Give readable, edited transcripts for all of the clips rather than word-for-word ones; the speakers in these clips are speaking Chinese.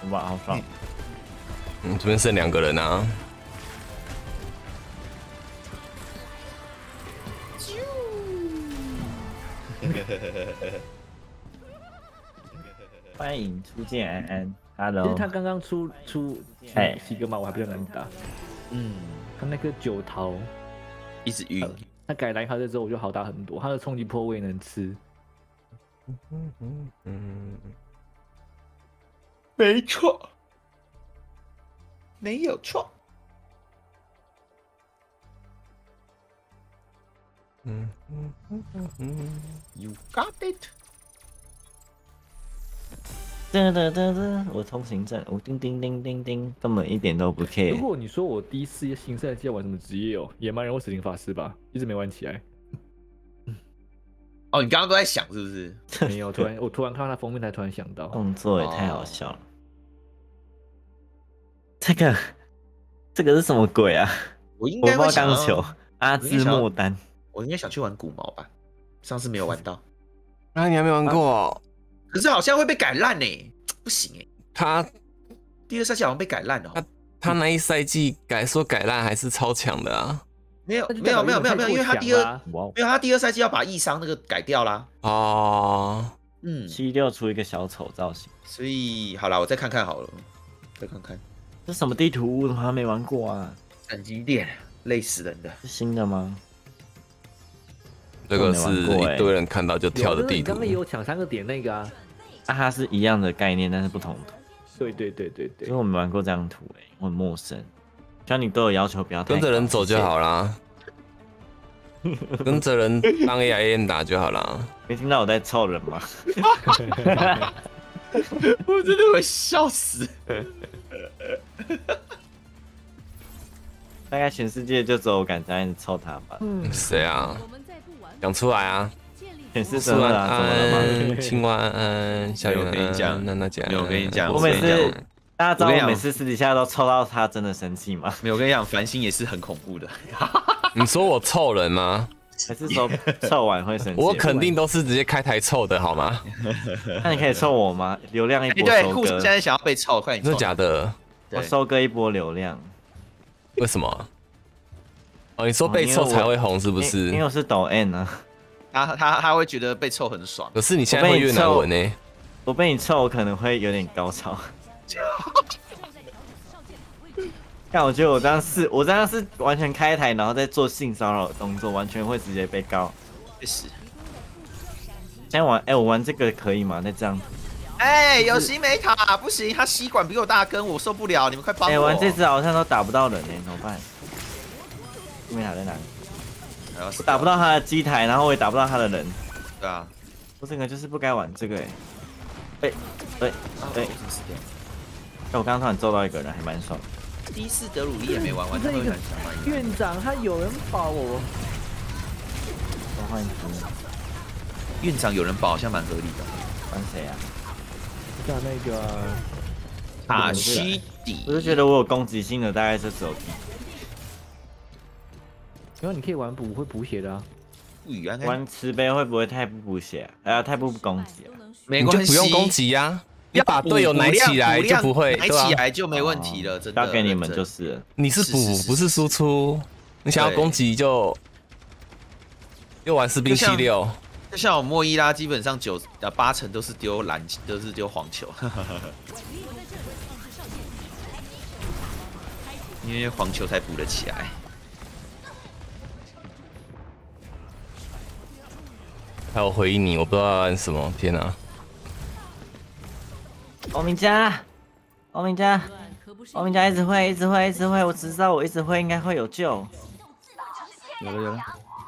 哇，好爽！ 这边剩2个人啊。 欢迎初见安安，Hello。 其实他刚刚出西格玛，我还比较难打。他那个9桃一直晕。 他改蓝卡之后，我就好打很多。他的冲击波我也能吃。 没错，没有错。You got it。 我通行证，我叮叮叮叮叮，根本一点都不 care。 如果你说我第一次新赛季要玩什么职业哦，野蛮人或死灵法师吧，一直没玩起来。 哦，你刚刚都在想是不是？ 没有，我突然看到他封面才突然想到， 动作也太好笑了。这个是什么鬼啊？ 我应该会想钢球，阿兹莫丹。 我应该想去玩古毛吧，上次没有玩到。 啊，你还没玩过哦？ 可是好像会被改烂呢，不行哎。 他第2赛季好像被改烂了。 他那一赛季改烂还是超强的啊。 没有，因为他第2赛季要把异伤那个改掉啦。 哦 ，76出一个小丑造型。 所以好啦，我再看看好了，再看看。 这什么地图？我还没玩过啊。 闪击店，累死人的。 是新的吗？ 这个是一堆人看到就跳的地图。 刚刚也有抢3个点那个啊。 它是一样的概念，但是不同图。 对。 因为我没玩过这张图我很陌生。像你都有要求不要太跟着人走就好啦，跟着人当 AIM 打就好啦。 没听到我在凑人吗？ 我真的会笑死。 大概全世界就只有我敢这样子凑他吧。 谁啊？讲出来啊！ 全是什么啊？怎么了吗？ 青蛙小雨， 我跟你讲， 那讲， 没有，我跟你讲， 我每次大家知道我每次私底下都凑到他真的生气吗？ 没有，我跟你讲，繁星也是很恐怖的。 你说我凑人吗？ 还是说凑完会生气？ 我肯定都是直接开台凑的好吗？ 那你可以凑我吗？流量一波对， 收割。 现在想要被凑，快点凑！ 真的假的？ 我收割一波流量。 为什么？哦，你说被凑才会红是不是？ 因为我是抖 N 啊。 他会觉得被凑很爽。 可是你现在会越南文呢？ 我被你凑，我可能会有点高潮。但我觉得我这样是完全开台，然后再做性骚扰的动作，完全会直接被告。 确实。 现在玩，我玩这个可以吗？在这样。 有吸美塔不行，他吸管比我大根，我受不了，你们快帮我！ 玩这只好像都打不到人怎么办？吸美塔在哪里？我打不到他的机台，然后我也打不到他的人。 对啊， 我整个就是不该玩这个对。我刚刚突然揍到一个人，还蛮爽。 第一次德鲁伊也没玩完，他会很想玩。 院长他有人保我。 我换一只。 院长有人保好像蛮合理的。 玩谁啊？ 像那个塔西底。 我就觉得我有攻击性的，大概是只有D。 然后你可以玩会补血的啊。 玩慈悲会不会太不补血啊？太不攻击啊？ 没关系， 你就不用攻击呀。你把队友奶起来就不会， 奶起来就没问题了，真的。 交给你们就是了。 你是补不是输出，你想要攻击就又玩士兵76。 就像我莫伊拉，基本上8成都是丢都是丢黄球，因为黄球才补得起来。 还有回应你，我不知道要按什么，天哪！ 欧米茄一直会，我只知道我一直会应该会有救。有了。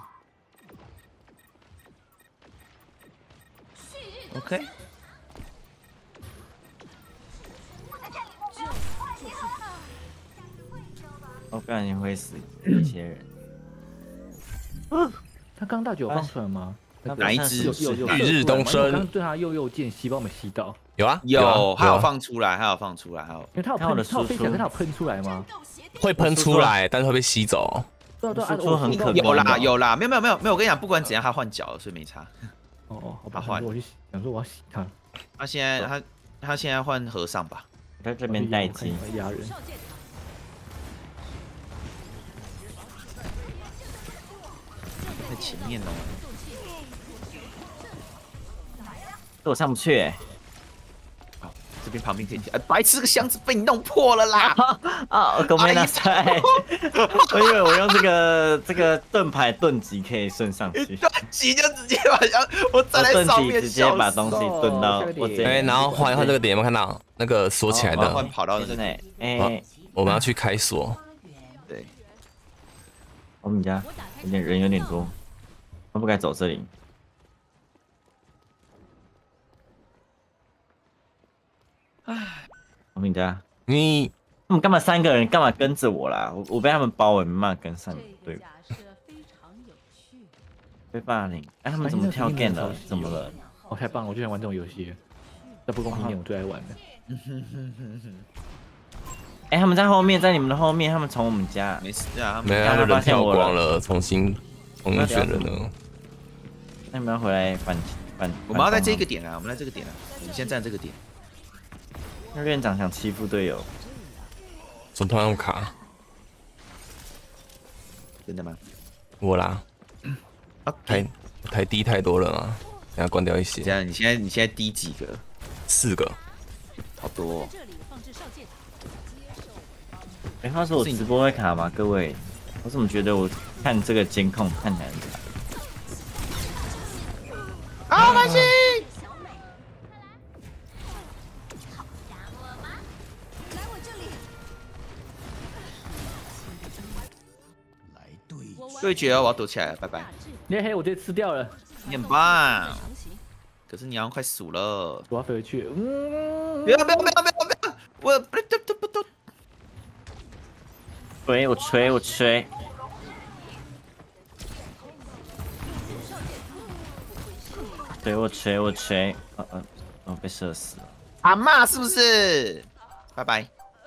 OK。 我感觉会死一些人。 他刚大酒放出来吗？ 哪一只？ 与日东升。 刚对他右键吸，把我们吸到。 有啊， 还有放出来， 因为他有喷，他有飞起来，他有喷出来吗？ 会喷出来，但是会被吸走。 对， 说很可怜。有啦，没有，我跟你讲，不管怎样，他换脚了，所以没差。 他换。我想说我要洗他。 他现在换和尚吧。 在这边待机。 压人。 在前面哦。 我上不去哎。 好，这边旁边可以。白痴，这个箱子被你弄破了啦！ 啊，狗没拿塞。我以为我用这个盾牌盾级可以顺上去。 盾级就直接把箱，我站在上面， 直接把东西盾到我这。 哎，然后换这个点，有没有看到那个锁起来的？ 换跑到那个。 哎， 我们要去开锁。 对。 我们家人有点多，我不该走这里。我们家，他们干嘛3个人干嘛跟着我啦？我被他们包围，没办法跟上队伍。被霸凌，哎，他们怎么跳 game 了？怎么了？ 哦，太棒了！我就想玩这种游戏，这不公平点我最爱玩的。 哎，他们在后面，在你们的后面，他们从我们家。 没事啊， 没有，他们人跳光了，重新选人了。 那你们要回来反？ 我们要在这个点啊，我们在这个点啊，我们先站这个点。 那院长想欺负队友， 怎么突然用卡？ 真的吗？ 我啦，台低太多了嘛，等下关掉一些。 这样，你现在低几个 ？4个， 好多哦。 哎，话说我直播会卡吗？各位，我怎么觉得我看这个监控看起来很卡？ 啊，开心！对决哦，我要躲起来了，拜拜。 嘿，我直接吃掉了。 你很棒，可是你好像快死了。 我要飞回去。 不要！我不。 我锤！我锤！我被射死了。 阿嬷是不是？拜拜。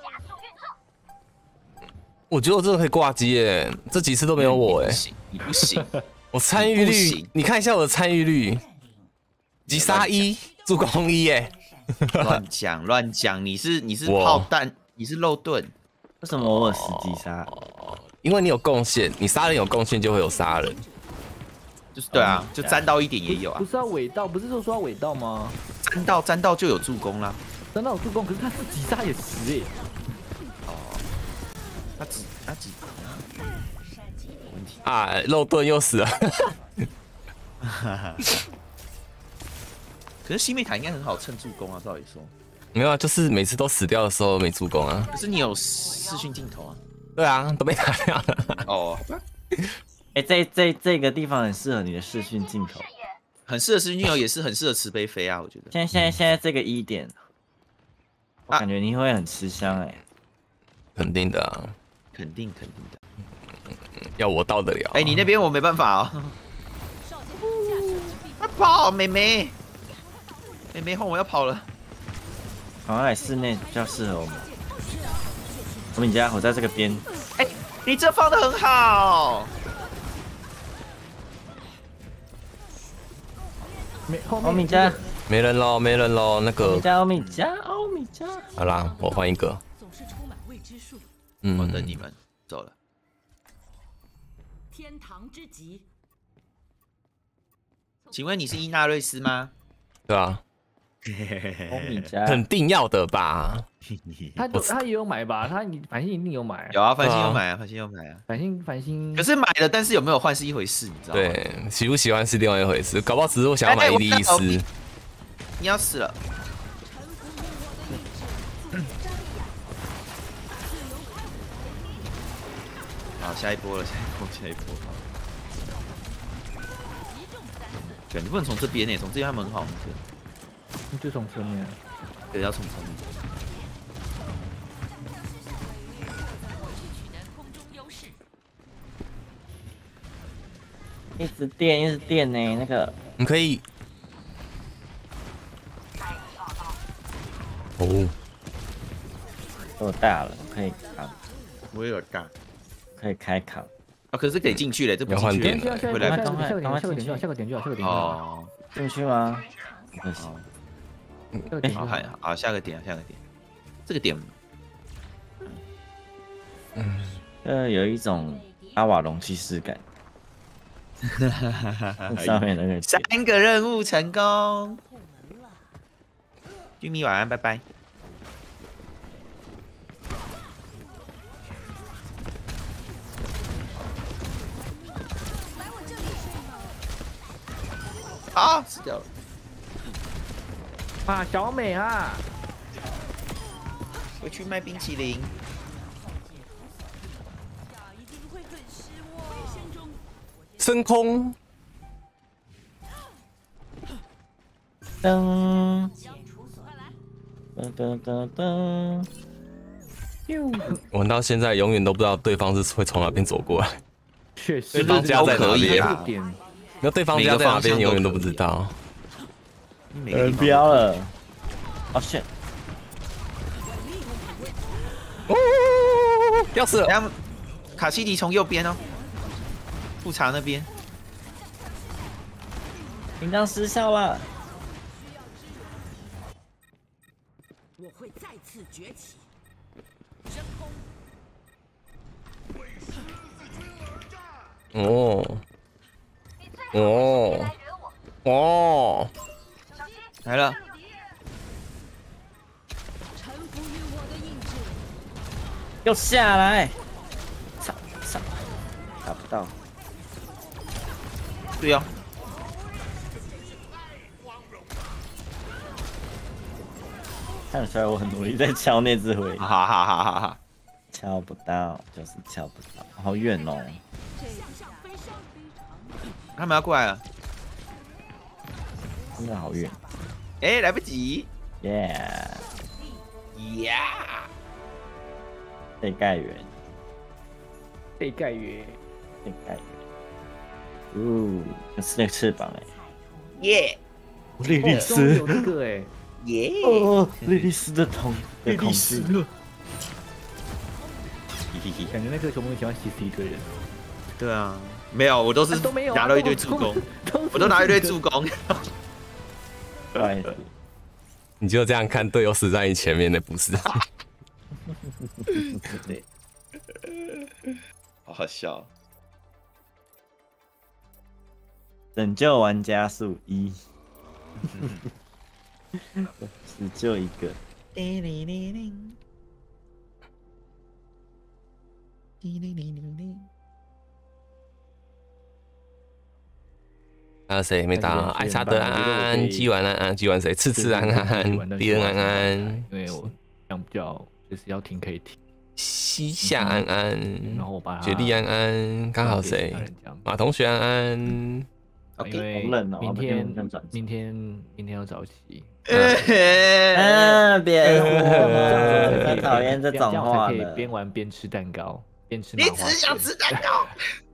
我觉得我这个可以挂机耶，这几次都没有我哎。 你不行。 我参与率，你看一下我的参与率，击杀1，助攻1耶。 乱讲，你是炮弹，你是肉盾。 为什么我有10击杀？ 因为你有贡献，你杀人有贡献就会有杀人。 就是对啊，就沾到1点也有啊。 不是要伪道，不是说要伪道吗？ 沾到就有助攻啦。 沾到有助攻，可是他是击杀也10哎。 他只问题啊，肉盾又死了。 可是西美塔应该很好蹭助攻啊，照理说。 没有啊，就是每次都死掉的时候没助攻啊。 可是你有视讯镜头啊。 对啊，都被打掉了。 哦。 哎，这个地方很适合你的视讯镜头， 很适合视讯镜头，也是很适合慈悲飞啊，我觉得。 现在这个1点，我感觉你会很吃香哎。 肯定的啊。 肯定的。 要我到得了？ 哎，你那边我没办法哦。快跑，妹妹换我要跑了。 好像来室内比较适合我们。我们家我在这个边。 哎，你这放得很好。 欧米家没人喽，那个。 欧米家。 好啦，我换一个。 我等你们走了。 天堂之极。 请问你是伊纳瑞斯吗？ 对啊。 欧米家肯定要的吧？ 他也有买吧？繁星一定有买。 有啊，繁星有买啊。 繁星。 可是买了，但是有没有换是一回事，你知道吗？ 对，喜不喜欢是另外一回事。搞不好只是我想要买伊利斯。 你要死了。好，下一波了。对，你不能从这边呢，从这边他们很好。 你就从侧面。 对，要从侧面。 一直电呢，那个。 你可以。哦。 我大了，可以扛。 我也有大。 可以开扛。 啊，可是可以进去嘞，这不要换点了。 下个点就好。 哦。进去吗？可惜。 好，下个点。 这个点， 有一种阿瓦隆既视感。上面那个 3个任务成功。居民晚安，拜拜。啊，死掉了！ 啊，小美啊！ 回去卖冰淇淋。 升空。 噔噔噔噔。 玩到现在永远都不知道对方是会从哪边走过来， 确实， 对方家在哪边？ 点那对方家在哪边永远都不知道。 有人飙了！哦 shit！ 哦，要死了！ 然后卡西迪从右边哦，复查那边。 铃铛失效了。 我会再次崛起。 哦哦哦， 来了！ 又下来，操！打不到。 对哦。 看出来我很努力在敲那只回， 哈哈哈哈哈！ 敲不到，就是敲不到，好远哦。 他们要过来了， 真的好远。 哎，来不及。 耶！被盖圆， 被盖圆， 被盖圆。哦，那是那个翅膀哎。 耶！ 莉莉丝有那个哎。 耶！ 哦，莉莉丝的瞳质。 感觉那个熊莫名其妙袭死一堆人。 对啊，没有，我都是拿到一堆助攻，我都拿一堆助攻。 不好意思， 你就这样看队友死在你前面的不是？ 对，好好笑。 拯救玩家数1，只救一个。 还有谁没打？艾莎德安安、基完安安、基完谁？次次安安、迪恩安安。 因为我这样比较就是要停可以停。 西夏安安， 然后我把雪莉安安，刚好谁？马同学安安。 因为明天要早起。 别我讨厌这种话可以边玩边吃蛋糕，边吃。 你只想吃蛋糕，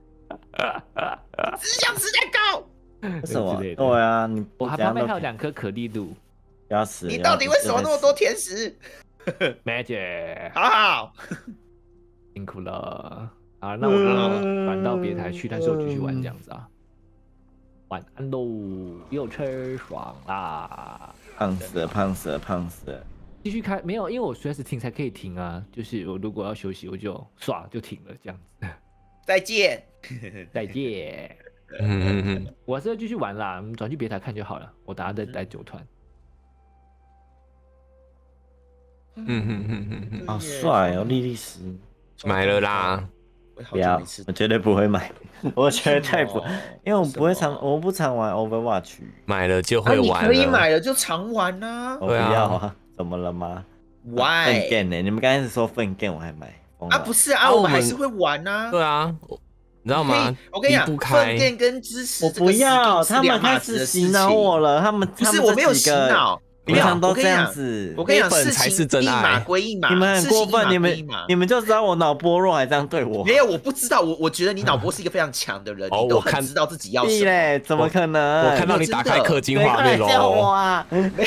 只想吃蛋糕。 为什么？对啊， 我还旁边还有2颗可丽露。 要死！ 你到底为什么那么多甜食 ？Magic， 好好， 辛苦了。啊，那我转到别台去，但是我继续玩这样子啊。晚安喽，又吃爽啦！ 胖死了，胖死了，胖死了！ 继续开没有？因为我随时停才可以停啊。就是我如果要休息，我就刷就停了这样子。 再见， 再见。我还是要继续玩啦，我们转去别台看就好了。我等下再带9团。 好帅哦，莉莉丝， 买了啦。 不要，我绝对不会买，我绝对不，因为我不会我不常玩 Overwatch。 买了就会玩了。 你可以买了就常玩啊。 我不要啊，怎么了吗 ？Why？ 粪 game 呢？你们刚开始说粪 game，我还买。 啊，不是啊，我们还是会玩啊。 对啊，你知道吗？ 我跟你讲，粪 game 跟支持我不要，他们开始洗脑我了，他们不是我没有洗脑。 平常都这样子， 我跟你讲， 事情一码归一码， 你们很过分，你们就知道我脑波弱，还这样对我。 没有，我不知道，我觉得你脑波是一个非常强的人，你都很知道自己要什么。 嘞，怎么可能？ 我看到你打开氪金画面喽。 叫我啊！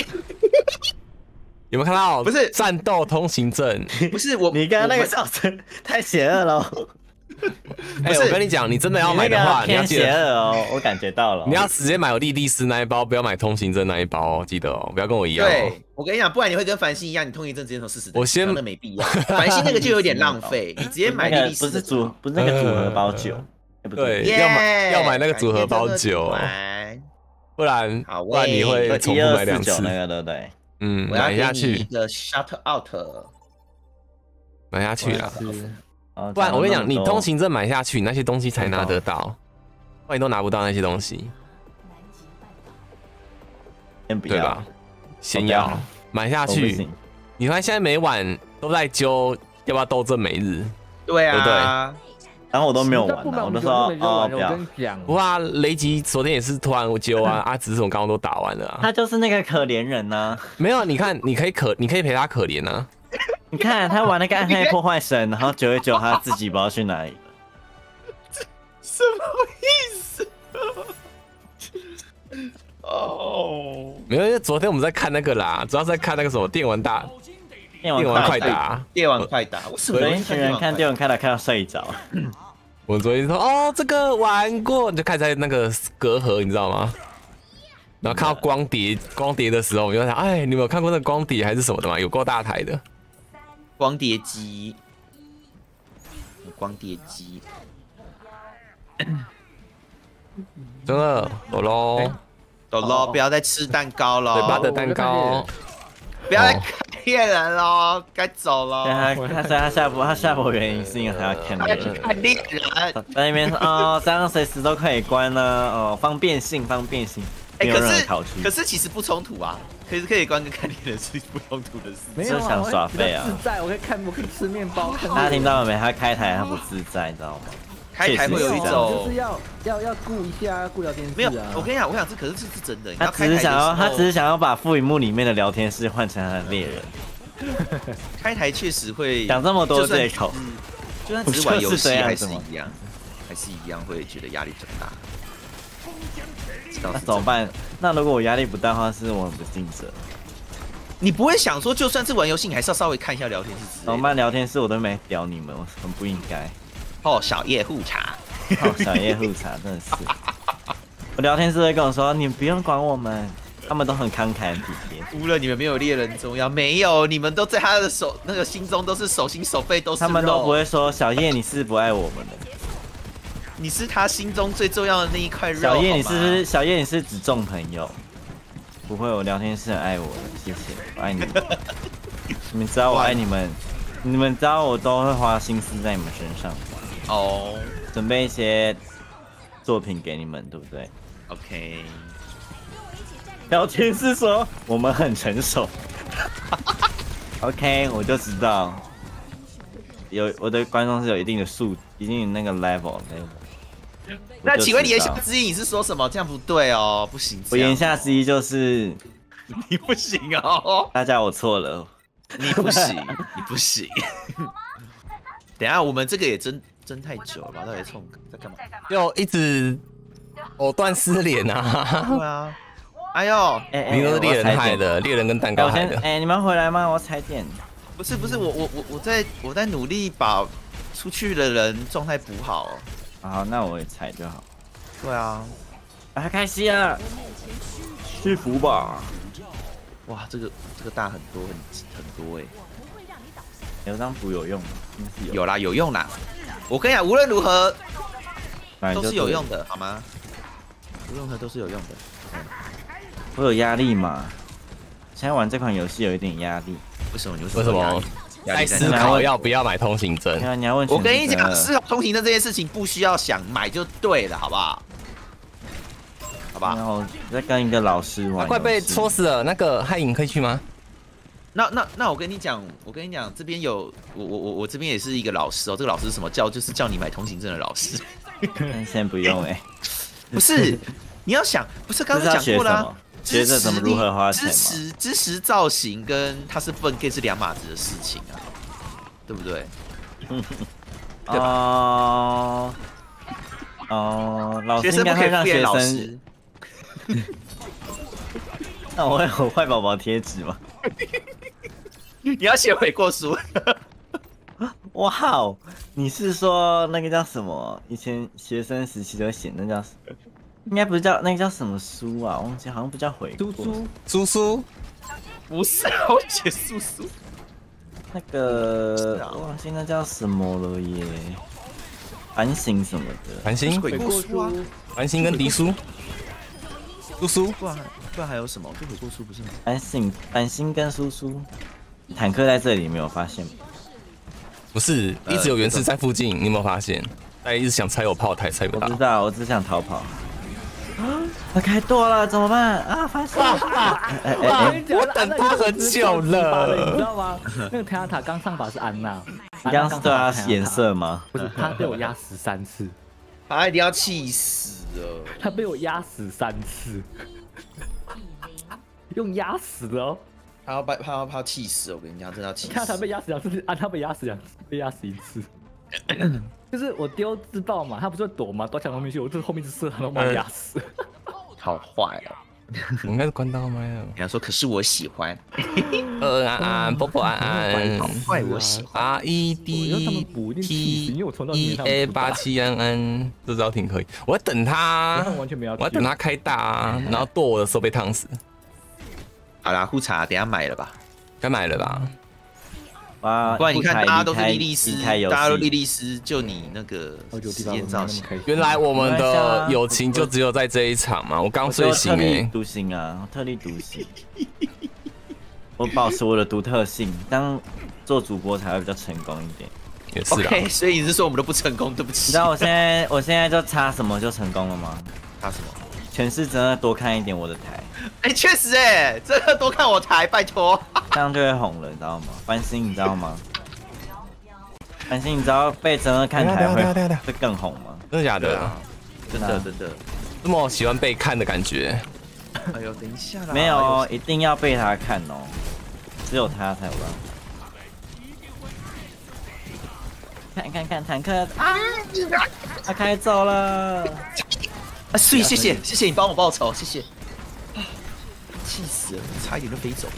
有没有看到？ 不是战斗通行证， 不是我， 你刚刚那个笑声太邪恶了。 哎，我跟你讲，你真的要买的话，你要偏邪记得， 恶哦，我感觉到了。 你要直接买有莉莉丝那一包，不要买通行证那一包哦，记得哦，不要跟我一样。 对，我跟你讲，不然你会跟繁星一样，你通行证直接从40等， 我先那没必要。繁星那个就有点浪费，你直接买莉莉丝不是那个组合包酒，不对， 耶要买那个组合包酒，不然你会重复买2次那个，对不对？ 嗯， 我要买下去一个 shut out， 买下去啊！ 不不然我跟你讲，你通行证买下去，那些东西才拿得到，不然你都拿不到那些东西，对吧？先要买下去。你看现在每晚都在揪要不要斗阵每日， 对啊， 对不对？ 然后我都没有玩，我就说哦不要。 不过雷吉昨天也是突然揪啊，只是我刚刚都打完了啊。 他就是那个可怜人呐。 没有，你看，你可以陪他可怜啊。 你看他玩那个暗黑破坏神，然后久一久他自己不知道去哪里了。 什么意思？哦， 没有，因为昨天我们在看那个啦，主要是在看那个什么电玩快打。 我昨天一群人看电玩快打看到睡着。 我昨天说哦，这个玩过，你就开始在那个隔阂，你知道吗？然后看到光碟的时候，我就想，哎，你们有看过那个光碟还是什么的吗？有够大台的光碟机。 真的，走喽， 不要再吃蛋糕了， 嘴巴的蛋糕， 不要再骗人喽，该走了。 他下播原因是因为他要看猎人，在那边说哦，这样随时都可以关呢，哦，方便性。 可是其实不冲突啊，可以关跟看猎人是不冲突的事。 没有想耍废啊！ 自在，我可以吃面包。 大家听到了没？他开台他不自在，你知道吗？ 开台会有一种就是要顾一下，顾聊天室啊。 没有，我跟你讲，我想这是真的。 他只是想要把副荧幕里面的聊天室换成他的猎人。 开台确实会讲这么多借口， 就算只是玩游戏还是一样会觉得压力很大。 那怎么办？那如果我压力不大的话，是我很不尽责。 你不会想说，就算是玩游戏，你还是要稍微看一下聊天室。 怎么办？聊天室我都没屌你们，我很不应该。 哦，小夜互查， 小夜互查，真的是。我聊天室会跟我说，你不用管我们，他们都很慷慨很体贴。 无论你们没有猎人重要，没有，你们都在他的心中都是手心手背都是肉。 他们都不会说小叶你是不爱我们的， 你是他心中最重要的那一块肉。 小叶你是只重朋友，不会，我聊天室很爱我的，谢谢，我爱你们。你们知道我爱你们，你们知道我都会花心思在你们身上。 哦， 准备一些作品给你们，对不对 ？OK。 聊天室说我们很成熟。OK， 我就知道，我的观众是有一定的一定的那个 level。 那请问你言下之意你是说什么？这样不对哦，不行。 我言下之意就是你不行哦。 大家我错了， 你不行，你不行。等一下，我们这个也真太久了吧？到底在干嘛？ 就一直藕断丝连啊！ 对啊，哎呦， 你都是猎人害的，猎人跟蛋糕害的。 你们回来吗？我要踩点。 不是，我在努力把出去的人状态补好。 好，那我也踩就好。 对啊， 啊，开心啊！去服吧。 哇，这个大很多哎。 有张图有用吗？ 有啦，有用啦。我跟你讲，无论如何都是有用的，好吗？无论如何都是有用的。 我有压力嘛？现在玩这款游戏有一点压力。 为什么？ 在思考要不要买通行证？ 你要问？ 我跟你讲，思考通行证这件事情不需要想，买就对了，好不好？好吧。 然后再跟一个老师玩。 快被戳死了！那个汉影可以去吗？ 那我跟你讲，这边有我这边也是一个老师哦。这个老师是什么就是叫你买通行证的老师。 先不用不是，你要想，不是刚才讲过了， 学着怎么如何花钱嘛。 支持造型跟他是分 gay 是两码子的事情啊，对不对？对吧？ 老师应该会让学生。那我会有坏宝宝贴纸吗？你要写悔过书。 哇哦！ 你是说那个叫什么？以前学生时期都会写那叫，应该不是叫那个叫什么书啊？忘记好像不叫悔过。 苏苏， 不是，我写素素。 那个是啊忘记那叫什么了耶，反省什么的。 繁星， 悔过书啊， 繁星跟迪苏，苏苏， 不然还有什么？就悔过书不是吗？ 反省跟叔叔，坦克在这里没有发现吗？ 不是一直有原氏在附近，你有没有发现？大家一直想猜我炮台，猜不到我知。道，我只想逃跑。他开剁了，怎么办啊？发现！ 我等他很久了你知道吗？那个泰亚塔刚上把是安娜， 你刚刚是对他颜色吗？ 不是，他被我压死3次， 他一定要气死了。 他被我压死3次，用压死的哦。 他要气死，我跟你讲，真的要气死。 泰亚塔被压死2次，安娜被压死2次，被压死1次。就是我丢自爆嘛，他不是会躲吗？躲墙后面去，我这后面就射他，都把他压死。 好坏哦！ 我应该是关到麦了。 人家说，可是我喜欢， 安安，波波安安， 好坏我喜欢。 R E D T E A 87安安，这招挺可以。我要等他， 完全没有， 我要等他开大啊，然后剁我的时候被烫死。 好啦，护茶等一下买了吧。 该买了吧？ 哇， 不然你看，大家都是莉莉离丝， 开游戏大家都莉莉丝，就你那个实验造型。 原来我们的友情就只有在这一场嘛！我刚睡醒特立哎， 独行啊，特立独行。我保持我的独特性，当做主播才会比较成功一点。 也是啦。 OK， 所以你是说我们都不成功？对不你起。 知道我现在就差什么就成功了吗？ 他什么？ 全是真的多看一点我的台， 哎，确实哎，这个多看我台，拜托。 这样就会红了，你知道吗？繁星你知道吗？繁星你知道被真的看台会更红吗？ 真的假的？ 真的真的。 这么喜欢被看的感觉？ 哎呦，等一下啦。 没有，一定要被他看哦，只有他才有办法。看坦克啊！他开走了。 啊，所以谢谢你帮我报仇，谢谢。气死了，差一点就飞走。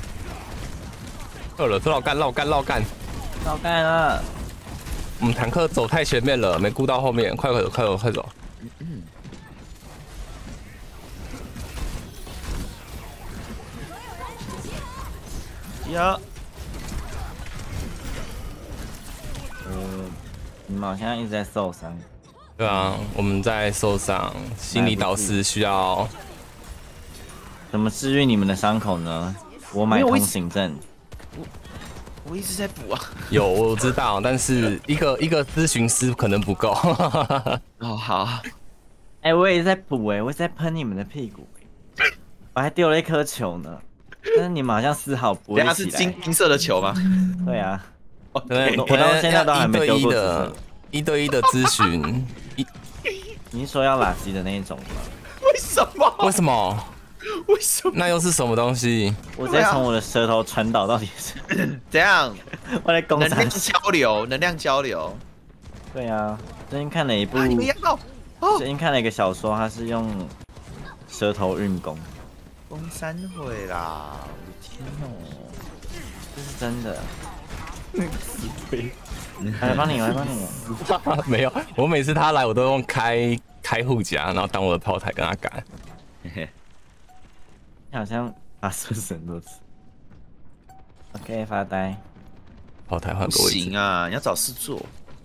饿了，绕干。 老干了。 我们坦克走太前面了，没顾到后面，快走。 呀， 你们好像一直在受伤。 对啊，我们在受伤，心理导师需要怎么治愈你们的伤口呢？我买通行证。 我一直在补啊。 有我知道，但是一个咨询师可能不够。 哦，好。 哎，我也在补哎，我也在喷你们的屁股，我还丢了一颗球呢。但是你们好像丝毫不会它是起来。 金色的球吗？ 对啊， 哦， 我到现在都还没丢过 1对1的咨询。 你是说要垃圾的那一种吗？ 为什么？ 为什么？ 为什么？ 那又是什么东西？ 我直接从我的舌头传导到你身上。 怎样？ 我在攻山。 能量交流。 对啊，最近看了一部， 你们压到。 最近看了一个小说，它是用舌头运功。 攻三会啦！我的天哦， 这是真的。 死飞。 我来帮你。 没有，我每次他来，我都用开护甲，然后当我的炮台跟他赶。 嘿嘿， 你好像发射很多次。OK， 发呆。 炮台换不个位置。 行啊，你要找事做。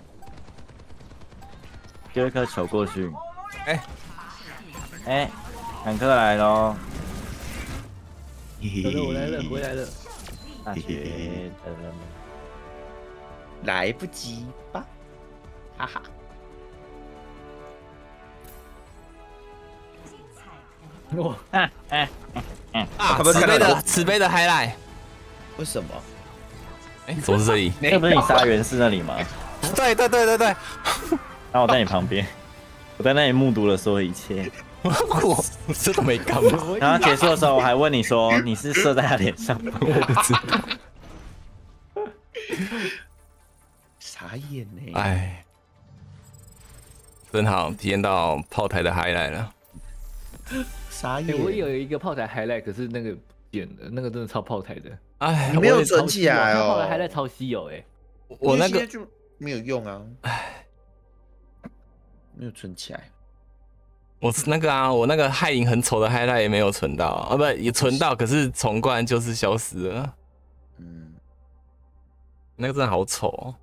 丢一颗球过去。 哎， 坦克来喽！ 我来了，回来了。 大学的来不及吧，哈哈。 哇， 慈悲的 highlight。 为什么？ 哎，怎么是这里？ 这不是你杀人室那里吗？ 对。 然后我在你旁边，我在那里目睹了所有一切。 我真的没干嘛。 然后结束的时候，我还问你说你是射在他脸上吗？ 我不知道。 傻眼呢。 哎，真好，体验到炮台的 highlight 了。 傻眼。 我有一个炮台 highlight，可是那个不见了，那个真的超炮台的。 哎， 你没有存起来哦。 炮台 highlight 超稀有哎。 我那个没有用啊，没有存起来。 我是那个啊，我那个害影很丑的害赖也没有存到啊，不也存到，可是重灌就是消失了。 嗯， 那个真的好丑哦。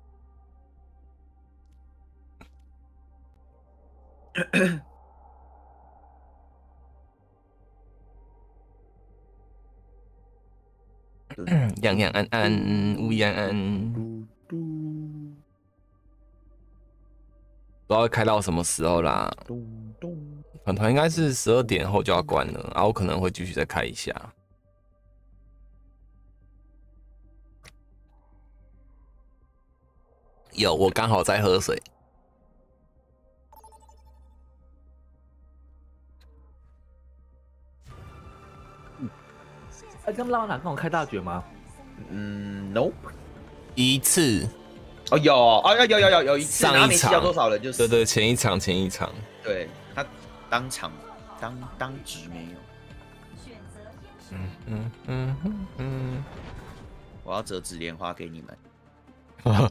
样样安安，乌安安，不知道会开到什么时候啦。团团应该是12点后就要关了，然后我可能会继续再开一下。有，我刚好在喝水。 哎，他们拉哪跟我开大绝吗？ 嗯，no。 一次。 哦，有哦，有一次， 上一场然后没吸到多少人就是。 对对，前一场。 对他当场当局没有。我要折纸莲花给你们。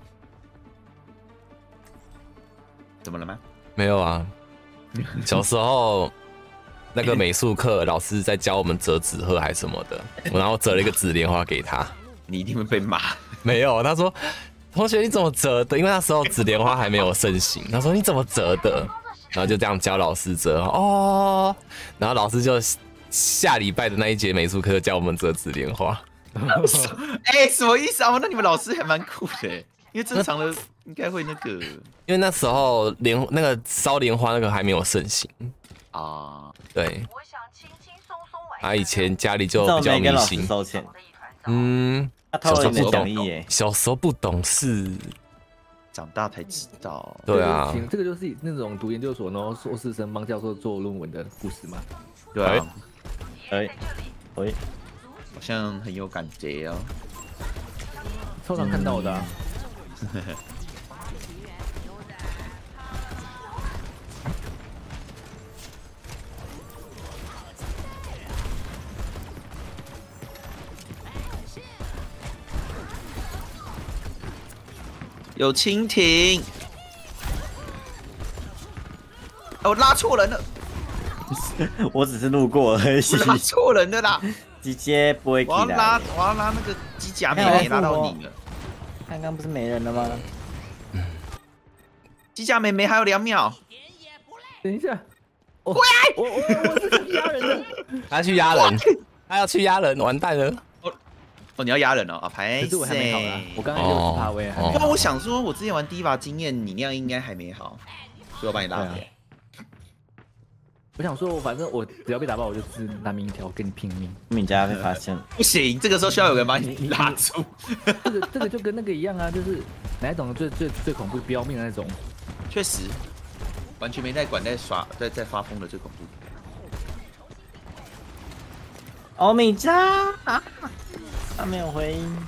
怎么了吗？ 没有啊，小时候那个美术课老师在教我们折纸鹤还是什么的，然后折了一个纸莲花给他。 你一定会被骂。 没有，他说同学你怎么折的？因为那时候纸莲花还没有盛行。他说你怎么折的？然后就这样教老师折哦，然后老师就下礼拜的那一节美术课教我们折纸莲花。 哎，什么意思啊？那你们老师还蛮酷的，因为正常的应该会那个。 因为那时候那个烧莲花那个还没有盛行啊。 对。他以前家里就比较迷信。 收钱。 他偷了你的讲义耶。 小时候不懂事， 长大才知道。 对啊， 这个就是那种读研究所，然后硕士生帮教授做论文的故事嘛。 对啊。好像很有感觉哦。 超常看到的啊。 有蜻蜓。我拉错人了。 我只是路过而已。 拉错人了啦。 直接不会。我要拉那个机甲妹妹，拉到你了。 刚刚不是没人了吗？ 机甲妹妹还有2秒。 等一下。 我是去压人的。 他去压人，他要去压人，完蛋了。 哦，你要压人哦，啊，排。 可是我还没好啦，我刚才60趴位还没好。 那我想说，我之前玩第一把经验，你那样应该还没好，所以我把你拉回来。 我想说，反正我只要被打爆，我就是拿命一条跟你拼命。 你家被发现了。 不行，这个时候需要有人把你拉住。 这个就跟那个一样啊，就是哪一种最恐怖、不要命的那种。 确实，完全没在管，在发疯的最恐怖。 欧米伽啊！他没有回应。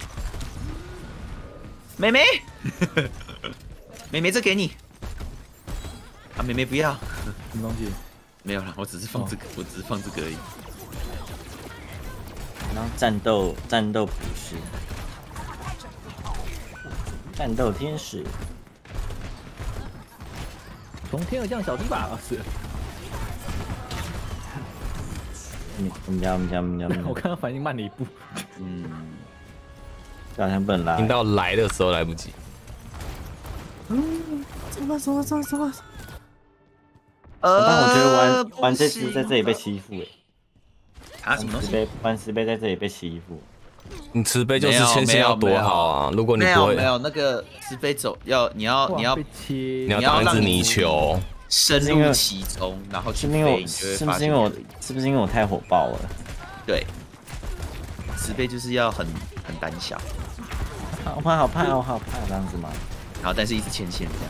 妹妹，妹妹，这给你。啊，妹妹不要。 什么东西？ 没有了，我只是放这个，我只是放这个而已。 然后战斗普世，战斗天使， 从天而降小鸡吧，是。 我们家。 我刚刚反应慢了一步。 好像不能拉。 听到来的时候来不及。 怎么？但我觉得玩这次在这里被欺负啊，什么东西？ 玩石碑在这里被欺负。 你慈悲就是先要躲好啊！如果你不会， 没有那个石碑走你要当一只泥球， 深入其中，然后去飞， 是不是因为我太火爆了？ 对，石碑就是要很胆小。 好怕这样子吗？ 然后但是一直牵线这样。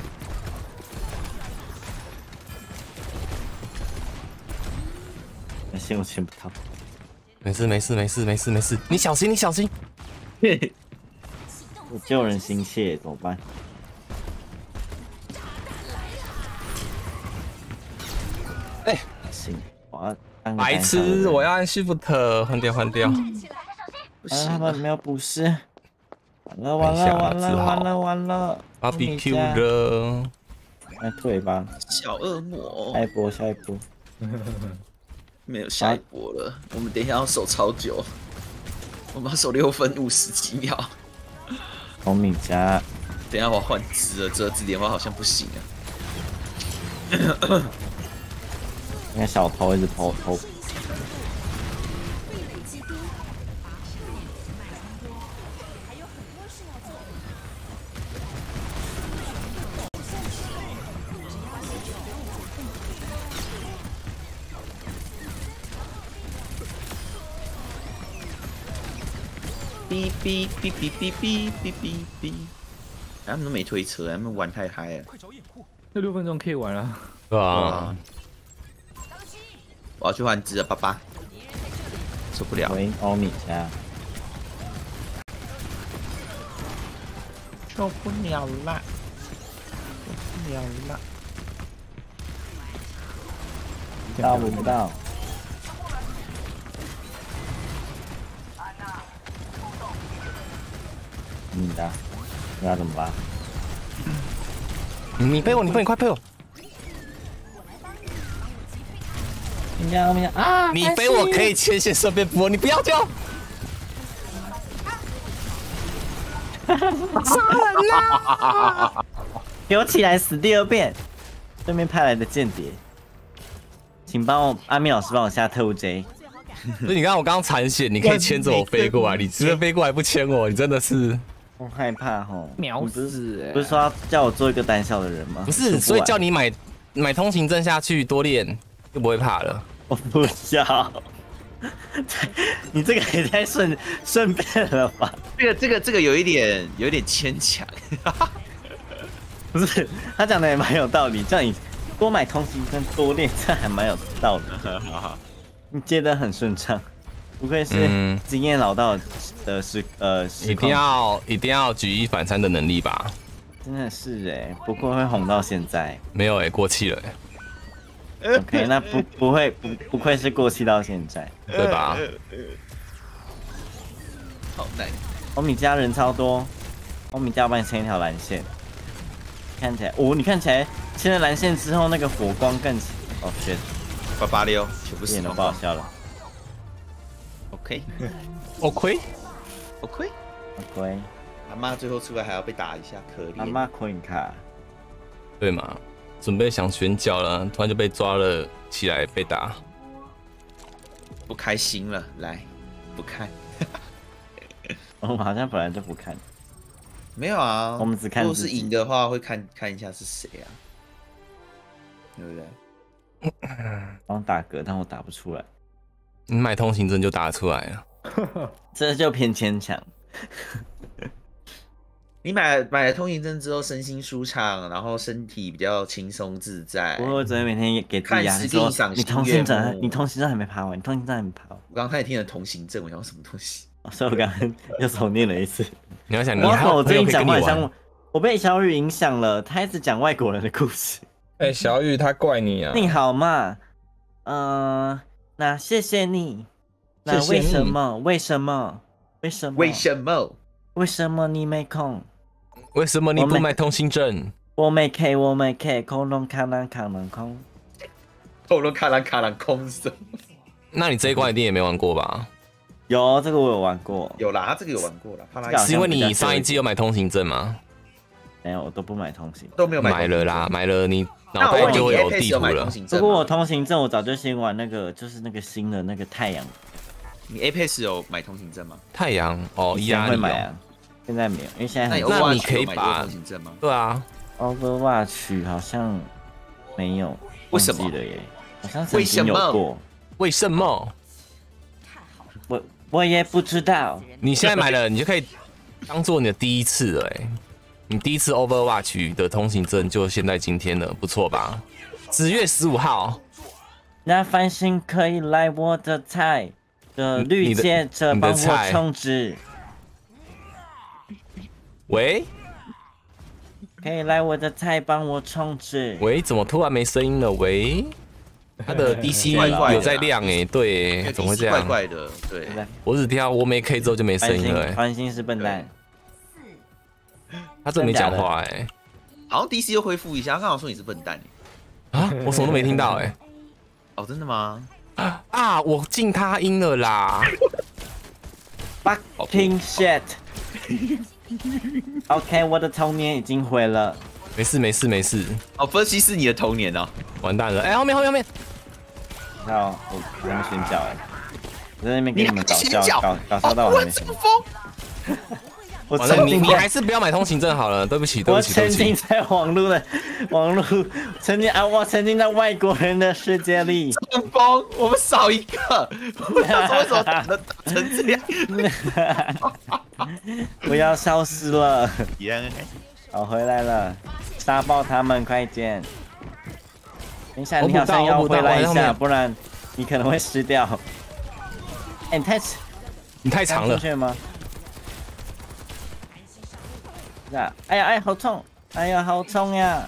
我牵不到。 没事，你小心。 我救人心切，怎么办？行，我要当白痴，我要按 Shift 换掉。 他们没有补尸。 完了 ，BBQ 了， 来退吧， 小恶魔下一波， 没有下一波了，我们等一下要守超久，我们要守6分50几秒。 红米加， 等一下我要换字了，这字典的话好像不行啊。 你看小偷一直偷。 哔哔哔哔哔哔哔哔哔，他们都没推车，他们玩太嗨了。 这6分钟可以玩了。 对啊， 我要去换字了，爸爸，受不了。 回欧米加， 受不了啦，受不了啦。 到不到？你的，那怎么办？ 你背我，你快背我！ 我们啊！ 你背我可以牵线顺便补，你不要救！杀人啦！ 给我起来死第2遍！对面派来的间谍，请帮我阿咪老师帮我下特务 J。 所以你看我刚刚残血，你可以牵着我飞过来，你直接飞过来不牵我，你真的是。 我害怕吼， 秒死！ 不是说要叫我做一个胆小的人吗？ 不是，所以叫你买通行证下去多练，就不会怕了。 我不要，你这个也太顺便了吧？ 这个有一点牵强。 不是，他讲的也蛮有道理，叫你多买通行证多练，这还蛮有道理。你接得很顺畅。不愧是经验老道的一定要举一反三的能力吧？ 真的是哎，不过会红到现在。 没有哎，过气了哎。OK， 那不愧是过气到现在， 对吧？ 好难。 欧米加人超多，欧米加帮你牵一条蓝线，看起来你看起来牵了蓝线之后，那个火光更shit， 886全部死都不好笑了。 OK， 阿妈最后出来还要被打一下，可怜。 阿妈 Queen 卡， 对嘛？准备想选角了，突然就被抓了起来被打， 不开心了。来，不看。 我们好像本来就不看。 没有啊， 我们只看。 如果是赢的话，会看一下是谁啊，对不对？ 帮打嗝，但我打不出来。 你买通行证就打得出来了， 这就偏牵强。 你买了通行证之后，身心舒畅，然后身体比较轻松自在。 我昨天每天给自己压力说，你通行证还没爬完，你通行证还没爬完。 我刚才也听了通行证，我想什么东西？ 所以我刚刚又重念了一次。 你要想， 我最近讲话像我被小雨影响了，他一直讲外国人的故事。 小雨他怪你啊！ 你好嘛，那谢谢你。那为什么你没空？ 为什么你不买通行证？ 我没 K， 恐龙卡兰空。 恐龙卡兰空什么？ 那你这一关一定也没玩过吧？ 有，这个我有玩过。 有啦，这个有玩过啦。 是因为你上一季有买通行证吗？ 没有，我都不买通行， 都没有买了啦，买了你脑袋就会有地图了。 不过我通行证，我早就先玩那个，就是那个新的那个太阳。 你 Apex 有买通行证吗？ 太阳哦， 以前会买啊，现在没有，因为现在那你可以把通行证吗？ 对啊 ，Overwatch 好像没有， 为什么了耶？好像曾经有过， 为什么？ 我也不知道。 你现在买了，你就可以当做你的第一次了哎。你第一次 Overwatch 的通行证就现在今天了，不错吧？10月15号， 那繁星可以来我的菜的绿接着帮我充值。 喂， 可以来我的菜帮我充值。 喂，怎么突然没声音了？喂，他的 DC 有在亮哎，对，怎么会这样？ 怪怪的，对。 我只听到我没 K 之后就没声音了。 繁星是笨蛋。 他真没讲话哎。 好像 DC 又恢复一下，他刚好说你是笨蛋。 啊，我什么都没听到哎。 哦，真的吗？ 啊，我进他音了啦。 Fucking shit。OK， 我的童年已经毁了。 没事没事没事。 哦，分析是你的童年哦。 完蛋了，哎，后面。 好，我还没选角哎，我在那边给你们搞笑，搞笑到我还没选。我你还是不要买通行证好了，对不起。 我沉浸在网络，我沉浸在外国人的世界里。 中风，我们少一个，我想说为什么打成这样？ 我要消失了。好，回来了，杀爆他们，快点！等一下，你好像要回来一下，不然你可能会失掉。哎， 你太长了。 吗？哎呀，好痛！哎呀，好痛呀！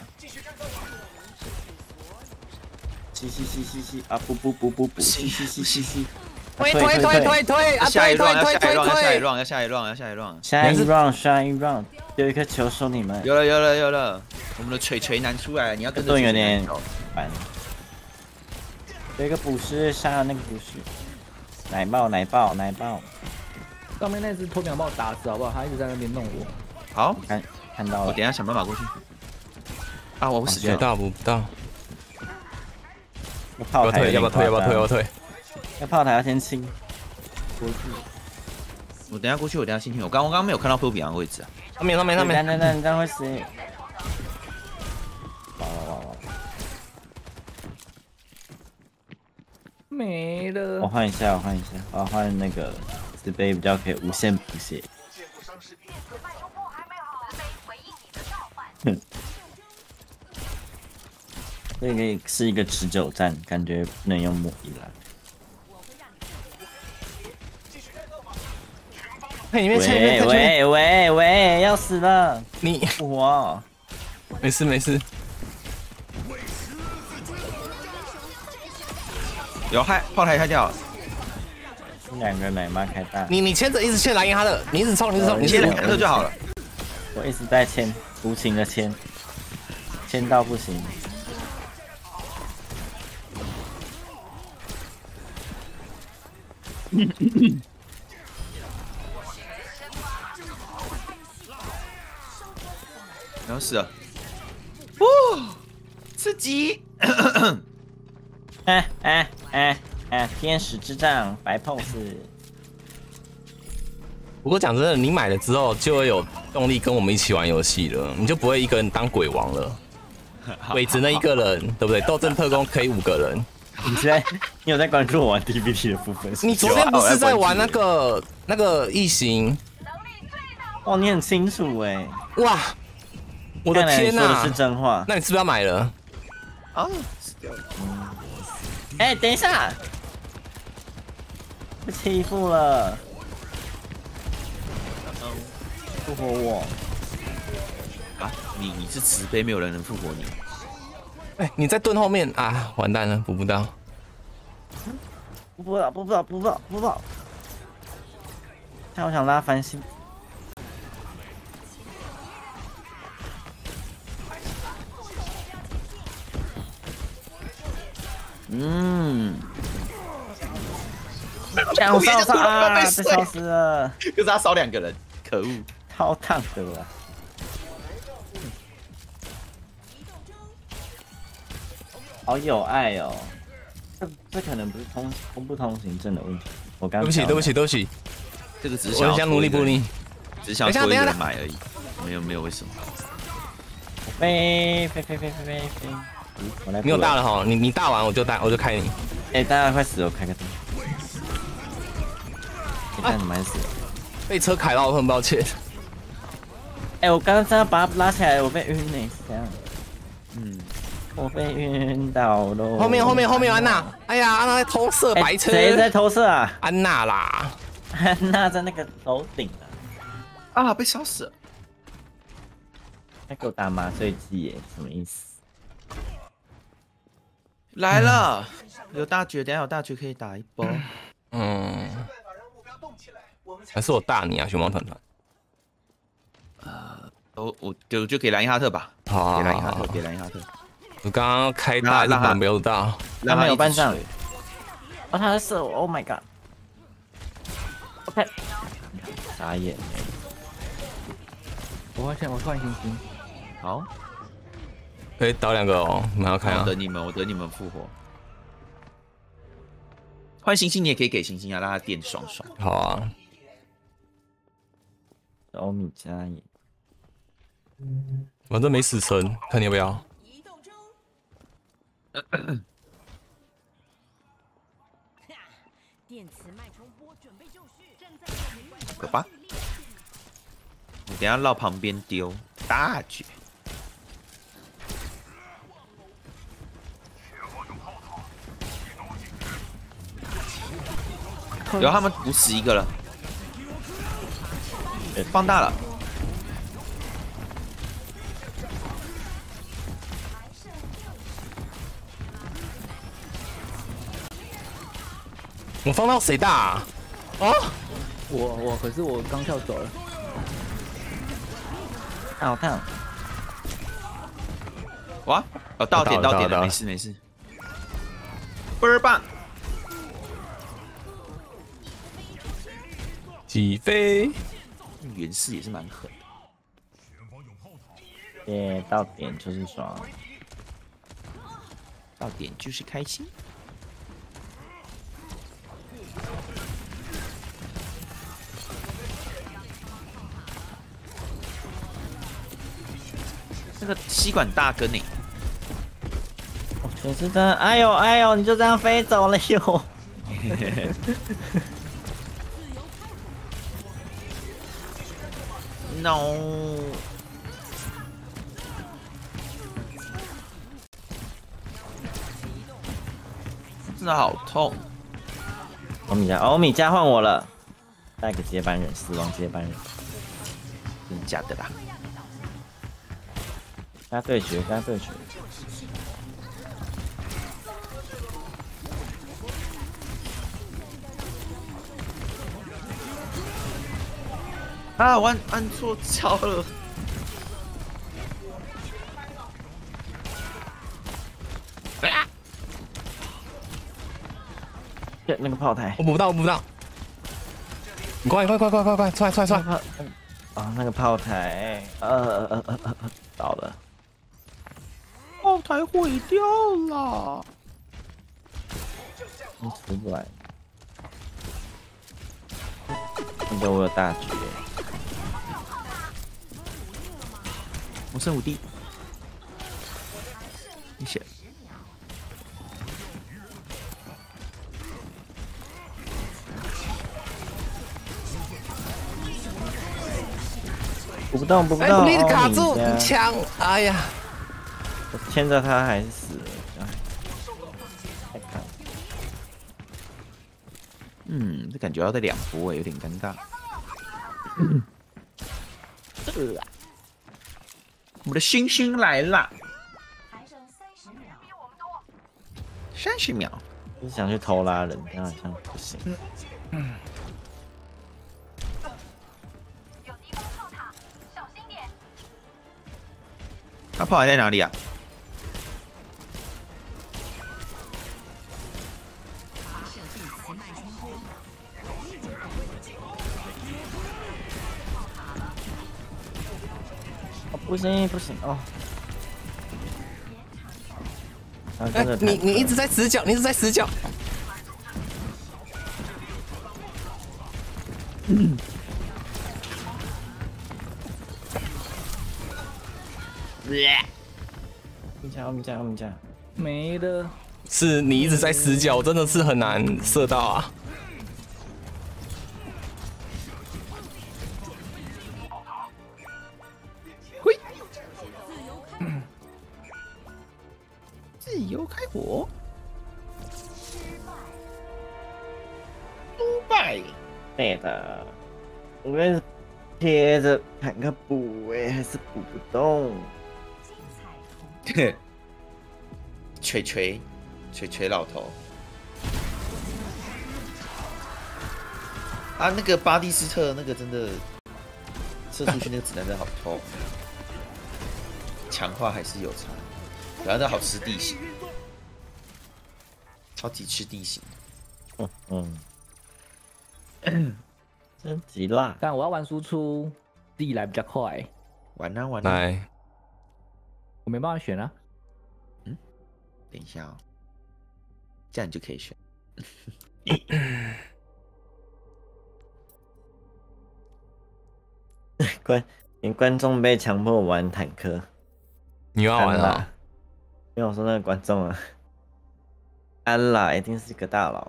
吸啊！不！吸！推！ 下一 round， 下一 round， 有一颗球送你们。 有了，我们的锤男出来了，你要跟着。 有点烦。有一个捕食杀了那个捕食，奶爆！ 上面那只鸵鸟把我打死好不好？他一直在那边弄我。 好， 看到了。 我等一下想办法过去。啊，我死掉了。 不到。 炮台要不要退？ 要炮台要先清。 我等一下过去，我等一下先听。我刚刚没有看到波比昂的位置啊。 他没。 那你这样会死。哇！ 没了。 我换一下，我要换那个慈悲比较可以无限补血。这可以是一个持久战，感觉不能用莫伊拉。喂，要死了！ 你我没事。 有炮台开掉了。 两个奶妈开大。 你牵着一直牵来赢他的，你一直冲， 你牵两个就好了。 我一直在牵，无情的牵到不行。 然后死了。刺激！ 天使之杖，白 pose。 不过讲真的，你买了之后就会有动力跟我们一起玩游戏了，你就不会一个人当鬼王了。鬼只能一个人，对不对？斗阵特工可以5个人。 你有在关注我玩 DBT 的部分？ 你昨天不是在玩那个异形？ 哦，你很清楚哎。 哇，我的天哪！ 说的是真话。 那你是不是要买了？ 啊，死掉了。 哎，等一下，被欺负了。复活我！ 啊，你是慈悲，没有人能复活你。 哎，你在盾后面啊，完蛋了，补不到。 补不到。看我想拉繁星。想烧啊！被烧死了。 可是他少2个人，可恶！ 超烫的了。好有爱哦。这可能不是通不通行证的问题。我刚对不起。 这个只是想我想努力不力， 只想多一个人买而已，没有为什么。 飞！ 你有大了哈，你大完我就开你。 哎，大家快死了，我开个灯。你看你们死了。 被车凯到，我很抱歉。 哎，我刚刚真的把他拉起来，我被晕呢，是这样。我被晕倒了。 后面有安娜。哎呀，安娜在偷射白车。 谁在偷射啊？ 安娜啦。 安娜在那个楼顶啊，被烧死了。 还给我打麻醉剂耶，什么意思？ 来了，有大绝，等下有大绝可以打一波。 还是我大你啊，熊猫团团。 我就给兰因哈特吧， 好， 给兰因哈特，给兰因哈特。 我刚刚开大一把没有到， 他没有搬上来。 哦，他在射我 ！Oh my god！ OK， 傻眼哎！ 我换星星。 好， 可以倒2个哦，你们要看啊。 我等你们复活。换星星你也可以给星星啊，让他电爽爽。 好啊。 欧米加也， 反正没死成，看你要不要。 移动中。电磁脉冲波准备就绪，正在走吧。我等一下绕旁边丢大绝。有他们补死一个了，放大了。 我放到谁大啊？哦， 可是我刚跳走了。 好烫！ 哇，哦，到点了，没事。倍儿棒！ 起飞！ 袁氏也是蛮狠的。 耶，到点就是爽， 到点就是开心。那个吸管大根呢？ 全是灯！哎呦，你就这样飞走了哟！ No， 真的好痛！ 欧米加换我了，下一个接班人，死亡接班人， 真的假的啦？ 跟他对决。 啊，我按错招了。 那个炮台， 我补不到。你快，出来！ 啊，那个炮台，倒了， 炮台毁掉了， 你出不来。现在我有大绝， 我剩5滴，谢谢。 补不动， 哎，你卡住枪！哎呀， 我牵着他还是死了，太看。 这感觉要再2波，有点尴尬。我们的星星来啦！ 还剩30秒，比我们多。 30秒， 就是想去偷拉人，但好像不行。 有敌方炮塔，小心点。 他炮台在哪里啊？ 不行哦！ 哎，你一直在死角， 我们家没了。 是你一直在死角，真的是很难射到啊。 自由开火，失败。 对的，我们贴着砍个补还是补不动。 锤老头。啊，那个巴蒂斯特那个真的射出去那个子弹真的好痛，强化还是有差，然后它好吃地形，超级吃地形。 真极辣。 但我要玩输出，自己来比较快， 玩啊， 来， 我没办法选啊。 等一下哦，这样你就可以选。 连观众被强迫玩坦克， 你又要玩啊？ 啦。因为我说那个观众啊，安啦，一定是个大佬。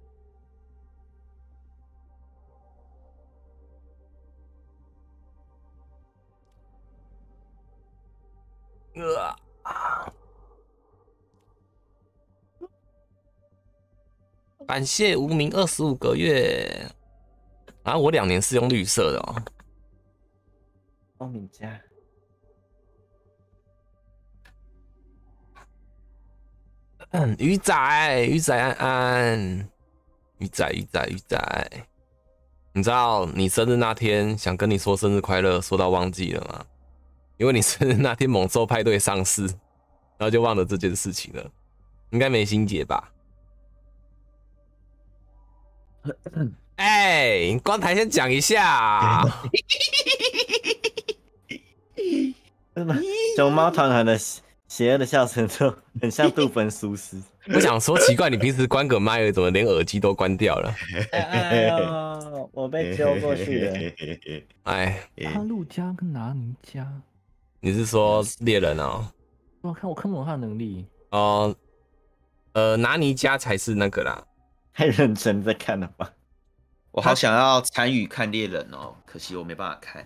感谢无名25个月，然后我2年是用绿色的哦。 哦，你家鱼仔安安，鱼仔，你知道你生日那天想跟你说生日快乐，说到忘记了吗？因为你生日那天猛兽派对上市，然后就忘了这件事情了，应该没心结吧？哎，光台先讲一下， 熊猫团团的邪恶的笑声就很像杜芬苏斯。 我想说奇怪，你平时关个麦了，怎么连耳机都关掉了？ 哎呦，我被揪过去了。 哎， 哈路加跟拿尼加， 你是说猎人哦？ 我看不懂他的能力。 哦，拿尼加才是那个啦。 太认真在看了吧？ 我好想要参与看猎人哦，可惜我没办法看。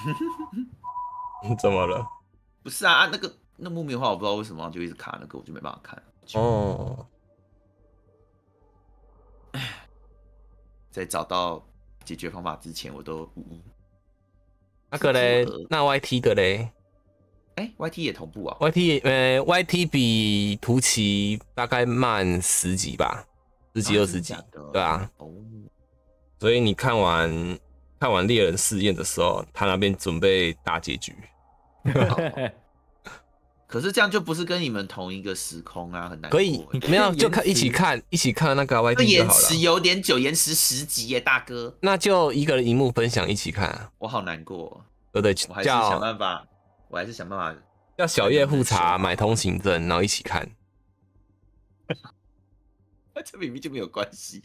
怎么了？ 不是啊，那木棉花我不知道为什么就一直卡那个，我就没办法看。 哦， 在找到解决方法之前，我都那个嘞，那 YT 的嘞 ，YT 也同步啊。 YT 比图奇大概慢10集吧，10集20集，对啊。 哦， 所以你看完猎人试验的时候，他那边准备大结局。 可是这样就不是跟你们同一个时空啊，很难过。 可以，没有就一起看那个 YT 就延好了。 迟有点久，延迟10集耶，大哥。 那就一个人荧幕分享一起看啊， 我好难过， 对不对？ 我还是想办法， 叫小叶互查买通行证，然后一起看。 这明明就没有关系。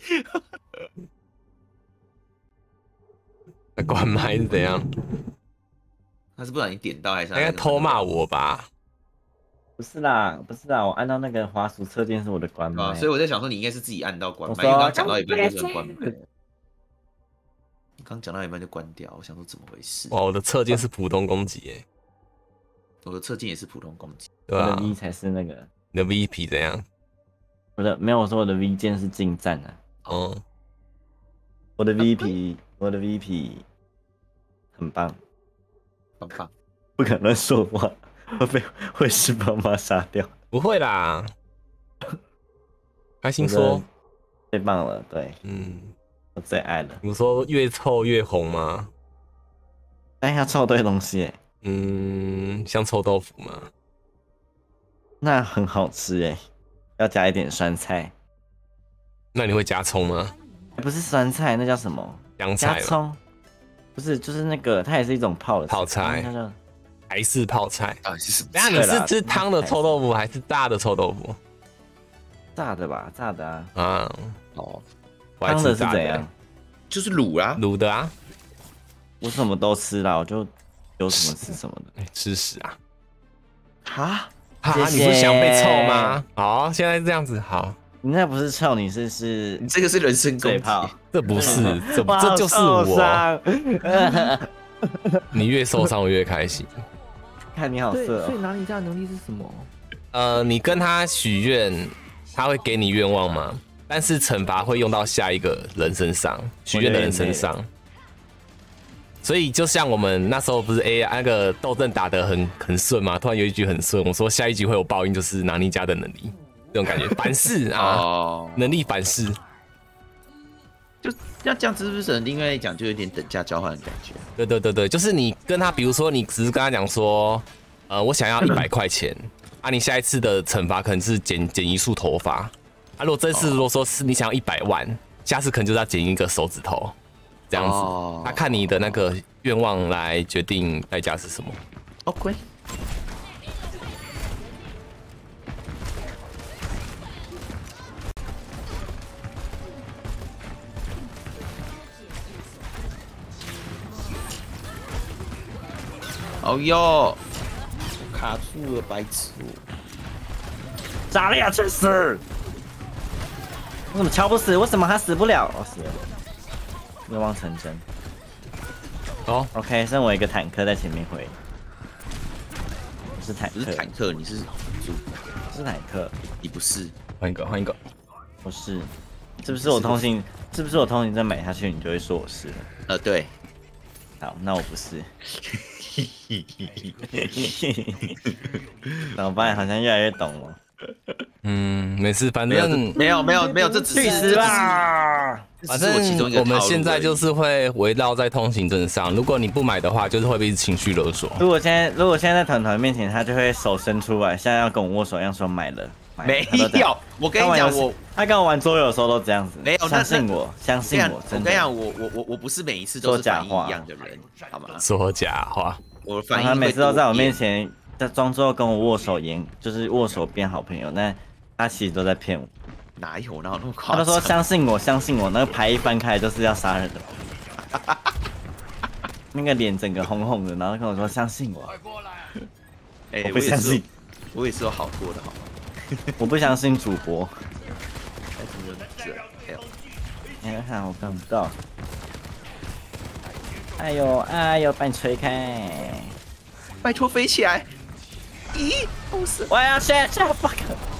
那关麦是怎样？ 他是不小心点到还是他应该偷骂我吧？ 不是啦，我按到那个滑鼠侧键是我的关麦， 所以我在想说你应该是自己按到关麦， 我说因为刚讲到一半就关麦。你刚讲到一半就关掉，我想说怎么回事？ 哇，我的侧键是普通攻击耶， 我的侧键也是普通攻击， 对吧？ 我的 V 才是那个， 你的 VP 怎样？ 没有，我说我的 V 键是近战啊。 哦， 我的 VP 很棒， 棒， 不可能说话，会被会是爸妈杀掉。 不会啦，开心说最棒了，对，我最爱了。 你说越臭越红吗？ 但要臭对东西耶， 像臭豆腐吗？ 那很好吃耶，要加一点酸菜。 那你会加葱吗？ 不是酸菜，那叫什么？ 香菜加葱？不是，就是那个，它也是一种泡菜，还是泡菜？ 到底是什么？ 等下你是吃汤的臭豆腐还是炸的臭豆腐？ 炸的吧，炸的啊。 啊， 哦， 汤的是怎样？ 就是卤啦， 卤的啊。 我什么都吃啦，我就有什么吃什么的。 吃屎啊！ 哈， 你不是想被臭吗？好，现在这样子好。 你那不是臭，你是你这个是人身攻击， 这不是，这就是我。你越受伤我越开心。 看你好色哦。 所以拿你家的能力是什么？ 你跟他许愿，他会给你愿望吗？但是惩罚会用到下一个人身上，许愿的人身上。所以就像我们那时候不是那个斗阵打得很顺嘛，突然有一局很顺，我说下一局会有报应，就是拿你家的能力，这种感觉反噬啊，能力反噬。 就那这样子是不是另外来讲就有点等价交换的感觉？ 对，就是你跟他，比如说你只是跟他讲说，我想要100块钱啊，你下一次的惩罚可能是剪一束头发啊，如果这次如果说是你想要100万，下次可能就是要剪一个手指头，这样子，他看你的那个愿望来决定代价是什么。 OK。哦哟，卡住了，白痴！ 炸裂去死！我怎么敲不死？为什么他死不了？我死了，愿望成真。 哦 ，OK， 剩我一个坦克在前面回。是坦克， 不是坦克，你是主， 是坦克， 你不是。 换一个。 不是，是不是我通行？是不是我通行证买下去，你就会说我是了？ 对。 好，那我不是。怎么办？好像越来越懂了。 没事，反正没有，这只是去死吧！ 反正我们现在就是会围绕在通行证上，如果你不买的话，就是会被情绪勒索。 如果现在在团团面前，他就会手伸出来，像要跟我握手一样说买了。 没有，我跟你讲， 他跟我玩桌游的时候都这样子。 没有， 相信我，相信我，真的。 我跟你讲，我不是每一次都是反应一样的人，好吗？ 说假话。 我反应他每次都在我面前在装作跟我握手就是握手变好朋友，但他其实都在骗我。 哪有那么夸张？ 他都说相信我，相信我，那个牌一翻开就是要杀人的。那个脸整个红红的，然后跟我说相信我。我不相信， 我也是有好过的，好吗？ 我不相信主播。你看我看不到。哎呦，把你吹开！ 拜托飞起来！咦，不是！ 我要下 fuck！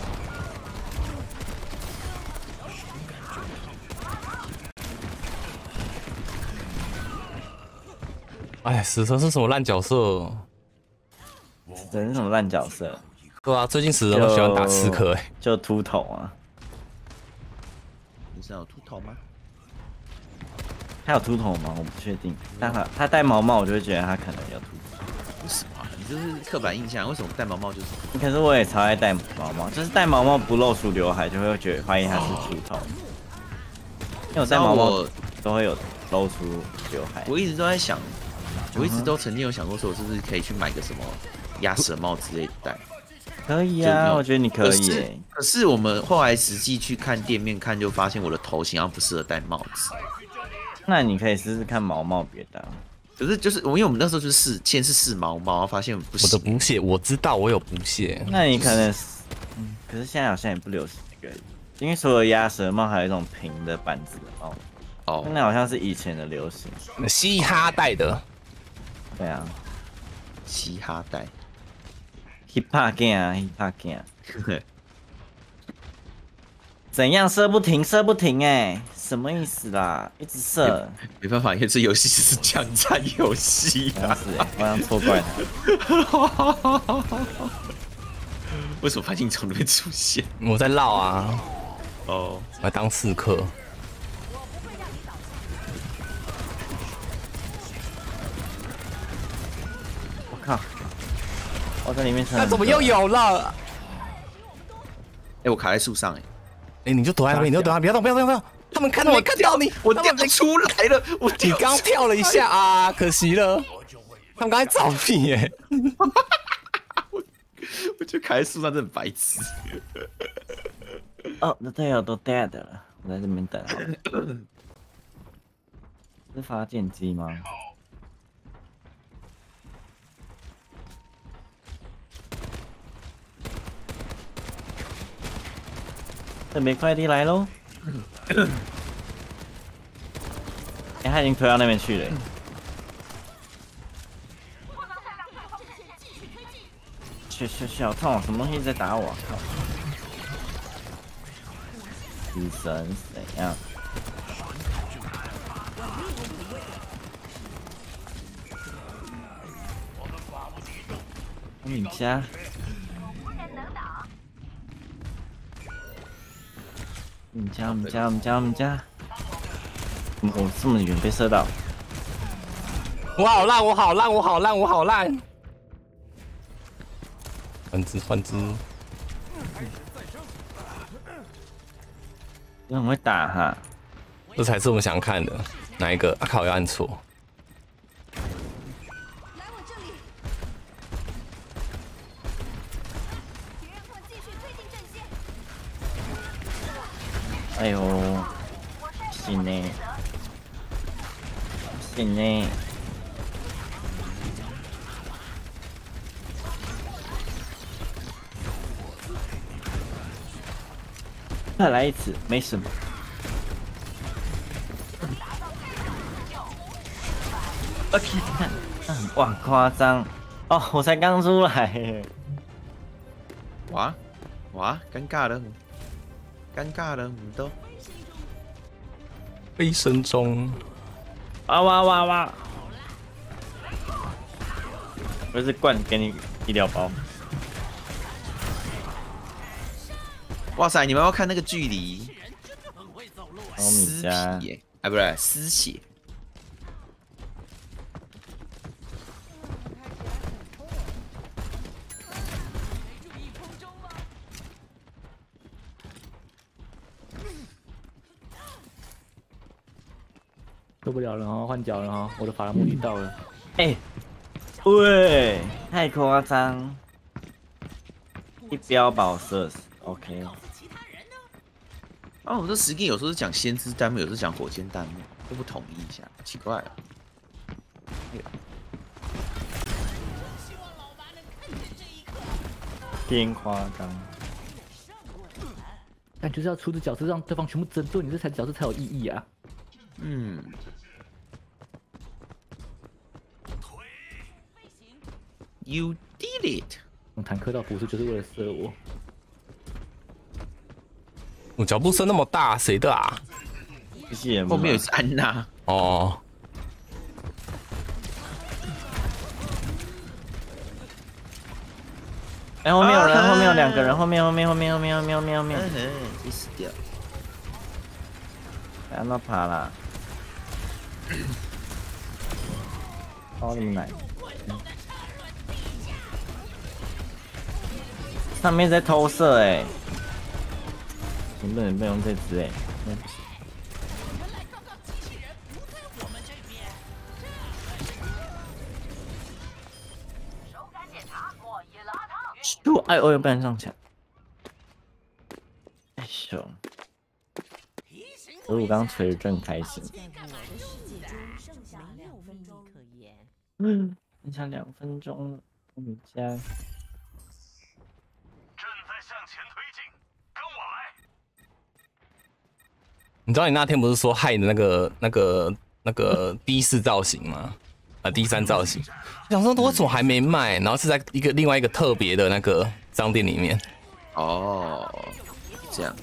哎，死神是什么烂角色？ 死神是什么烂角色？ 对啊，最近死神都喜欢打刺客， 就秃头啊。 你是有秃头吗？ 他有秃头吗？我不确定。但他戴毛帽，我就会觉得他可能有秃头。 为什么？你这是刻板印象。为什么戴毛帽就是？ 可是我也超爱戴毛帽，就是戴毛帽不露出刘海，就会觉得怀疑他是秃头。因为我戴毛帽都会有露出刘海。 我一直都在想，我一直都曾经有想过，说我是不是可以去买个什么鸭舌帽之类的戴？ 可以啊，我觉得你可以。 可是我们后来实际去看店面看，就发现我的头型好像不适合戴帽子。 那你可以试试看毛帽别戴。 可是就是因为我们那时候就是先是试毛帽，然后发现不行。 我的补血我知道我有补血。 那你可能，可是现在好像也不流行那个，因为所有鸭舌帽还有一种平的板子的帽。哦。那好像是以前的流行。 嘻哈戴的。 对啊。 嘻哈戴。 hip hop gang 啊 ，hip hop gang。怎样射不停？射不停哎、什么意思啦？一直射。 没办法，因为这游戏是枪战游戏啊。 是哎，我想错怪他。 为什么潘金从那边出现？ 我在绕啊。 哦， 我来当刺客。 我靠！我在里面撑。 那怎么又有了？ 哎，我卡在树上哎。 哎，你就躲在那边，你就躲在那边，不要动！他们看到没看到你？ 我掉出来了， 你刚跳了一下啊，可惜了。他们刚才找你耶。 我就卡在树上，真的白痴。 哦，那队友都 dead 了，我在这边等。是发电机吗？特别快递来喽！哎，他已经推到那边去了。小痛，什么东西在打我？靠！死神怎样？你家？我们家！ 我这么远被射到， 我好烂，我好烂，我好烂，我好烂。换只， 你很会打哈。 这才是我们想看的。哪一个？啊靠，要按错。 来我这里。敌人会继续推进阵线。 哎呦，行呢，行呢。再来一次，没什么。OK， 哇，夸张哦！我才刚出来。 哇，尴尬了，都。 飞升中。 哇！我是灌给你医疗包。 哇塞，你们要看那个距离， 欧米茄耶，啊不是丝血。 受不了了哈，换脚了哈，我的法兰目的到了。 哎，喂，太夸张！一标保射死 ，OK。 啊，我们这实 game 有时候是讲先知弹幕，有时候讲火箭弹幕，都不统一一下，奇怪了。 偏夸张。 但就是要出的角色让对方全部针对你，这才角色才有意义啊。 嗯。You did it！ 用坦克到不是就是为了射我。 我脚步声那么大，谁的啊？ 后面有是安娜。 哦。 哎，后面有人，后面有2个人，后面。 死掉。 安娜爬了。超你奶！上面在偷射哎、欸，你不能用这只哎、欸，那不行。哎，我又不能上墙。哎呦，我刚锤的正开心。剩下2分钟，我们家。正在向前推进，跟我来。 你知道你那天不是说害的那个第4造型吗？第3造型。我想说为什么还没卖？然后是在另外一个特别的那个商店里面。 哦，这样。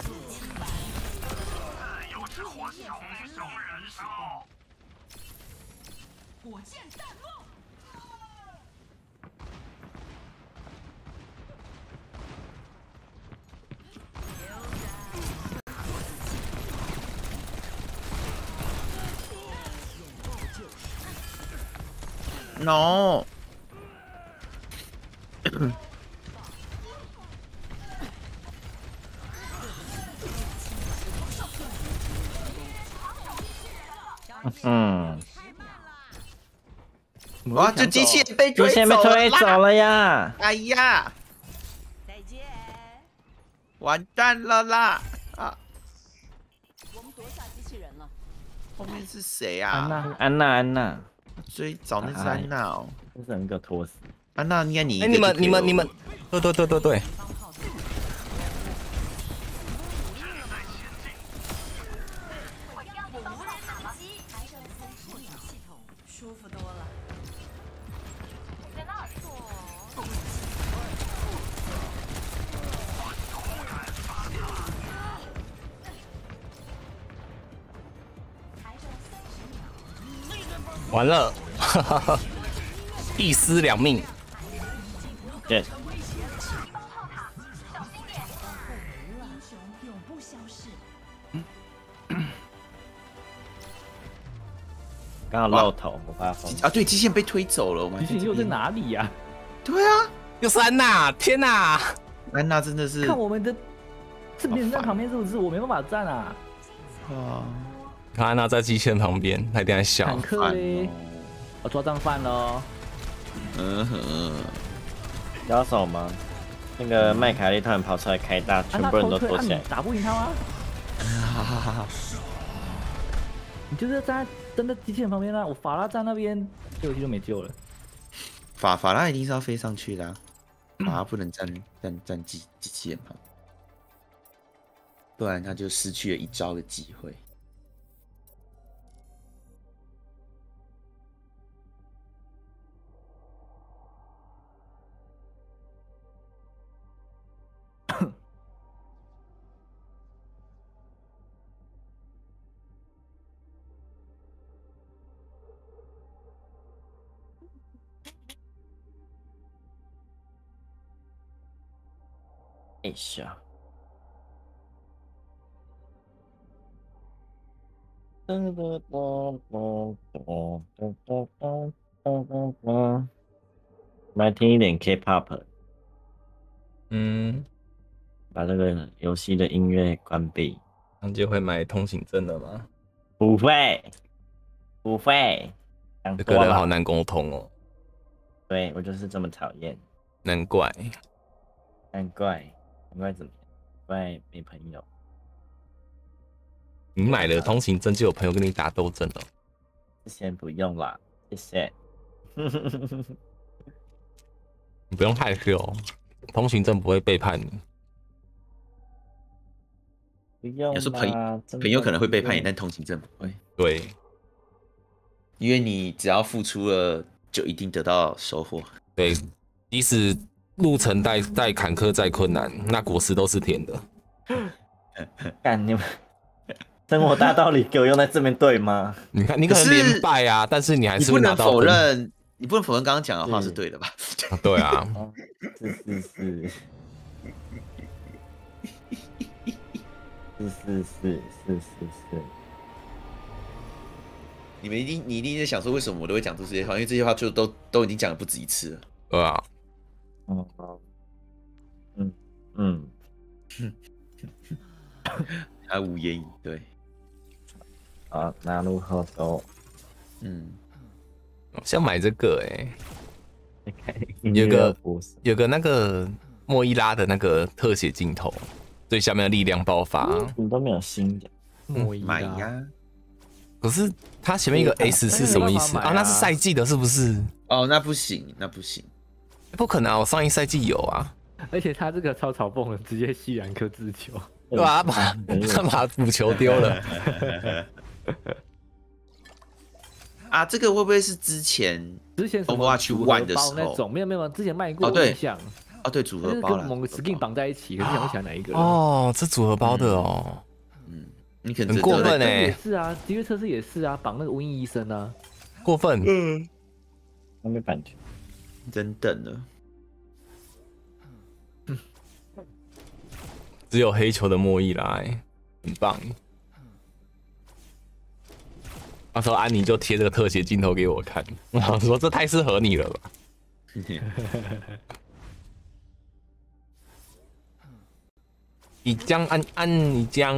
有只火熊燃烧。 火箭弹幕。 No。哇！这机器人被机器人被推走了呀！ 哎呀！ 再见。 完蛋了啦！啊！ 我们夺下机器人了。 后面是谁啊？ 安娜， 追找那是安娜哦。 这整个拖死。 安娜，应该你。 哎，你们，对。 舒服多了。在那儿做。 完了，哈哈哈，一尸2命。 对。 刚好露头，我发疯。 啊，对，机器人被推走了，我们还机器人又在哪里呀？ 对啊， 又是安娜，天哪！ 安娜真的是看我们的这边人在旁边是不是？我没办法站啊。 啊， 看安娜在机器人旁边，她一定在笑坦。克嘞，我抓账犯喽。 嗯哼， 摇手吗？那个麦卡利突然跑出来开大，全部人都躲起来你。打不赢他吗？ 哈哈哈！ 你就是站在机器人旁边啊，我法拉站那边，这游戏就没救了。 法拉一定是要飞上去的、啊，法拉不能站机器人旁，不然他就失去了一招的机会。 哎呀！我们来听一点 K-pop， 把这个游戏的音乐关闭。 那就会买通行证了吗？ 不会，不会，想这多了。 个人好难沟通哦， 对我就是这么讨厌， 难怪。 难怪怎么样？难怪没朋友。 你买了通行证就有朋友跟你打斗争了。 先不用啦，谢谢。 你不用害羞，通行证不会背叛你。 不用啦， 有时候朋真的友可能会背叛你， 不用但通行证不会， 对， 因为你只要付出了，就一定得到收获。 对，即使路程再坎坷再困难，那果实都是甜的。 干你们生活大道理给我用在这边对吗？ 你看，你可能连败啊，但是你还你不能是会拿到分。 你不能否认刚刚讲的话是对的吧？ 对啊， 是。 你一定在想说，为什么我都会讲出这些话？因为这些话就都已经讲了不止一次了。 对啊， 他无言以对。 啊，拿入后头。 想买这个有有个那个莫伊拉的那个特写镜头，最下面的力量爆发。 怎么都没有新的？ 买呀！ 可是它前面一个 S 是什么意思啊？那是赛季的，是不是？ 哦，那不行，那不行， 不可能啊！我上一赛季有啊。 而且他这个超嘲讽的，直接西兰克自球， 对吧？他把补球丢了。 啊，这个会不会是之前什么 Overwatch 1的时候那种？没有，之前卖过印象。 哦，对，组合就是包跟某个 skin 绑在一起，可是想不起来哪一个。 哦，这组合包的哦。 你可能很过分也是啊，敌对测试也是啊，绑那个瘟疫医生啊， 过分。 还没版权， 真等了。 只有黑球的莫伊拉，很棒。那时候安妮就贴这个特写镜头给我看，我想说这太适合你了吧。一江安一江。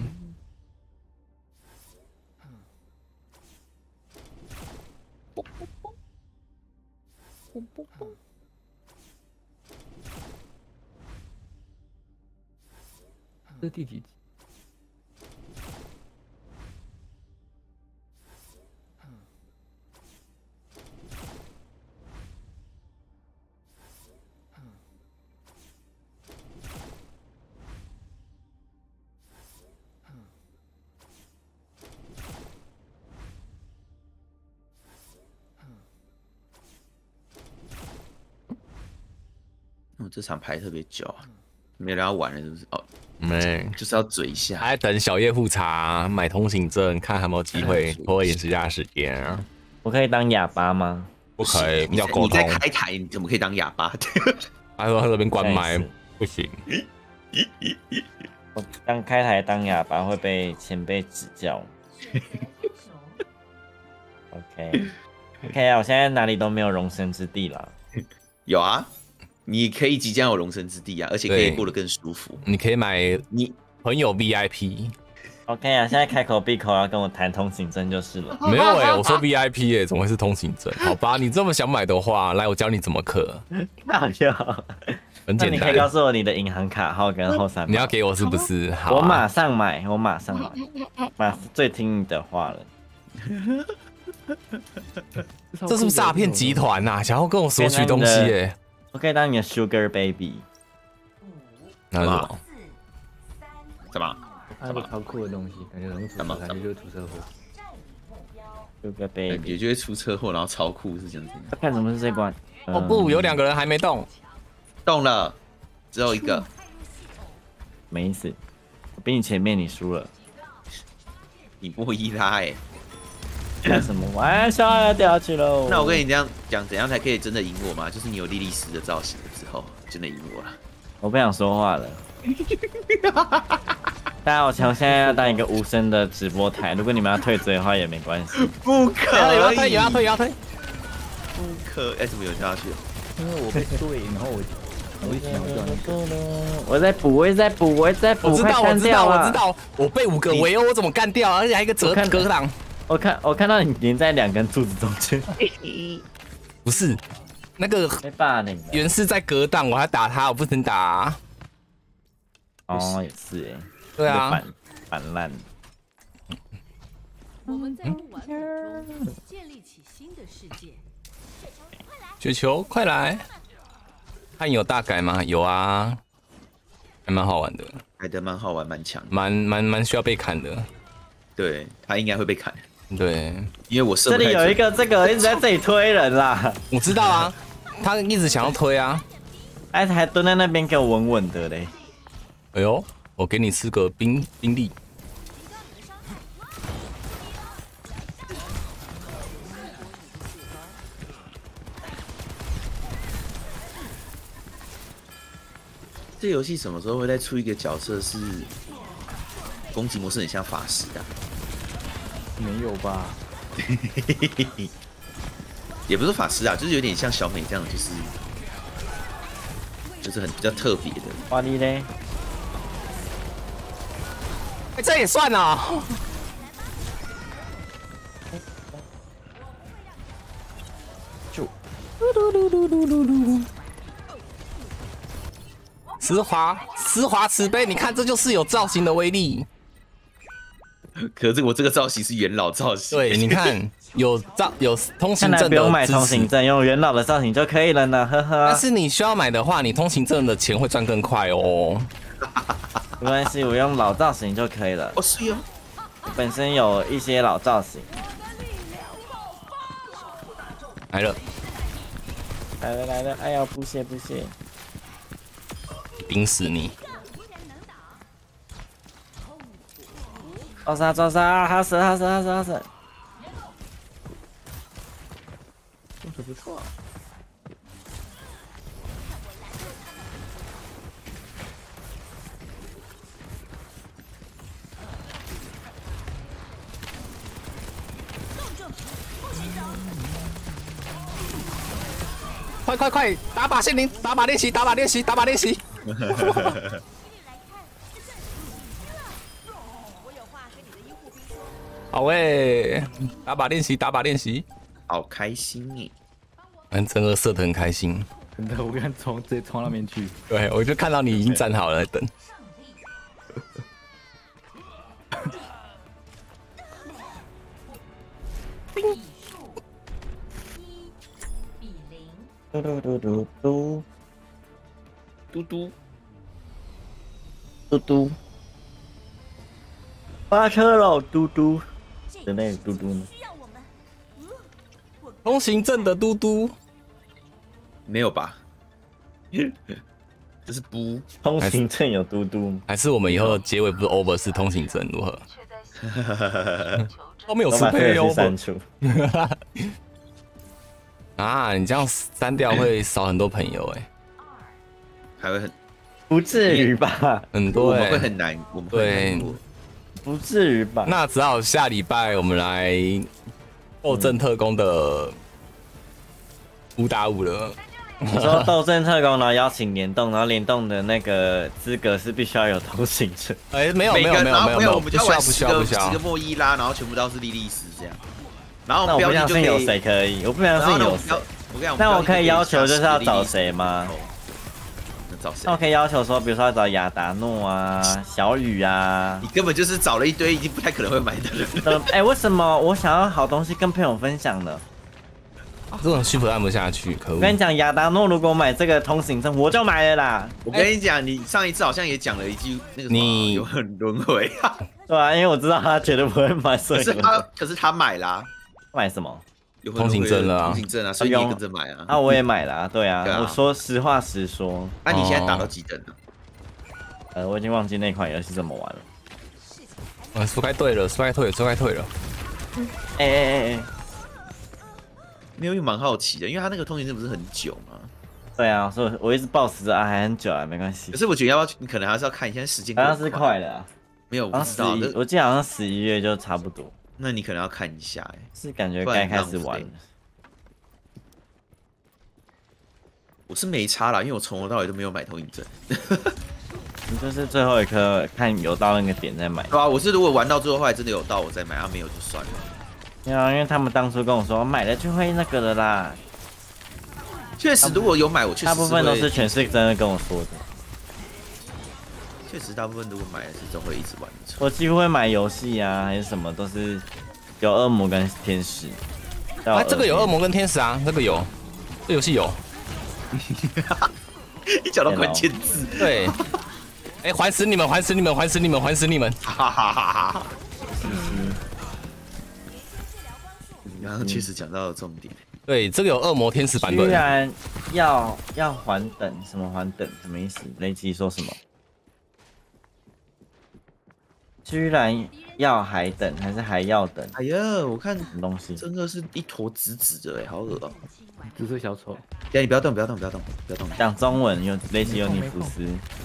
这是第几集？ 这场排特别久，没人要玩了是不是？哦， 没， 就是要嘴一下， 还等小叶复查买通行证，看还有没有机会拖延时下时间啊。 我可以当哑巴吗？ 不可以， 你要沟通。 你在开台，你怎么可以当哑巴？ 他说他这边关麦不行。 我当开台当哑巴会被前辈指教。 OK 啊，我现在哪里都没有容身之地了。 有啊，你可以即将有容身之地啊，而且可以对过得更舒服。 你可以买你朋友 VIP。 OK 啊，现在开口闭口要跟我谈通行证就是了。 没有我说 VIP 怎么会是通行证？好吧，你这么想买的话，来我教你怎么刻， 那就很简那你可以告单。 诉我你的银行卡号跟后三码。 你要给我是不是？好、啊， 我马上买，最听你的话了。 这是不是诈骗集团呐？想要跟我索取东西耶、 我可以当你的 Sugar Baby。 那是什么？ 什么？ 那个超酷的东西，感觉很土，感觉就是出车祸。 Sugar 感 Baby， 觉就会出车祸，然后超酷是这样子。 看什么是这关？ 哦不，有2个人还没动。 动了，只有一个。 没意思，我比你前面，你输了。 你波伊拉哎， 开什么玩笑要掉下去喽？ 那我跟你这样讲，怎样才可以真的赢我吗？就是你有莉莉丝的造型之后，就能赢我了。 我不想说话了。大家，我现在要当一个无声的直播台，如果你们要退追的话也没关系。 不可以， 有要退，有要退，有要退。 不可，哎，怎么有人跳下去了？ 因为我被对，然后我一秒掉那个。 我在补，我在补，我在补。 我知道， 快我知道， 干掉啊我知道，我被5个围殴，我怎么干掉？而且还一个格挡。 我看到你连在2根柱子中间。 不是，那个被霸凌了。 袁氏在格挡，我还打他，我不能打、啊。 哦，也是哎。 对啊， 反烂。 我们在不完美中建立起新的世界。 雪球，快来！看有大改吗？有啊，还蛮好玩的， 改的蛮好玩，蛮强， 蛮需要被砍的。 对他应该会被砍， 对， 因为我射这不太准。 里有一个，这个一直在这里推人啦， 我知道啊，他一直想要推啊。 哎，还蹲在那边给我稳稳的嘞。 哎呦，我给你吃个兵力。 这游戏什么时候会再出一个角色是攻击模式很像法师啊？ 没有吧？ 也不是法师啊，就是有点像小美这样，就是很比较特别的。 哇你嘞？ 哎，这也算啊。 就丝滑慈悲，你看这就是有造型的威力。 可是我这个造型是元老造型。 对，你看有通行看来证的不用买支持通行证，用元老的造型就可以了呢，呵呵。 但是你需要买的话，你通行证的钱会赚更快哦。 没关系，我用老造型就可以了。 哦，是哦。 本身有一些老造型。 来了， 来了！哎呀，不谢， 顶死你！ 抓杀！他死！ 不错。 快！打靶限灵，打靶练习。好喂，打靶练习。 好开心耶！ 真的射得很开心。 真的，我刚直接冲那边去。 对，我就看到你已经站好了，等。 嘟，发车了，嘟嘟的那个嘟嘟呢？ 通行证的嘟嘟没有吧？这是不通行证有嘟嘟吗？ 还是我们以后结尾不是 over 是通行证如何？后面有我把这吃配个删除。 啊，你这样删掉会少很多朋友哎， 还会很不至于吧？ 很多哎， 我们会很难，我们会很难过。 不至于吧？ 那只好下礼拜我们来斗阵特工的5打5了。 你说斗阵特工，然后邀请联动，然后联动的那个资格是必须要有通行证。 哎，没有， 每个然后没有，我们就要玩不需要。 10个莫伊拉，然后全部都是莉莉丝这样。然后那我不相标记就可以信有谁可以，我不相信有谁。 我跟你讲， 那我可以要求就是要找谁吗？ 找谁？ 那我可以要求说，比如说要找亚达诺啊、小雨啊。 你根本就是找了一堆已经不太可能会买的人。 哎，为什么我想要好东西跟朋友分享呢？ 这种shift按不下去，可恶！ 我跟你讲，亚达诺如果买这个通行证，我就买了啦。 我跟你讲，你上一次好像也讲了一句那个什么有很轮回。 对啊，因为我知道他绝对不会买， 可是他买啦。 买什么？ 有通行证了啊， 通行证啊，所以你也跟着买啊。 啊，我也买了啊，对啊。我说实话实说。 那你现在打到几等了？ 我已经忘记那款游戏怎么玩了。 输开队了，输开退了。 哎。 没有，又蛮好奇的，因为他那个通行证不是很久吗？ 对啊，所以我一直抱持着啊，还很久啊，没关系。 可是我觉得要不要，你可能还是要看一下时间。 好像是快了啊。 没有，我不知道。 我记得好像11月就差不多。 那你可能要看一下， 是感觉该开始玩了。 我是没差啦，因为我从头到尾都没有买通行证。 你就是最后一刻看有到那个点再买。 对啊，我是如果玩到最后后来真的有到我再买，没有就算了。 对啊，因为他们当初跟我说买了就会那个了啦。 确实，如果有买，我确实大部分都是全是真的跟我说的。 确实，大部分如果买的是都会一直玩的。 我几乎会买游戏啊，还是什么都是有恶魔跟天使。 啊，这个有恶魔跟天使啊，这个有，这游戏有。 一讲到关键字， 对。哎，还死你们！还死你们！还死你们！还死你们！ 哈哈哈哈！你刚刚确实讲到了重点。 对，这个有恶魔天使版本。 居然要还等，什么还等？什么意思？雷吉说什么？居然要还等，还是还要等？ 哎呀，我看什么东西？ 真的是一坨紫紫的哎，好恶哦！ 紫色小丑。 呀，你不要动，不要动，不要动，不要动。 讲中文有雷吉有你福斯。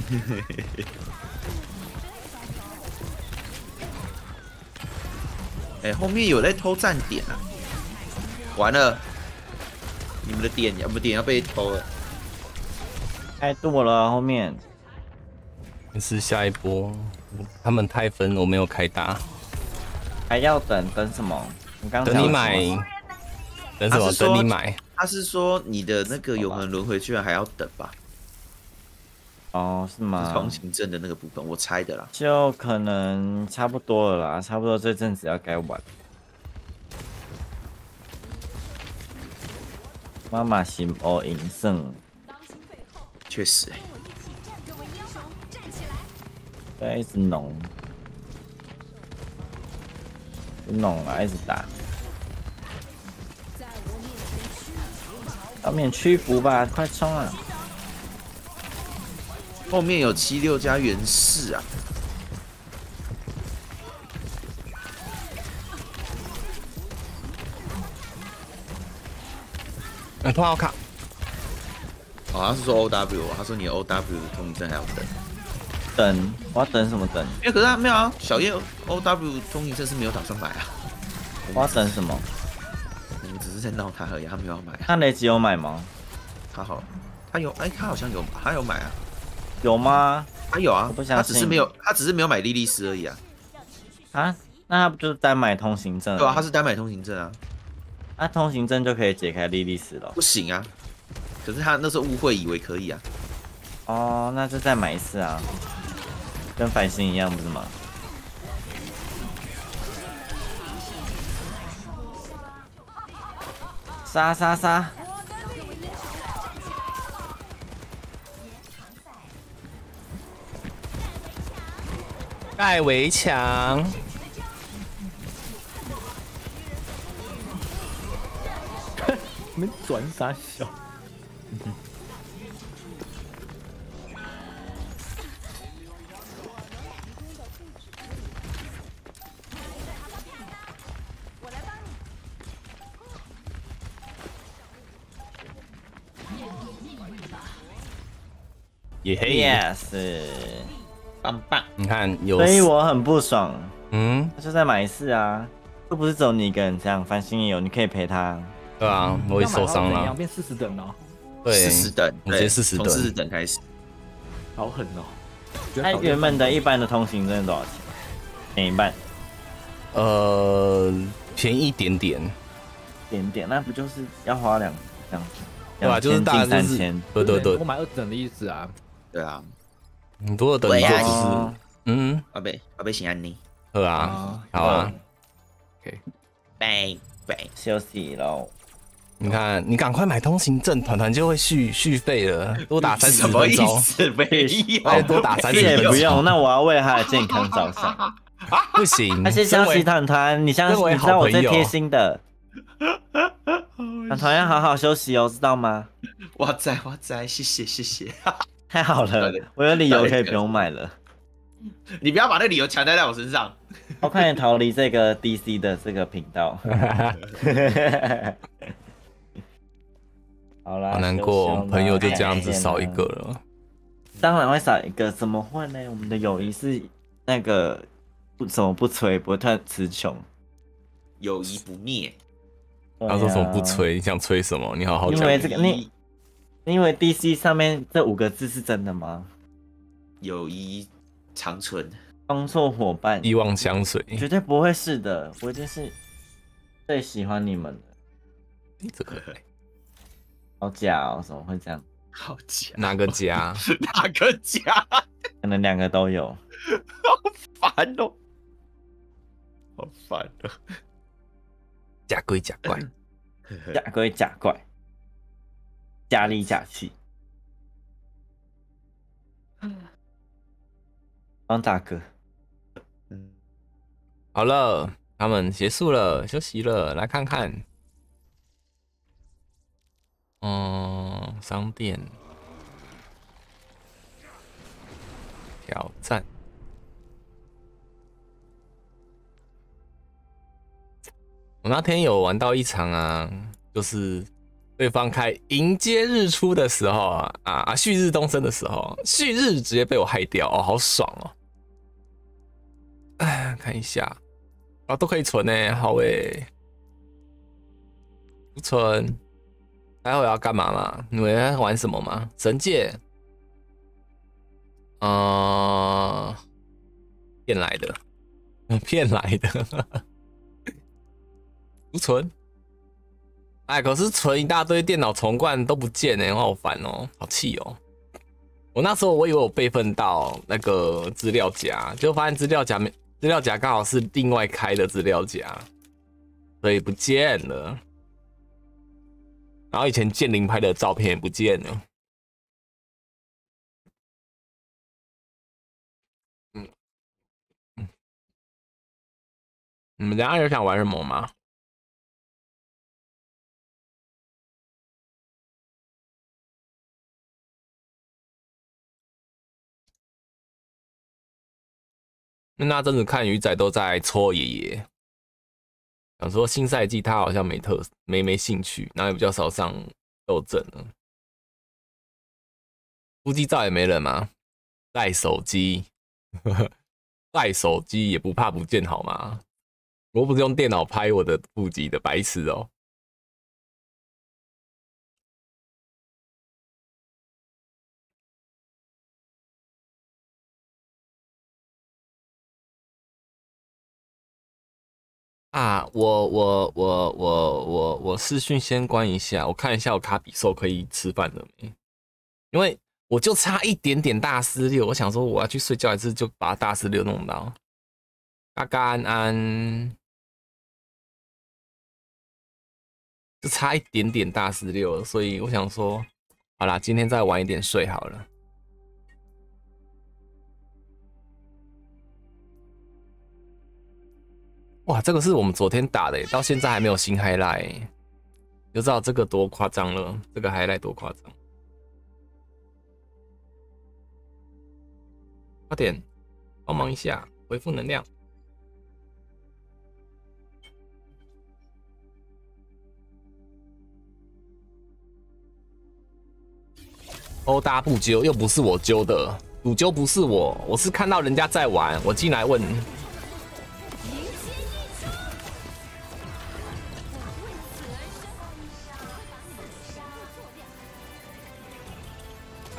哎，后面有在偷站点啊！完了，你们的点要被偷了。 太多了，后面。 是下一波，他们太分，我没有开大。 还要等什么？ 等你买。等什么？等你买。 他是说你的那个永恒轮回居然还要等吧？ 哦，是吗？ 通行证的那个部分，我猜的啦。 就可能差不多了啦，差不多这阵子要该玩。妈妈心哦赢胜， 确实哎。 对，一直弄，弄啊，一直打。后面屈服吧，快冲啊！ 后面有76加元氏啊！ 突然卡。 哦，他是说 OW， 他说你的 OW 通行证还要等。 等，我要等什么等？ 可是他没有啊，小叶 OW 通行证是没有打算买啊。 我要等什么？ 我们只是在闹他而已，他没有要买。 他雷吉有买吗？ 他有，他好像有，他有买啊。 有吗？ 他有啊，他只是没有买莉莉丝而已啊。 啊？那他不就是单买通行证？ 对啊，他是单买通行证啊。 那通行证就可以解开莉莉丝了？ 不行啊。可是他那时候误会以为可以啊。 哦，那就再买一次啊，跟繁星一样不是吗？杀杀杀！ 盖围墙。 你们转啥小？ 也嘿 ，yes， 棒棒。 你看有， 所以我很不爽。 他就再买一次啊。 又不是只有你一个人这样，繁星也有，你可以陪他。 对啊，我也受伤了怎样。变40等了？ 对 40等， 我直接40 从等 40等开始。 好狠哦！ 那原本的一般的通行证多少钱？便宜一半， 便宜一点点。 那不就是要花2这样子？ 对吧？就是大概就是 3000， 对， 我买2等的意思啊。 对啊， 很多的等于就只是我被请安妮， 好啊，好啊。 拜拜， 休息喽。 你看，你赶快买通行证，团团就会续费了，多打30 什么意分钟， 思？没有， 再多打30分钟。 也不用，那我要为他的健康着想。 不行， 那些相信团团，你相信，你知道我最贴心的。团团要好好休息哦，知道吗？ 哇塞，谢谢， 太好了，我有理由可以不用买了。 你不要把那个理由强加在我身上。 我快点逃离这个 DC 的这个频道。好啦， 好难过，朋友就这样子少一个了。 当然会少一个，怎么会呢？我们的友谊是那个怎么不吹，不会太词穷， 友谊不灭。 他说什么不吹？你想吹什么？你好好讲。 因为这个你因为 DC 上面这5个字是真的吗？ 友谊长存， 工作伙伴， 一望相随， 绝对不会是的，我一定是最喜欢你们的。 这个好假哦，怎么会这样？ 好假， 哪个家？ 哪个家？ 可能2个都有。 好烦哦，好烦哦。 假鬼假怪， 假鬼假怪，假里假气。王大哥， 好了，他们结束了，休息了，来看看。商店挑战。我那天有玩到一场啊，就是对方开迎接日出的时候旭日东升的时候，旭日直接被我害掉哦，好爽哦！哎，看一下都可以存呢，好诶，不存。待会要干嘛嘛？你们在玩什么吗？神界，骗来的，不存。哎，可是存一大堆电脑重灌都不见呢，好烦哦，好气哦！我那时候我以为我备份到那个资料夹，就发现资料夹刚好是另外开的资料夹，所以不见了。然后以前剑灵拍的照片也不见了。你们等一下有想玩什么吗？那阵子看鱼仔都在搓爷爷，想说新赛季他好像没兴趣，然后也比较少上斗阵了。腹肌照也没人吗？带手机，带手机也不怕不见好吗？我不是用电脑拍我的腹肌的，白痴哦。我视讯先关一下，我看一下我卡比兽可以吃饭了没？因为我就差一点点大师6，我想说我要去睡觉，还是就把大师6弄到。嘎嘎安安，就差一点点大师6，所以我想说，好啦，今天再晚一点睡好了。哇，这个是我们昨天打的，到现在还没有新 highlight， 就知道这个多夸张了。这个 highlight 多夸张！快点帮忙一下，回复能量。欧大不揪，又不是我揪的，主揪不是我，我是看到人家在玩，我进来问。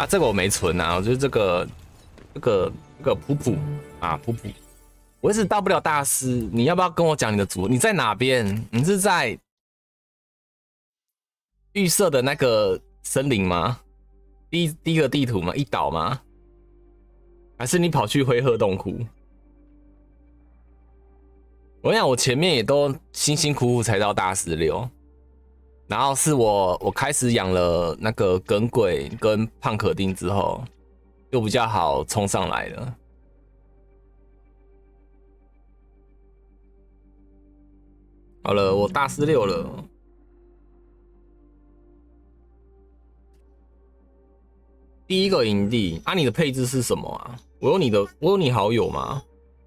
啊，这个我没存啊，我觉得这个普普啊普普，我一直到不了大师，你要不要跟我讲你的组？你在哪边？你是在预设的那个森林吗？第一个地图吗？一岛吗？还是你跑去灰鹤洞窟？我跟你讲，我前面也都辛辛苦苦才到大师6，然后是我开始养了那个耿鬼跟胖可丁之后，就比较好冲上来了。好了，我大师6了。第一个营地啊，你的配置是什么啊？我有你好友吗？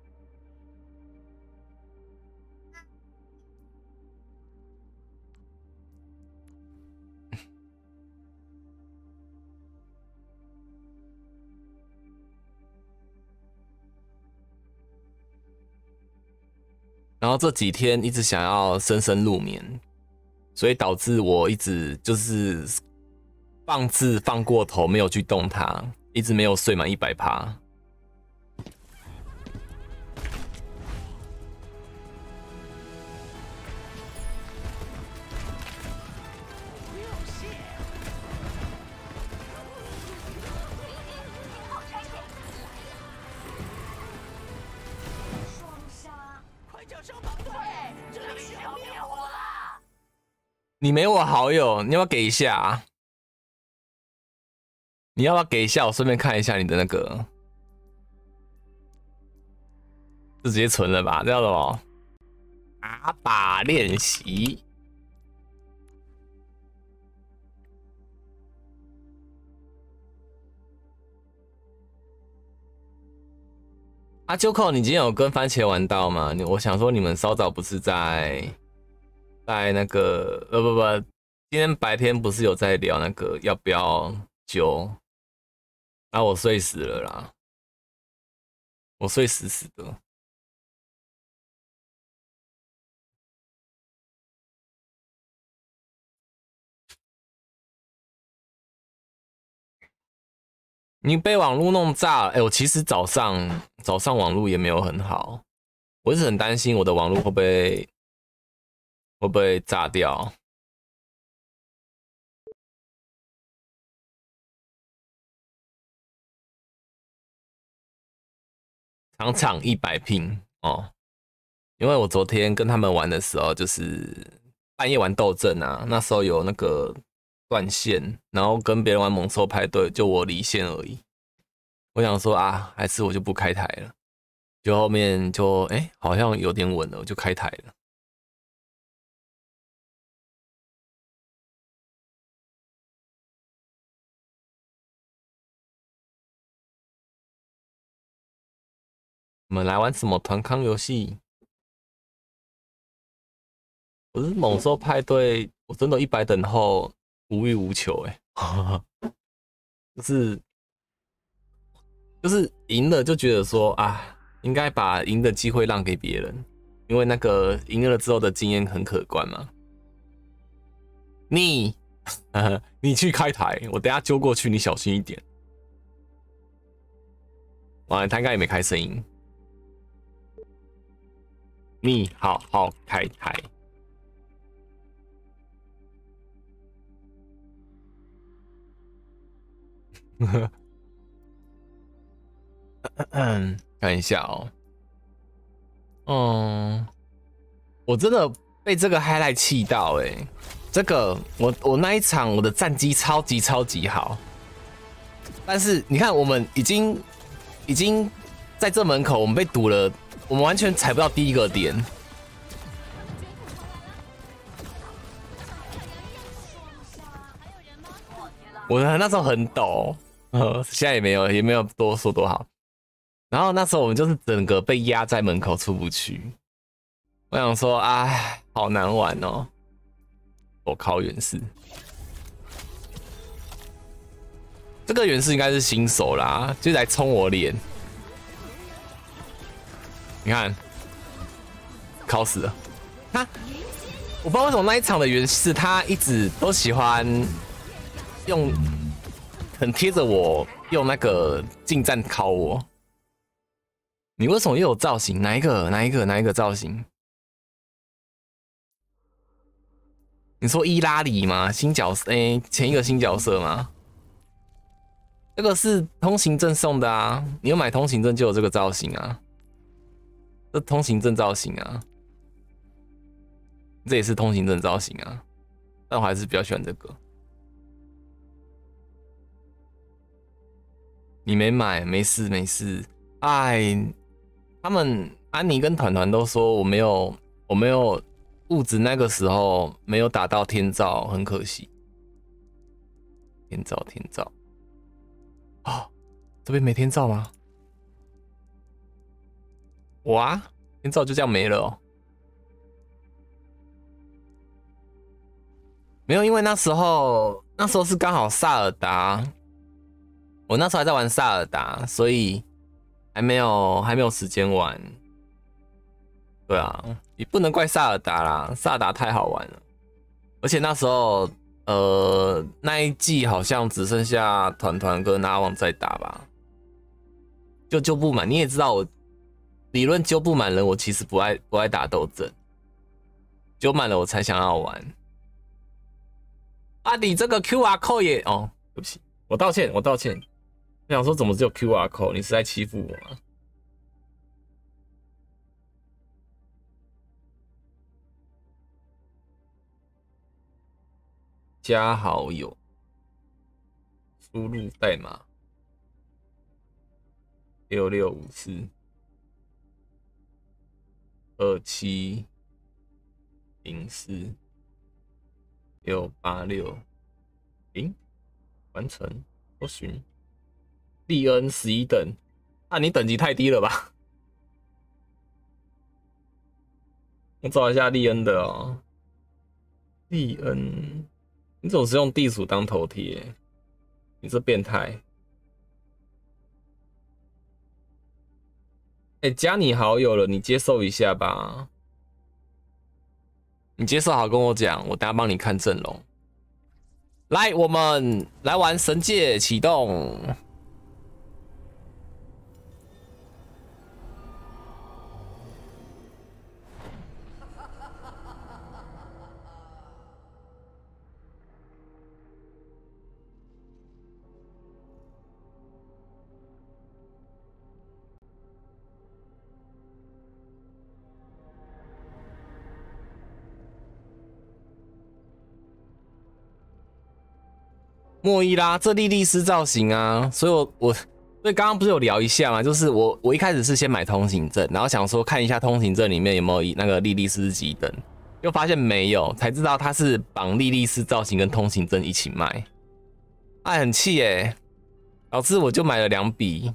然后这几天一直想要深深入眠，所以导致我一直就是放置放过头，没有去动它，一直没有睡满100%。你没我好友，你要不要给一下啊？你要不要给一下？我顺便看一下你的那个，就直接存了吧，叫什么？打靶练习。啊，Joko，你今天有跟番茄玩到吗？我想说你们稍早不是在那个不，今天白天不是有在聊那个要不要揪？啊，我睡死了啦，我睡死死的。你被网络弄炸了，哎，我其实早上网络也没有很好，我一直很担心我的网络会不会炸掉。场100ping哦，因为我昨天跟他们玩的时候，就是半夜玩斗阵啊，那时候有那个断线，然后跟别人玩猛兽派对，就我离线而已。我想说啊，还是我就不开台了，就后面就好像有点稳了，我就开台了。我们来玩什么团康游戏？我是猛兽派对，我真的100等后无欲无求就是赢了就觉得说啊，应该把赢的机会让给别人，因为那个赢了之后的经验很可观嘛。你去开台，我等下揪过去，你小心一点。完了，他应该也没开声音。你好好开台。看一下哦。我真的被这个 highlight 气到这个我那一场我的战绩超级好，但是你看我们已经在这门口，我们被堵了，我们完全踩不到第一个点。我那时候很抖，现在也没有多说多好。然后那时候我们就是整个被压在门口出不去。我想说，哎，好难玩哦。我靠，远视，这个远视应该是新手啦，就来冲我脸。你看，靠死了。我不知道为什么那一场的远视他一直都喜欢用很贴着我用那个近战敲我。你为什么又有造型？哪一个造型？你说伊拉里吗？新角色前一个新角色吗？这个是通行证送的啊，你有买通行证就有这个造型啊，这通行证造型啊，这也是通行证造型啊，但我还是比较喜欢这个。你没买，没事没事。哎，他们安妮跟团团都说我没有物质，那个时候没有打到天照，很可惜。天照。哦，这边没天照吗？哇，天照就这样没了哦。没有，因为那时候是刚好萨尔达，我那时候还在玩萨尔达，所以还没有时间玩。对啊，也不能怪萨尔达啦，萨尔达太好玩了，而且那时候那一季好像只剩下团团跟阿旺在打吧，就不满。你也知道我理论揪不满人，我其实不爱打斗阵，揪满了我才想要玩。啊，你这个 QR code 也哦，对不起，我道歉。我想说怎么只有 QR code？ 你是在欺负我吗？加好友，输入代码6654 2704 686，完成搜寻。利恩11等，啊，你等级太低了吧？我找一下利恩的哦。利恩，你总是用地鼠当头贴，你这变态！加你好友了，你接受一下吧。你接受好跟我讲，我等下帮你看阵容。来，我们来玩神界启动。莫伊拉，这莉莉丝造型啊，所以刚刚不是有聊一下嘛，就是我一开始是先买通行证，然后想说看一下通行证里面有没有那个莉莉丝几等，又发现没有，才知道它是绑莉莉丝造型跟通行证一起卖，哎，很气耶，导致我就买了2笔。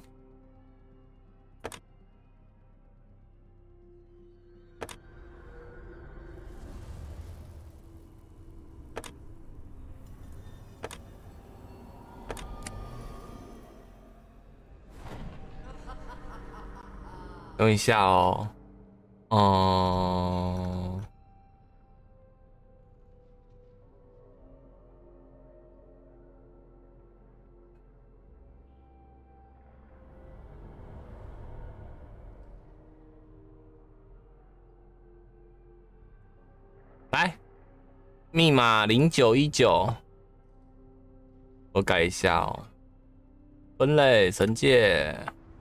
等一下哦，来，密码0919，我改一下哦，分类神界。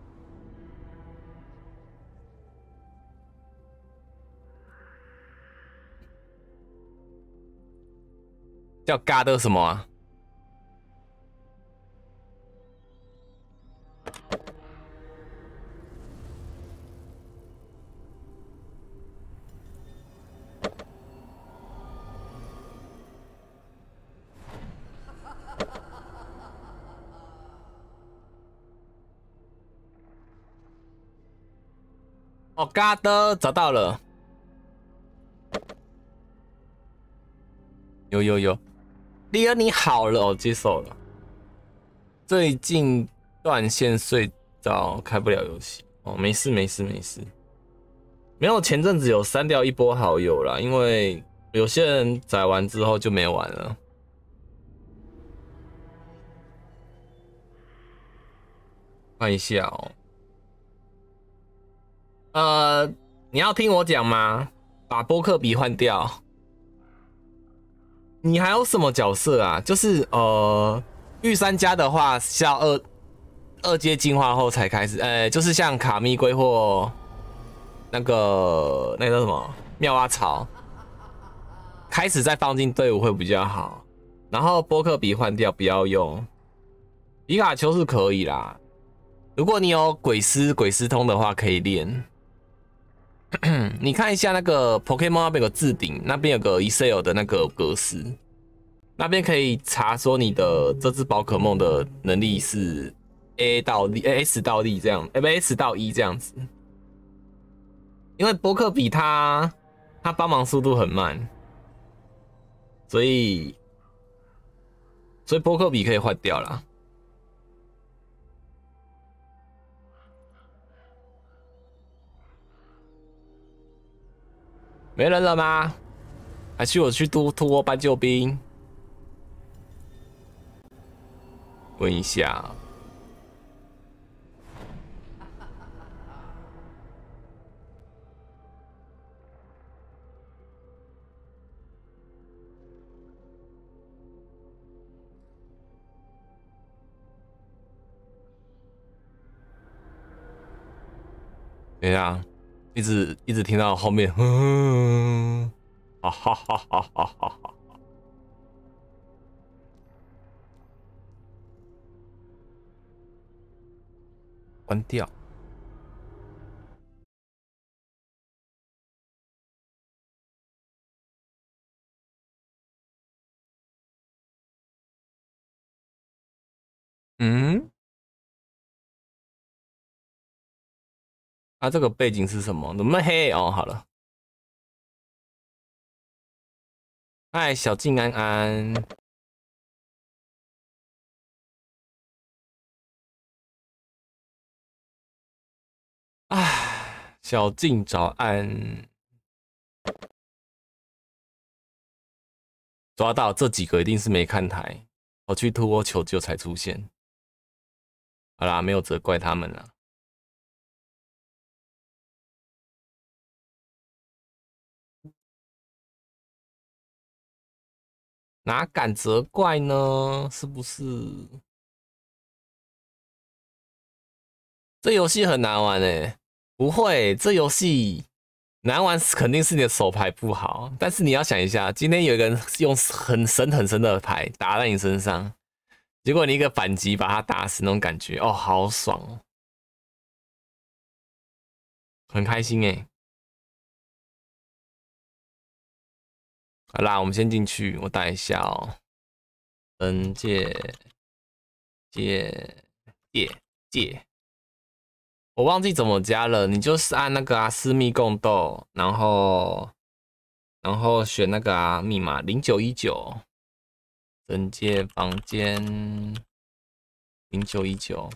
叫嘎的什么啊？哦，嘎的找到了，有。利恩你好了，我接受了。最近断线睡着，开不了游戏。哦，没事。没有，前阵子有删掉一波好友啦，因为有些人载完之后就没玩了。 看一下你要听我讲吗？把波克比换掉。你还有什么角色啊？就是御三家的话是要二阶进化后才开始，就是像卡密龟或那个叫什么妙蛙草，开始再放进队伍会比较好。然后波克比换掉，不要用。皮卡丘是可以啦，如果你有鬼丝通的话，可以练。你看一下那个 Pokemon 那边有个置顶，那边有个 Excel 的那个格式，那边可以查说你的这只宝可梦的能力是 A 到 S 到 D 这样，S 到 E 这样子。因为波克比他帮忙速度很慢，所以波克比可以换掉啦。没人了吗？还是我去突兀搬救兵？问一下。等一下，一直听到后面，哈哈哈哈哈哈！关掉。啊，这个背景是什么？怎么黑哦？好了，嗨，小静安安，唉，小静早安。抓到这几个一定是没看台，跑去突兀求救才出现。好啦，没有责怪他们啦。哪敢责怪呢？是不是？这游戏很难玩欸。不会，这游戏难玩肯定是你的手牌不好。但是你要想一下，今天有一个人用很深的牌打在你身上，结果你一个反击把他打死，那种感觉哦，好爽哦，很开心欸。好啦，我们先进去，我打一下哦。登界，我忘记怎么加了，你就是按那个啊，私密共斗，然后选那个啊密码0919，登界房间0919。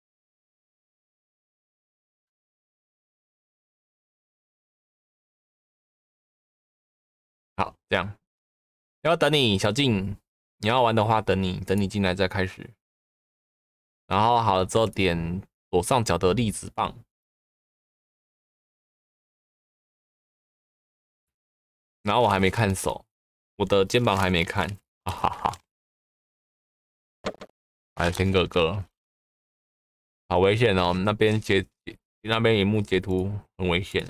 好，这样要等你，小静，你要玩的话，等你进来再开始。然后好了之后点左上角的粒子棒，然后我还没看手，我的肩膀还没看，哈哈哈。还有天哥哥，好危险哦！那边荧幕截图很危险。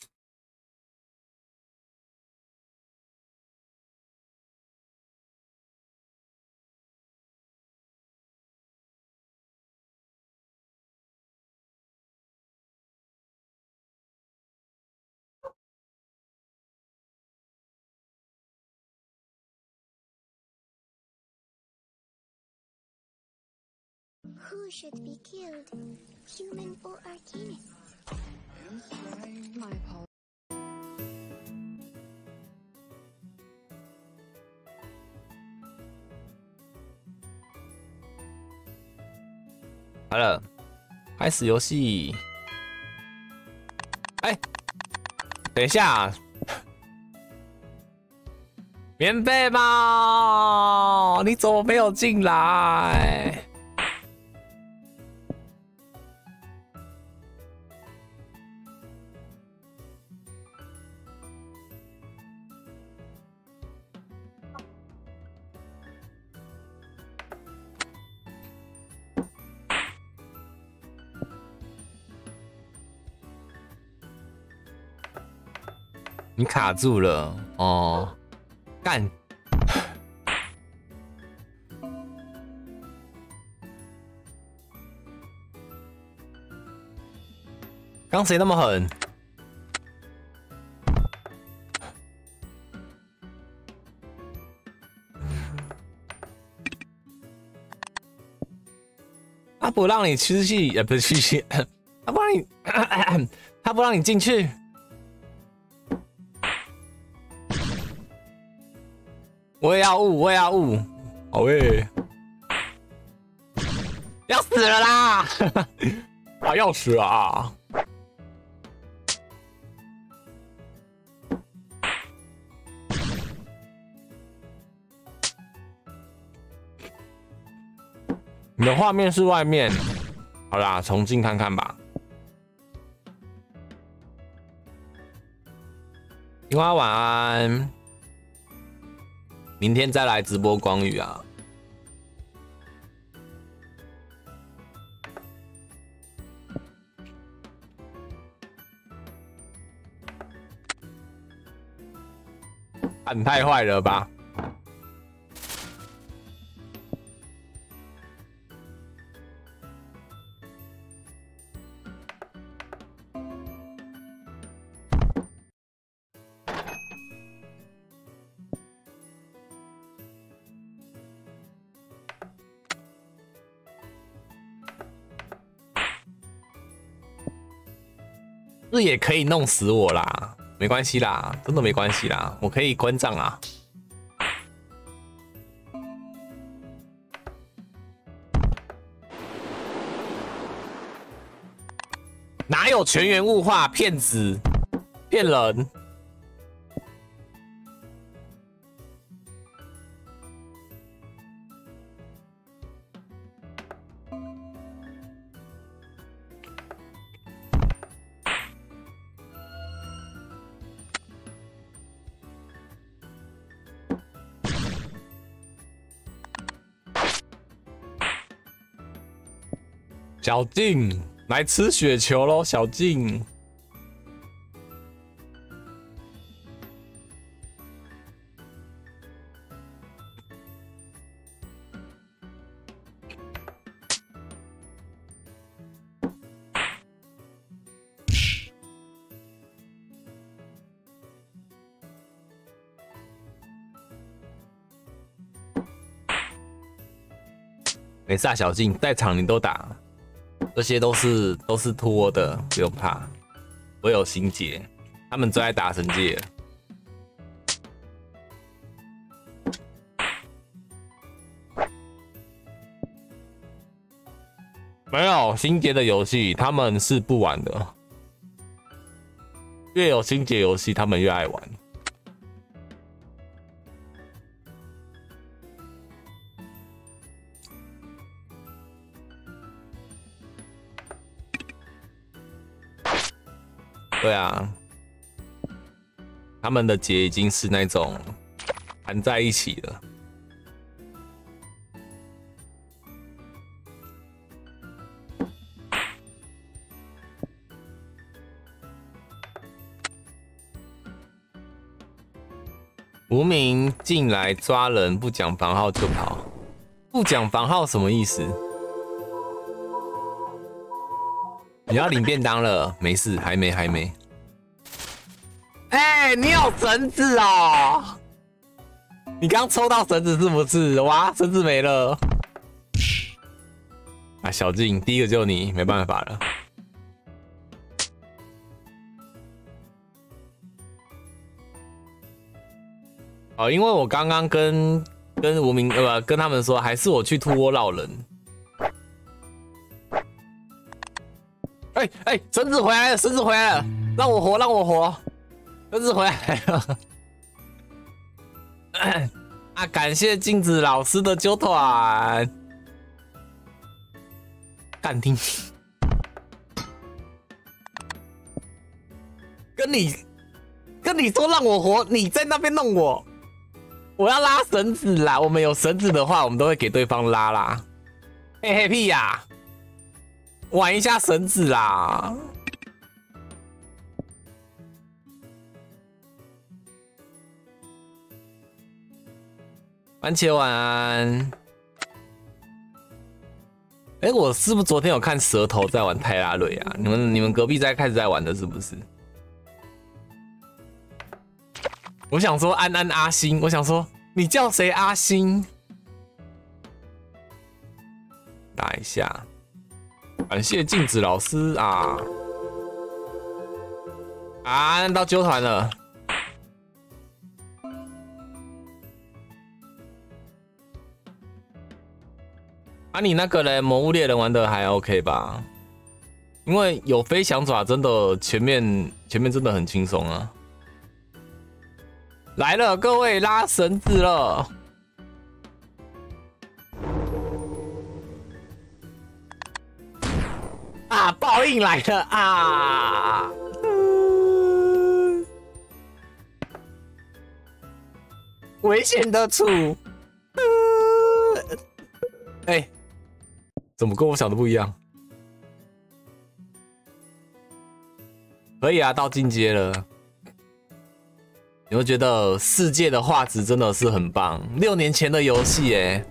Who should be killed, human or Arcanist? My apologies. 好了，开始游戏。哎，等一下，棉被猫，你怎么没有进来？ 你卡住了哦，干！刚谁那么狠？他不让你出去，不是出去，他不让你，他不让你进去。我也要悟，我也要悟，好喂，要死了啦！啊，要死了啊！你的画面是外面，好啦，重进看看吧。青蛙晚安，明天再来直播光宇啊。你太坏了吧！这也可以弄死我啦，没关系啦，真的没关系啦，我可以关账啊。哪有全员物化？骗子，骗人！小静来吃雪球咯，小静。没事啊，小静，在场你都打。这些都是拖的，不用怕。我有心结，他们最爱打神界了。没有心结的游戏，他们是不玩的。越有心结游戏，他们越爱玩。对啊，他们的结已经是那种缠在一起了。无名进来抓人，不讲房号就跑。不讲房号什么意思？你要领便当了？没事，还没。哎，你有绳子哦！你刚抽到绳子是不是？哇，绳子没了。啊，小静，第一个就你，没办法了。哦，因为我刚刚跟无名跟他们说，还是我去突窝绕人。哎，绳子回来了，绳子回来了，让我活，绳子回来了。啊，感谢镜子老师的揪团。干听，跟你说让我活，你在那边弄我。我要拉绳子啦！我们有绳子的话，我们都会给对方拉啦。嘿屁呀！玩一下绳子啦！ 番茄晚安。哎，我是不是昨天有看舌头在玩泰拉瑞啊？你们隔壁开始在玩的是不是？我想说安安阿星，我想说你叫谁阿星？打一下，感谢镜子老师啊！啊，到揪团了。啊，你那个嘞，魔物猎人玩的还 OK 吧？因为有飞翔爪，真的前面真的很轻松啊。来了，各位拉绳子了。啊，报应来了啊！危险的处。哎。怎么跟我想的不一样？可以啊，到进阶了。你会觉得世界的画质真的是很棒，6年前的游戏哎。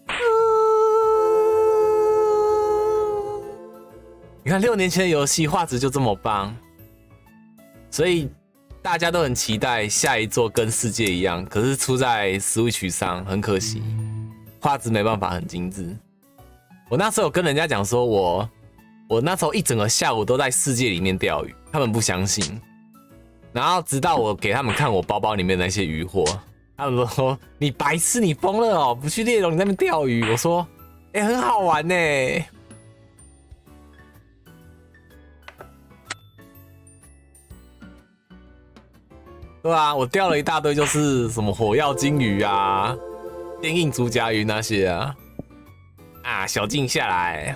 你看6年前的游戏画质就这么棒，所以大家都很期待下一座跟世界一样，可是出在 Switch 上，很可惜，画质没办法很精致。我那时候有跟人家讲说我那时候一整个下午都在世界里面钓鱼，他们不相信。然后直到我给他们看我包包里面的那些渔获，他们都说你白痴，你疯了哦，不去猎龙，你在那边钓鱼。我说，很好玩呢。对啊，我钓了一大堆，就是什么火药金鱼啊、电印竹荚鱼那些啊。啊，小静下来。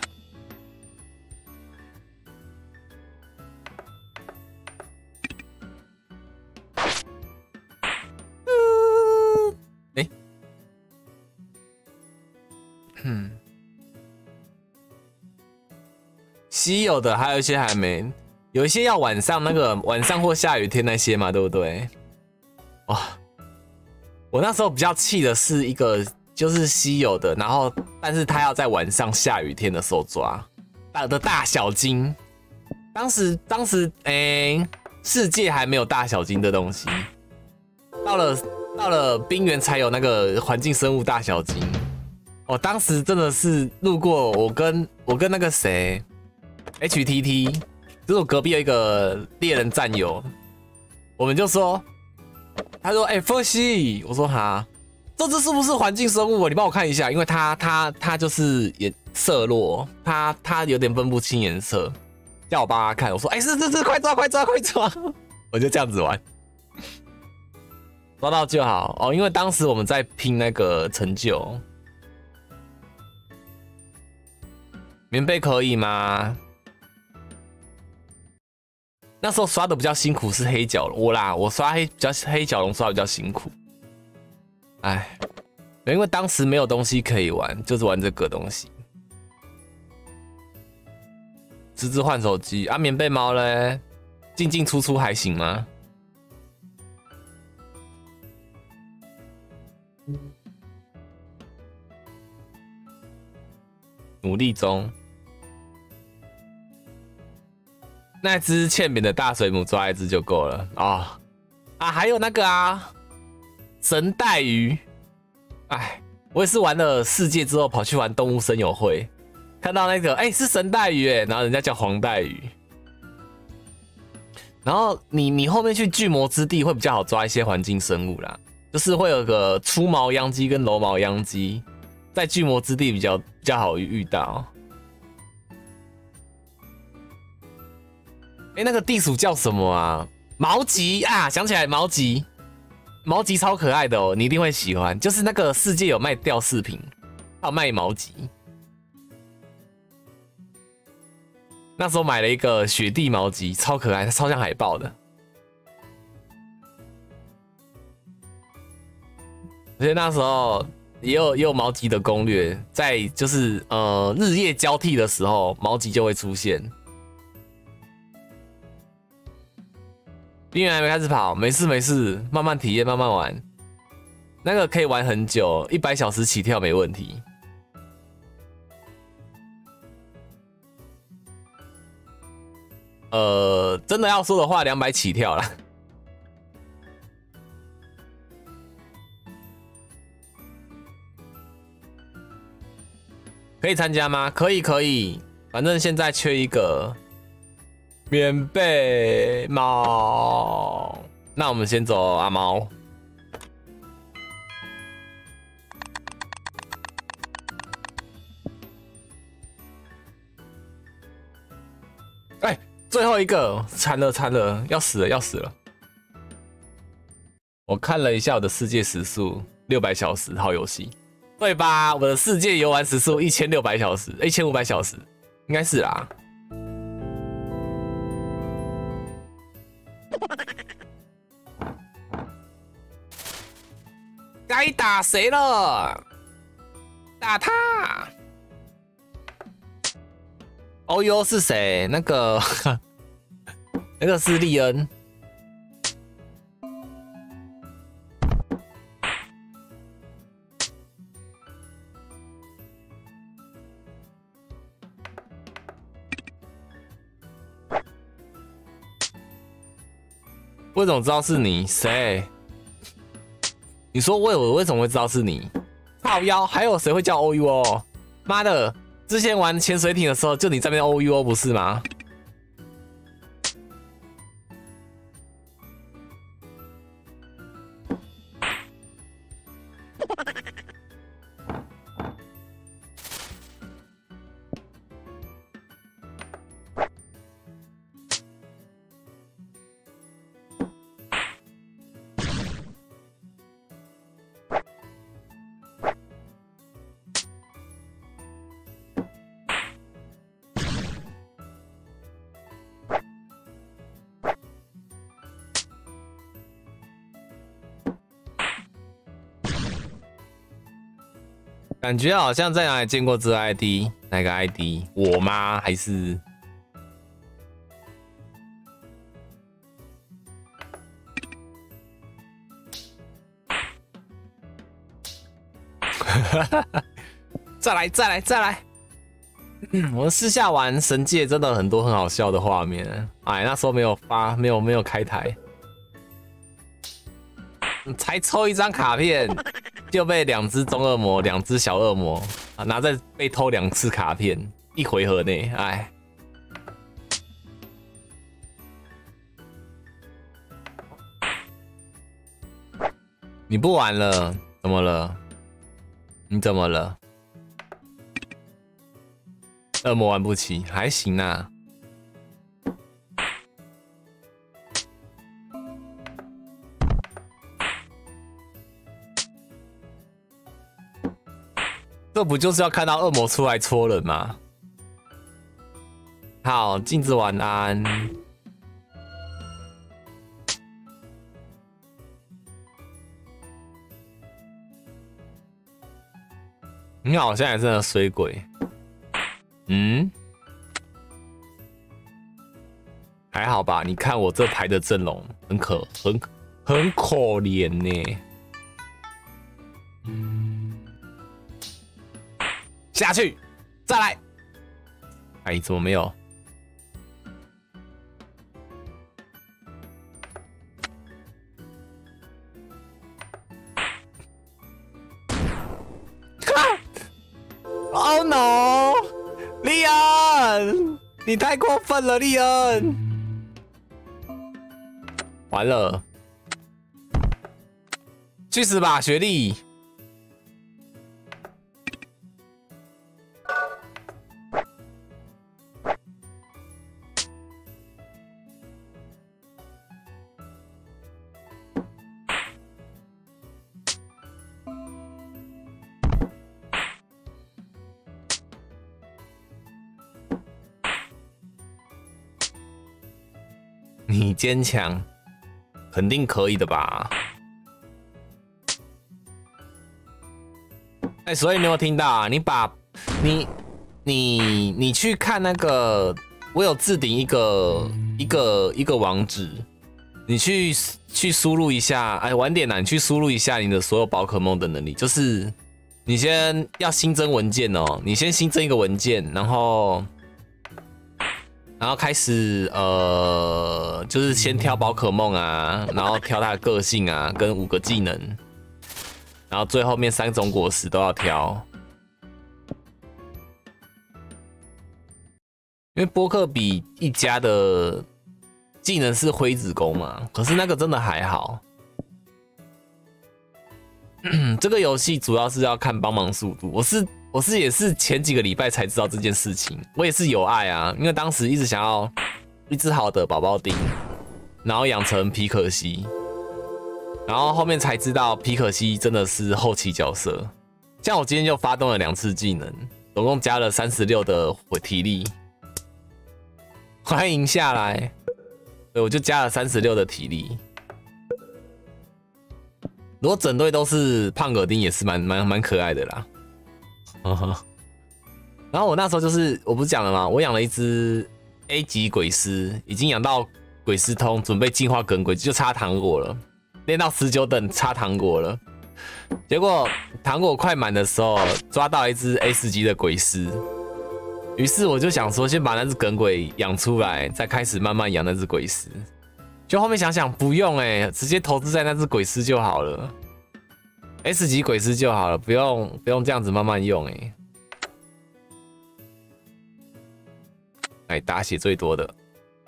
稀有的还有一些还没，有一些要晚上或下雨天那些嘛，对不对？哇，我那时候比较气的是一个。就是稀有的，然后但是他要在晚上下雨天的时候抓的大小金。当时世界还没有大小金的东西，到了冰原才有那个环境生物大小金。我当时真的是路过，我跟那个谁 HTT， 就是我隔壁有一个猎人战友，我们就说，他说佛西，我说哈。这只是不是环境生物？你帮我看一下，因为它就是也色弱，它有点分不清颜色，叫我帮他看。我说，是，快抓！我就这样子玩，抓到就好哦。因为当时我们在拼那个成就，棉被可以吗？那时候刷的比较辛苦是黑角龙，我刷黑角龙刷的比较辛苦。哎，因为当时没有东西可以玩，就是玩这个东西。直直换手机啊，棉被猫嘞，进进出出还行吗？努力中。那只欠扁的大水母抓一只就够了哦。还有那个神带鱼，我也是玩了世界之后跑去玩动物森友会，看到那个是神带鱼然后人家叫黄带鱼，然后你后面去巨魔之地会比较好抓一些环境生物啦，就是会有个粗毛秧鸡跟柔毛秧鸡，在巨魔之地比较好遇到。那个地鼠叫什么啊？毛吉啊，想起来毛吉超可爱的哦，你一定会喜欢。就是那个世界有卖吊饰品，还有卖毛吉。那时候买了一个雪地毛吉，超可爱，它超像海豹的。而且那时候也有毛吉的攻略，在就是日夜交替的时候，毛吉就会出现。冰原还没开始跑，没事，慢慢体验，慢慢玩。 那个可以玩很久，100小时起跳没问题。真的要说的话，200起跳啦。可以参加吗？可以，反正现在缺一个棉被猫。那我们先走阿猫。哎，最后一个，惨了，要死了！我看了一下我的世界时速，600小时，好游戏。对吧？我的世界游玩时速1600小时，1500小时，应该是啦。该打谁了？打他！哦哟，是谁？那个是利恩。为什么知道是你？谁？你说我为什么会知道是你？靠腰，还有谁会叫 OUO？ 妈的，之前玩潜水艇的时候，就你这边 OUO 不是吗？感觉好像在哪里见过这 ID， 哪个 ID？ 我吗？还是？再来！我们私下玩神界真的很多很好笑的画面。哎，那时候没有发，没有开台，才抽一张卡片。就被2只中恶魔、2只小恶魔啊，拿在被偷2次卡片，1回合内，哎。你不玩了？怎么了？你怎么了？恶魔玩不起，还行啊。这不就是要看到恶魔出来戳人吗？好，镜子晚安。你好像也是个水鬼。还好吧？你看我这排的阵容，很可怜呢。下去，再来。哎，怎么没有？Oh no！ 利恩，你太过分了，利恩！完了，去死吧，学历！你坚强，肯定可以的吧？哎，所以你有听到啊？你去看那个，我有置顶一个网址，你去去输入一下，哎，晚点啦，你去输入一下你的所有宝可梦的能力，就是你先要新增文件哦，你先新增一个文件，然后开始就是先挑宝可梦啊，然后挑它的个性啊，跟5个技能，然后最后面3种果实都要挑。因为波克比一家的技能是灰子弓嘛，可是那个真的还好。这个游戏主要是要看帮忙速度，我也是前几个礼拜才知道这件事情，我也是有爱啊，因为当时一直想要一只好的宝宝丁，然后养成皮可西，然后后面才知道皮可西真的是后期角色。像我今天就发动了2次技能，总共加了36的体力。欢迎下来，对，我就加了36的体力。如果整队都是胖哥丁，也是蛮可爱的啦。然后我那时候就是我不是讲了吗？我养了一只 A 级鬼师，已经养到鬼师通，准备进化耿鬼，就差糖果了。练到19等差糖果了，结果糖果快满的时候，抓到一只 S 级的鬼师。于是我就想说，先把那只耿鬼养出来，再开始慢慢养那只鬼师。就后面想想不用直接投资在那只鬼师就好了 ，S 级鬼师就好了，不用这样子慢慢用打血最多的。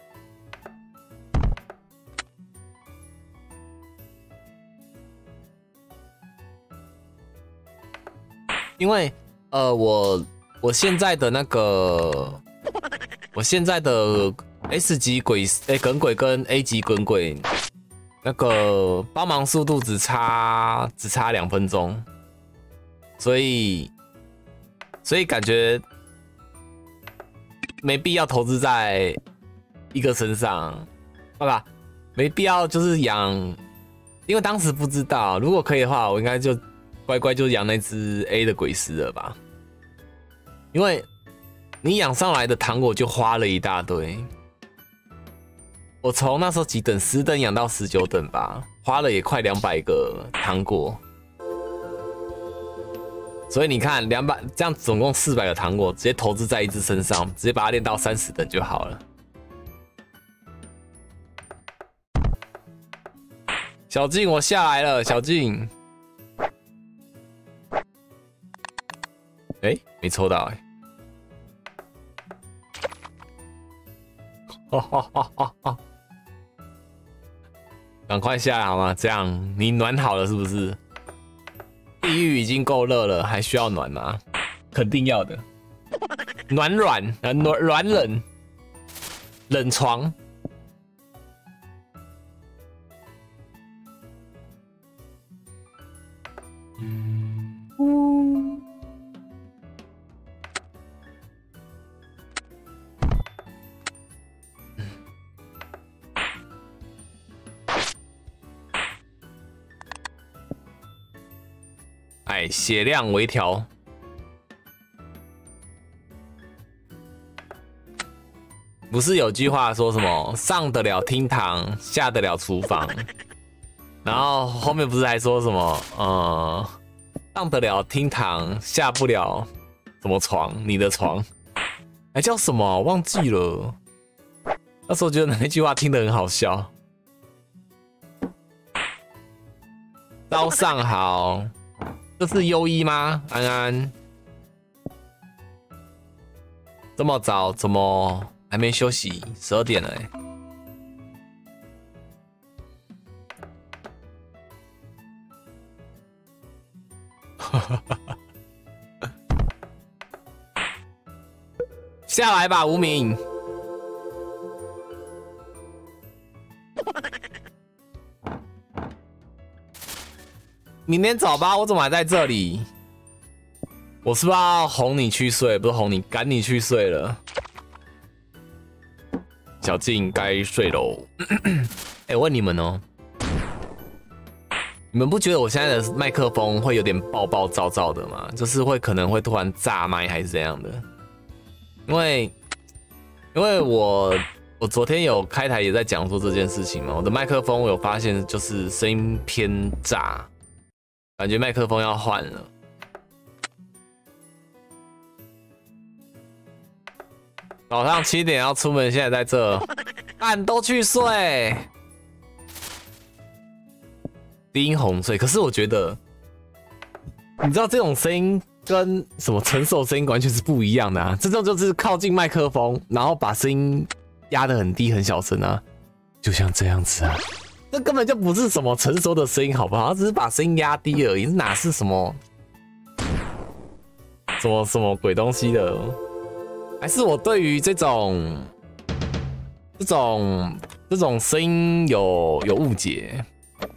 因为我现在的那个，我现在的 S 级耿鬼跟 A 级耿鬼，那个帮忙速度只差2分钟，所以感觉没必要投资在一个身上，好吧？没必要就是养，因为当时不知道，如果可以的话，我应该就乖乖就养那只 A 的鬼师了吧。因为你养上来的糖果就花了一大堆，我从那时候几等10等养到19等吧，花了也快200个糖果，所以你看200这样总共400个糖果，直接投资在一只身上，直接把它练到30等就好了。小静，我下来了，小静。没抽到赶快下来好吗？这样你暖好了是不是？地狱已经够热了，还需要暖吗？肯定要的。暖冷，冷床。血量微调，不是有句话说什么上得了厅堂，下得了厨房，然后后面不是还说什么上得了厅堂，下不了什么床，你的床，还叫什么忘记了？那时候觉得那句话听得很好笑。早上好。这是优一吗？安安，这么早，怎么还没休息？12点了下来吧，无名。明天早吧，我怎么还在这里？我是不是要哄你去睡？不是哄你，赶你去睡了。小静该睡喽。我问你们哦，你们不觉得我现在的麦克风会有点爆爆躁躁的吗？就是可能会突然炸麦还是怎样的？因为我我昨天有开台也在讲说这件事情嘛，我的麦克风我有发现就是声音偏炸，感觉麦克风要换了。早上7点要出门，现在在这，都去睡。低音哄睡，可是我觉得，你知道这种声音跟什么成熟声音完全是不一样的啊！这种就是靠近麦克风，然后把声音压得很低很小声啊，就像这样子啊。这根本就不是什么成熟的声音，好不好？它只是把声音压低而已，哪是什么鬼东西的？还是我对于这种声音有误解？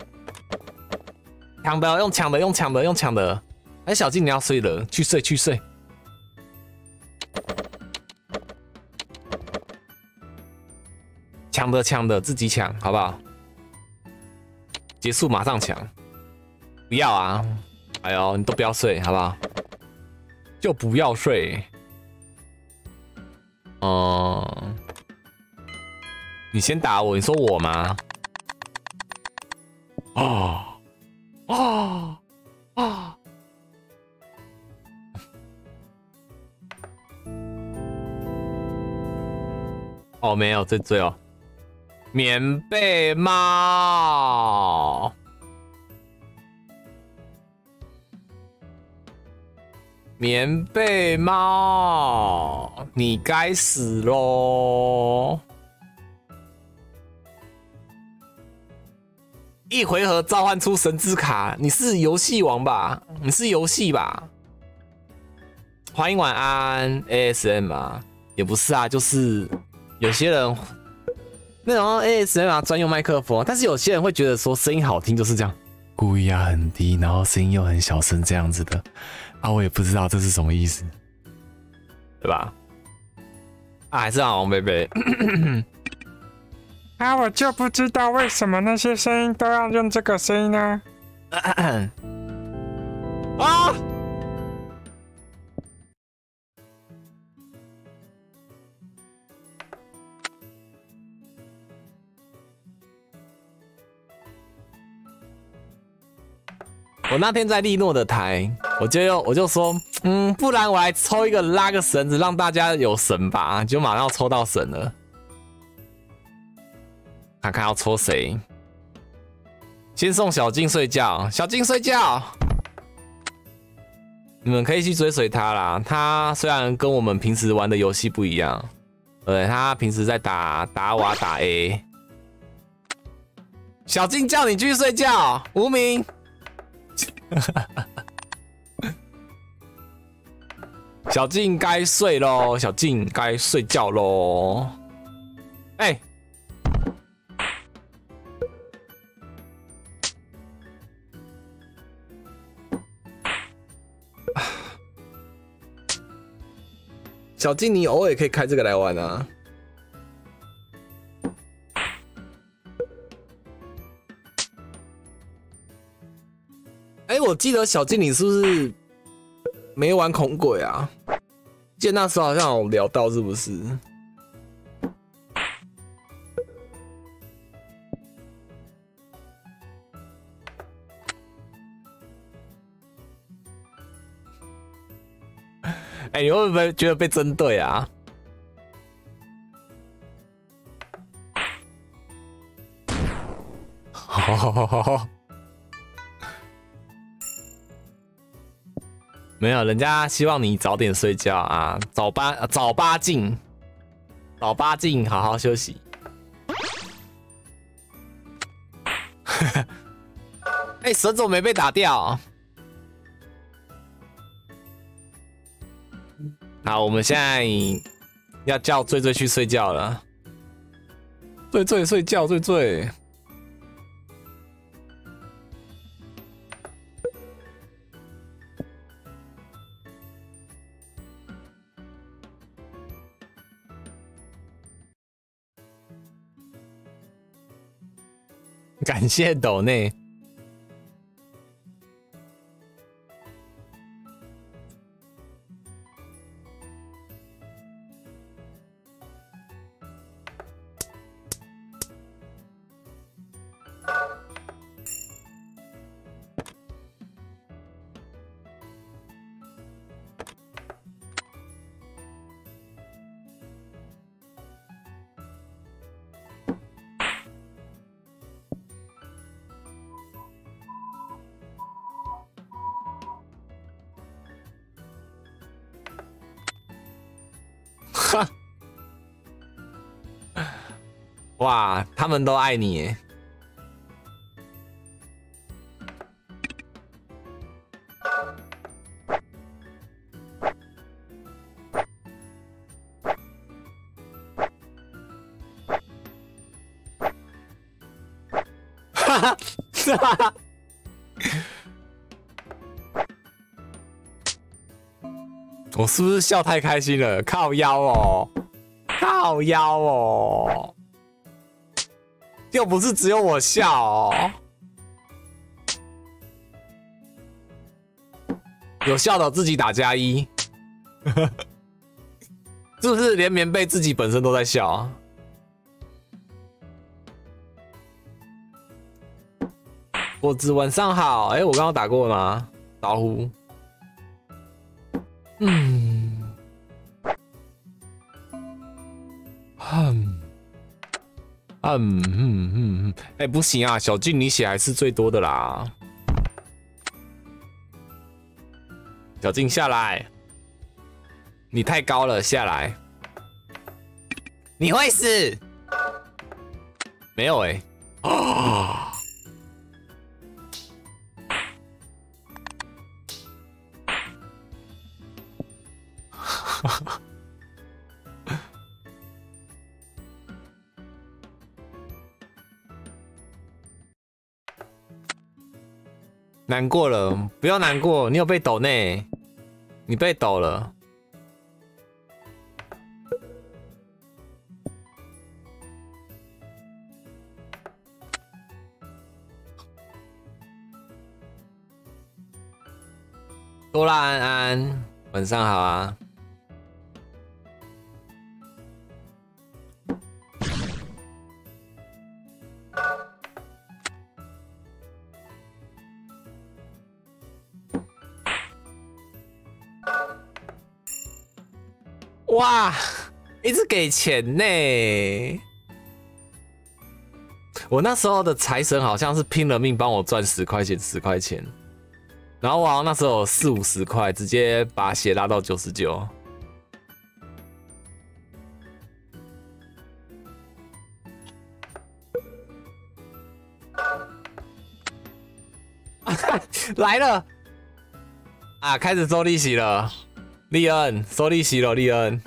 抢的，用抢的，用抢的，用抢的！哎，小静你要睡了，去睡去睡。抢的抢的，自己抢，好不好？结束马上抢，不要啊！哎呦，你都不要睡，好不好？就不要睡。你先打我，你说我吗？哦，没有，这哦，棉被猫，棉被猫，你该死咯！一回合召唤出神之卡，你是游戏王吧？你是游戏吧？欢迎晚安 ASM 啊，也不是啊，就是有些人那种 ASM 啊专用麦克风，但是有些人会觉得说声音好听就是这样，故意压很低，然后声音又很小声这样子的啊，我也不知道这是什么意思，对吧？啊，还是好王贝贝。 啊，我就不知道为什么那些声音都要用这个声音呢？ 啊！我那天在利诺的台，我就说，不然我来抽一个拉个绳子，让大家有神吧，就马上要抽到神了。看看要抽谁？先送小静睡觉，小静睡觉。你们可以去追随他啦。他虽然跟我们平时玩的游戏不一样，对，他平时在打瓦打 A。小静叫你继续睡觉，无名。小静该睡咯，小静该睡觉咯。哎。小静，你偶尔可以开这个来玩啊。哎，我记得小静你是不是没玩恐鬼啊？记得那时候好像有聊到，是不是？哎，你会不会觉得被针对啊？没有，人家希望你早点睡觉啊，早八进，好好休息。哎，神总没被打掉。好，我们现在要叫醉醉去睡觉了。醉醉睡觉，醉醉。感谢斗内。 哇，他们都爱你耶。哈哈，哈哈。我是不是笑太开心了？靠腰哦，靠腰哦，又不是只有我笑哦。有笑的自己打+1，是不是连棉被自己本身都在笑啊？果子晚上好，哎，我刚刚打过了吗？招呼。哎，不行啊，小静你血还是最多的啦。小静下来，你太高了，下来。你会死？没有哎、哦。难过了，不要难过，你有被抖内，你被抖了。多啦安安，晚上好啊。哇，一直给钱呢！我那时候的财神好像是拼了命帮我赚10块钱，10块钱，然后我好像那时候有40、50块，直接把血拉到99。来了啊！开始收利息了。利恩收利息了，利恩。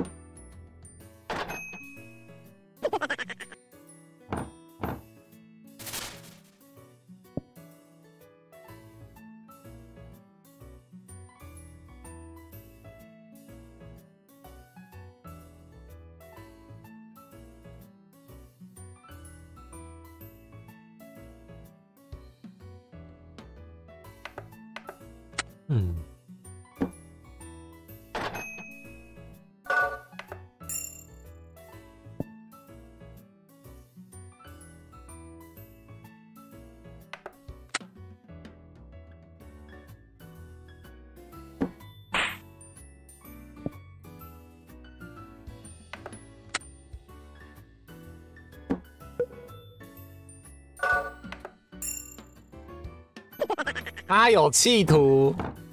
他有企图，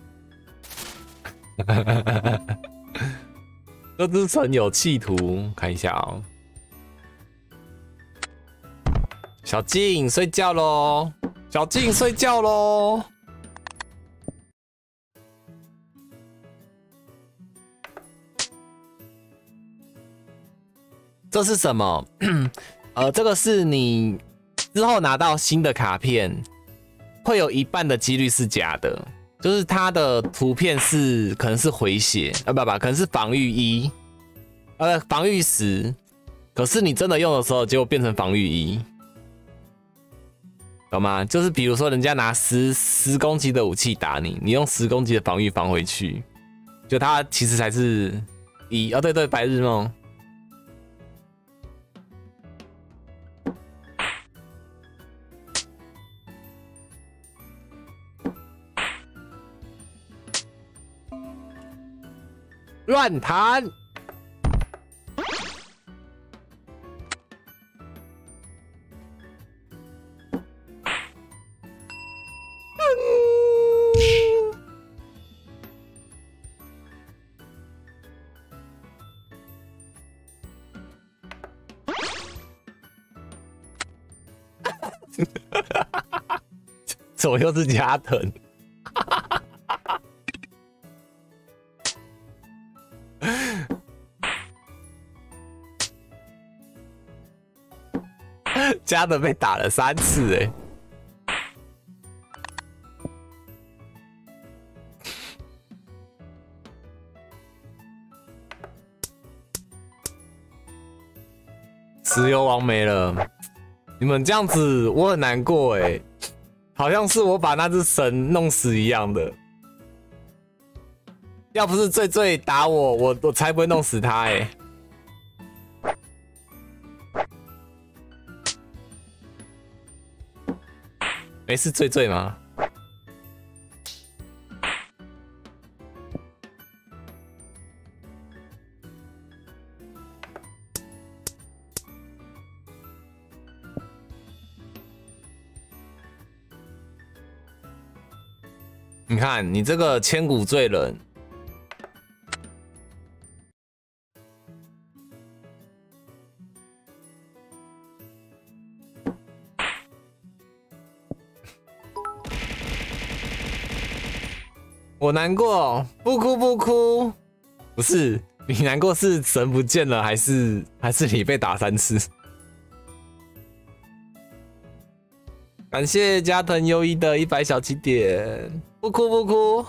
这只城有企图，看一下哦。小静睡觉喽，小静睡觉喽。这是什么？这个是你之后拿到新的卡片。会有1半的几率是假的，就是它的图片是可能是回血不，可能是防御1，防御10，可是你真的用的时候结果变成防御1，懂吗？就是比如说人家拿10攻击的武器打你，你用10攻击的防御防回去，就它其实才是1。哦，对对，白日梦。乱弹， 怎么又是加藤？加藤被打了3次哎。石油王没了，你们这样子我很难过哎，好像是我把那只神弄死一样的。要不是最最打我才不会弄死他哎。没事，最最吗？你看，你这个千古罪人，我难过，不哭不哭，不是你难过是神不见了，还是你被打3次？感谢加藤优一的100小起点，不哭不哭。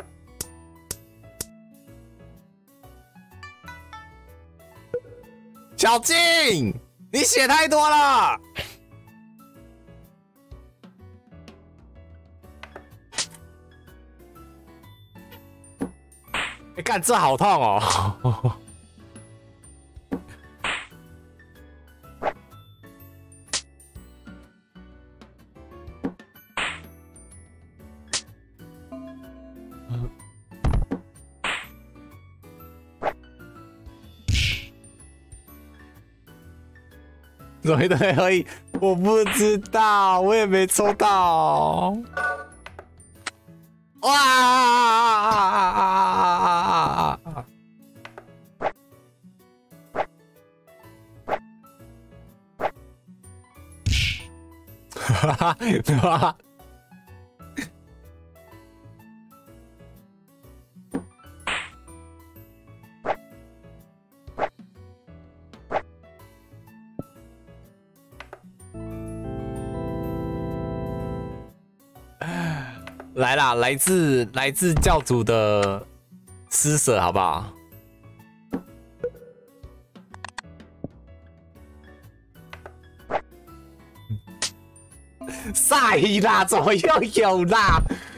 小静，你血太多了。干，这好痛哦！怎么对而已？我不知道，我也没抽到。哇！哈哈哈！来啦，来自教主的施舍，好不好？晒啦，怎么又有啦？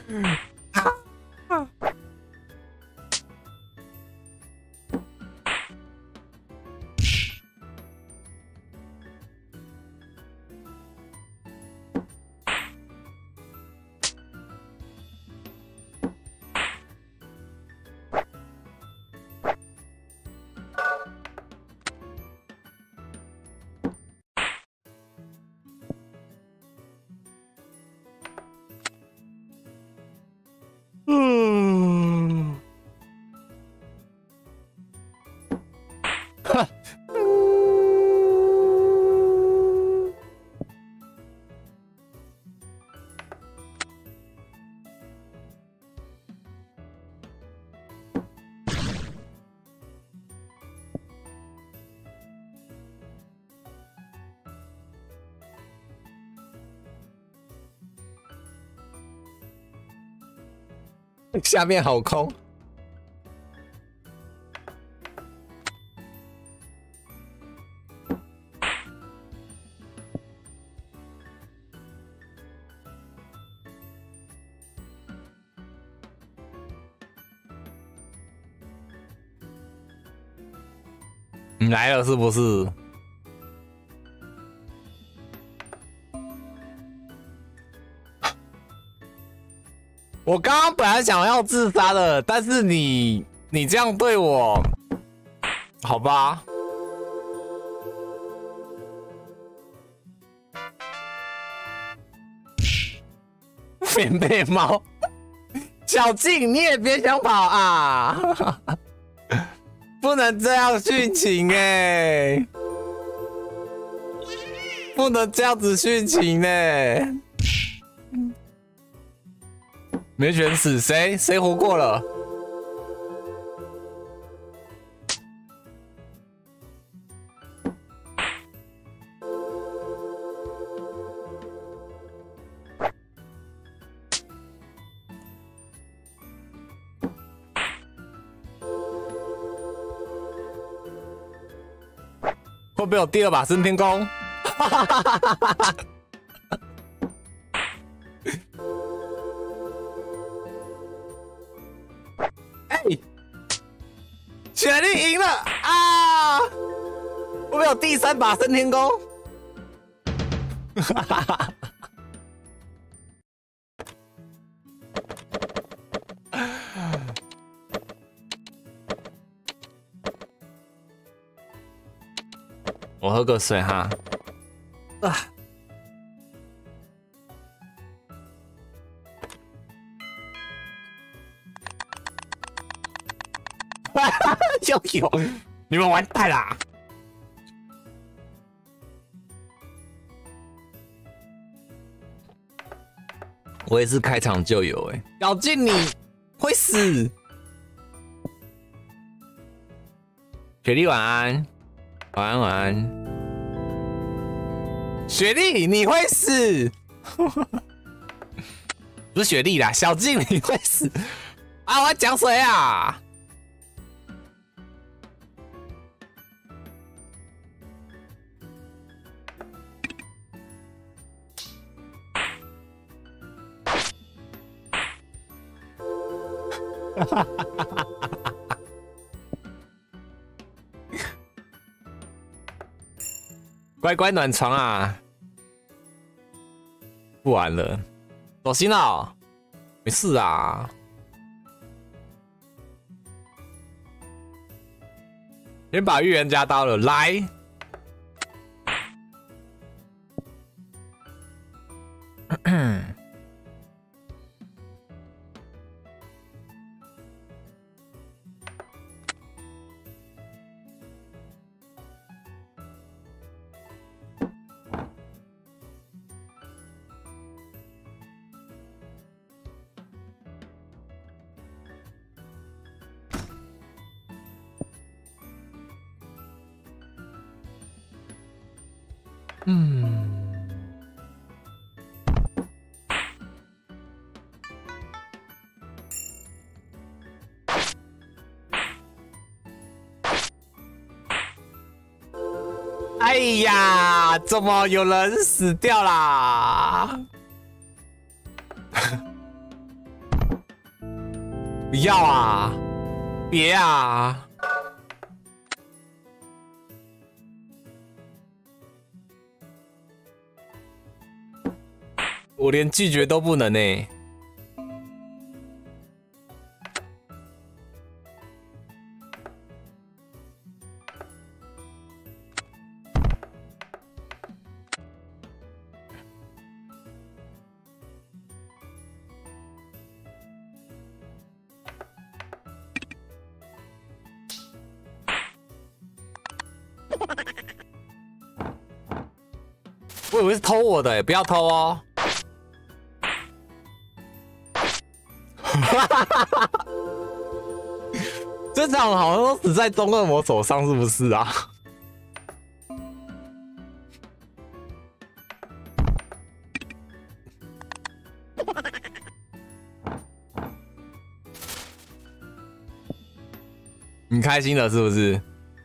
下面好空。你来了是不是？我刚刚本来想要自杀的，但是你这样对我，好吧？棉被猫，小静你也别想跑啊！不能这样殉情哎！ 不能这样子殉情呢。没选死谁？谁活过了？会不会有第二把升天弓？哎，雪莉赢了啊！会不会有第三把升天弓？我喝个水哈。啊！又有，你们完蛋啦！我也是开场就有哎、小静你会死。雪莉晚安。晚安，晚安。雪莉，你会死！不是雪莉啦，小静你会死啊！我要讲谁啊？乖乖暖床啊！不玩了，走心了，没事啊。先把预言家刀了，来。哎呀，怎么有人死掉啦？不要啊！别啊！我连拒绝都不能呢。我以为是偷我的，不要偷哦！这场好像都死在中恶魔手上，是不是啊？你开心了是不是？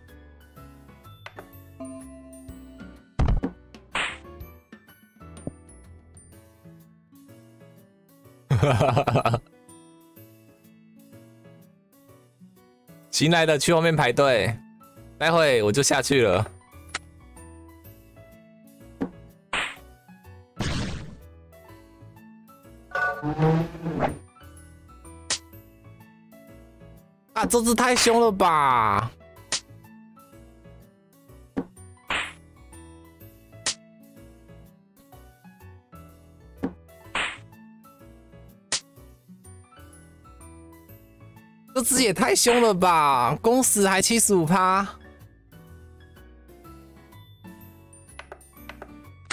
新来的去后面排队，待会我就下去了。啊，这只太凶了吧！这只也太凶了吧！攻死还75%。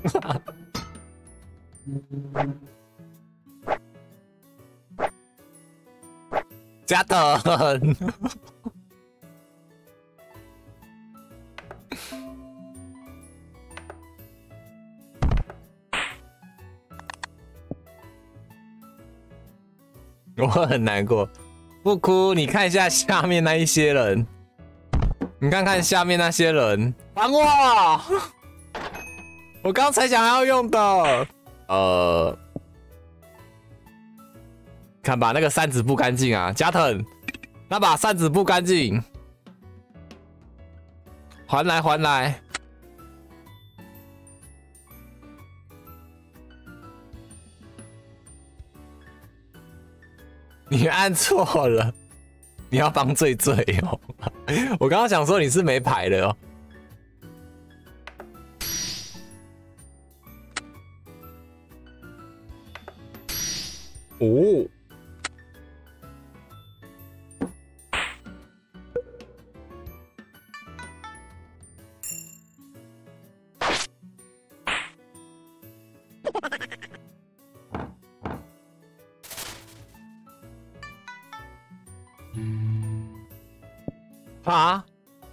加藤。我很难过，不哭。你看一下下面那一些人，你看看下面那些人，还我！我刚才想要用的，看吧，那个扇子不干净啊，加藤，那把扇子不干净，还来还来。你按错了，你要帮醉醉哦。我刚刚想说你是没牌的哦。哦。啊！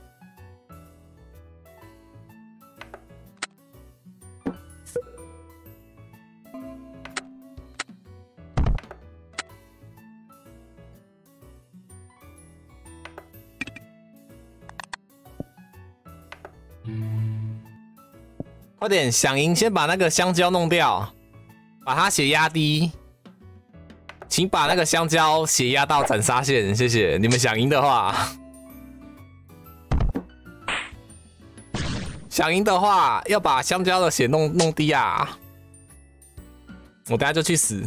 快点，响铃先把那个香蕉弄掉，把它血压低。请把那个香蕉血压到斩杀线，谢谢。你们想赢的话。想赢的话，要把香蕉的血弄低啊！我等下就去死。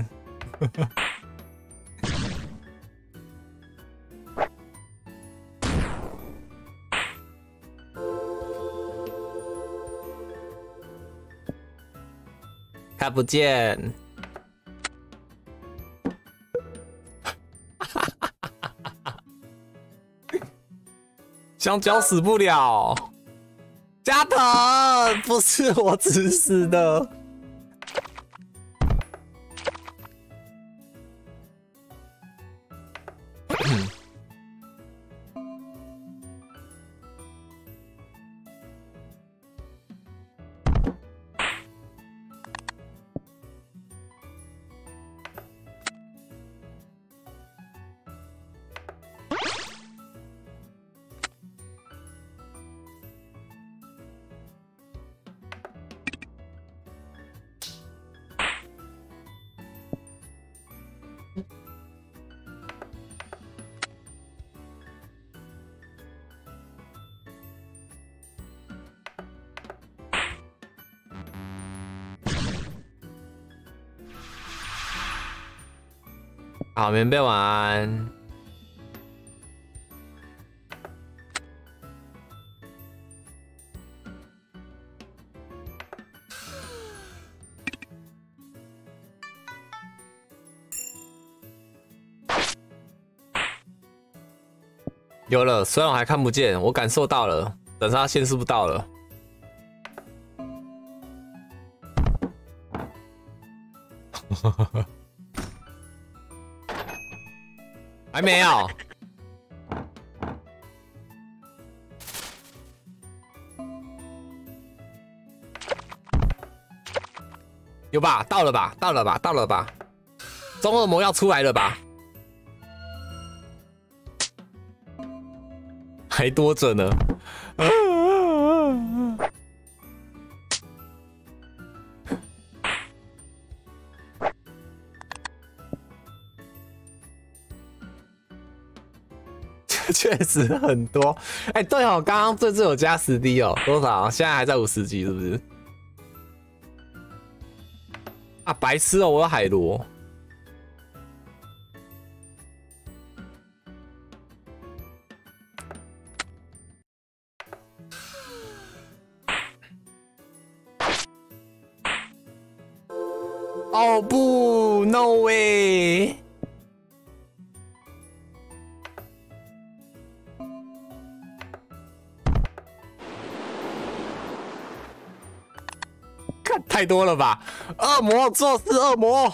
看不见。香蕉死不了。加藤，不是我指使的。好，棉被晚安。有了，虽然我还看不见，我感受到了，等下线是不是到了？还没有。有吧？到了吧？到了吧？到了吧？中恶魔要出来了吧？还多着呢。确实很多。哎，对哦，刚刚最有加10滴哦，多少？现在还在50级，是不是？啊，白痴哦，我有海螺。哦不 ，No way！ 靠！ 看太多了吧？恶魔做事，恶魔。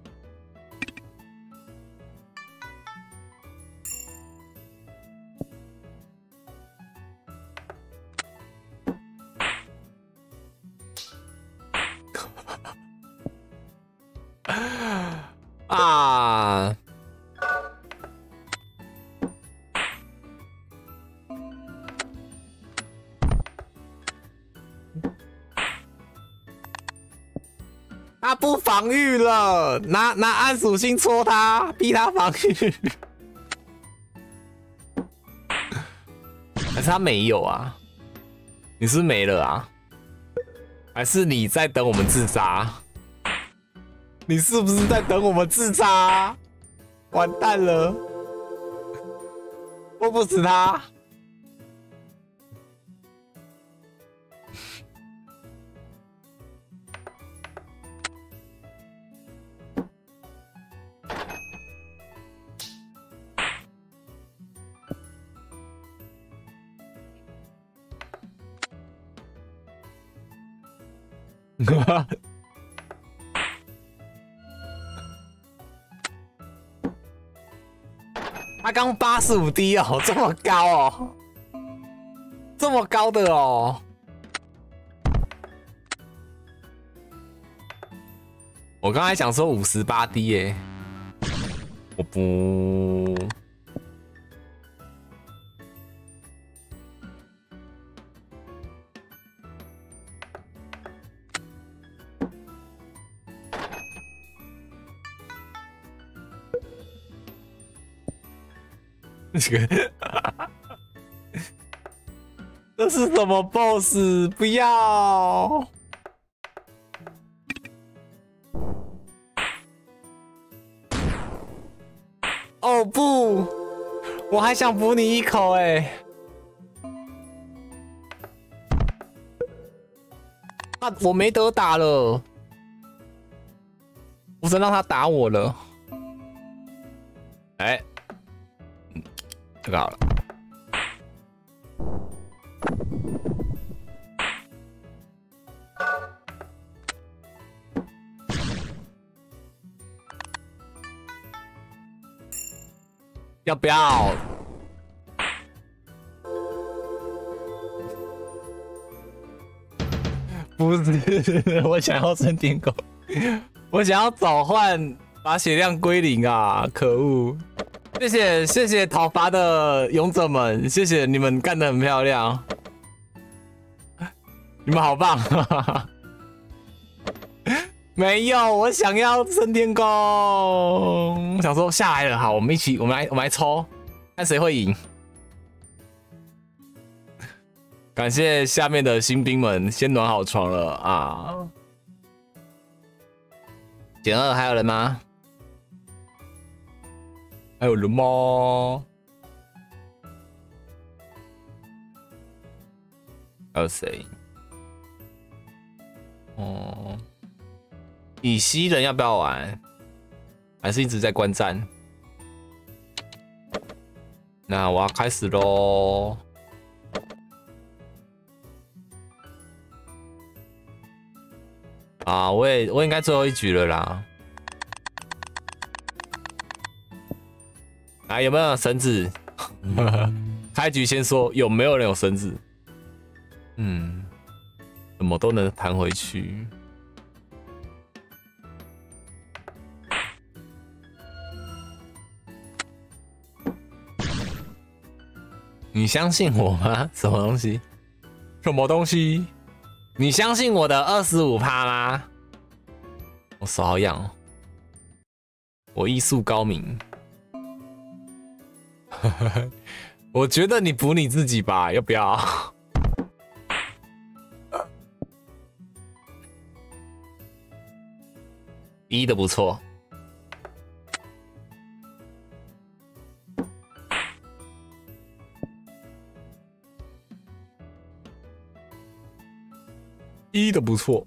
啊！他不防御了，拿暗属性戳他，逼他防御。还是他没有啊？你是没了啊？还是你在等我们自杀？你是不是在等我们自杀？完蛋了，我不死他。他刚85滴哦，这么高哦，这么高的哦。我刚才想说58滴耶，我不。这是什么 BOSS？ 不要！哦不，我还想补你一口哎！啊，我没得打了，我只能让他打我了。哎。这个好了，要不要？不是，我想要升天狗，我想要召唤，把血量归0啊！可恶！谢谢讨伐的勇者们，谢谢你们干得很漂亮，你们好棒！没有，我想要升天宫，我想说下来了，好，我们来抽，看谁会赢。感谢下面的新兵们先暖好床了啊！减2还有人吗？还有人吗？还有谁？哦，以西人要不要玩？还是一直在观战？那我要开始喽！啊，我应该最后一局了啦。啊，有没有绳子？开局先说有没有人有绳子？什么都能弹回去。你相信我吗？什么东西？什么东西？你相信我的25%吗？我手好痒哦，我医术高明。我觉得你补你自己吧，要不要？1的不错。1的不错。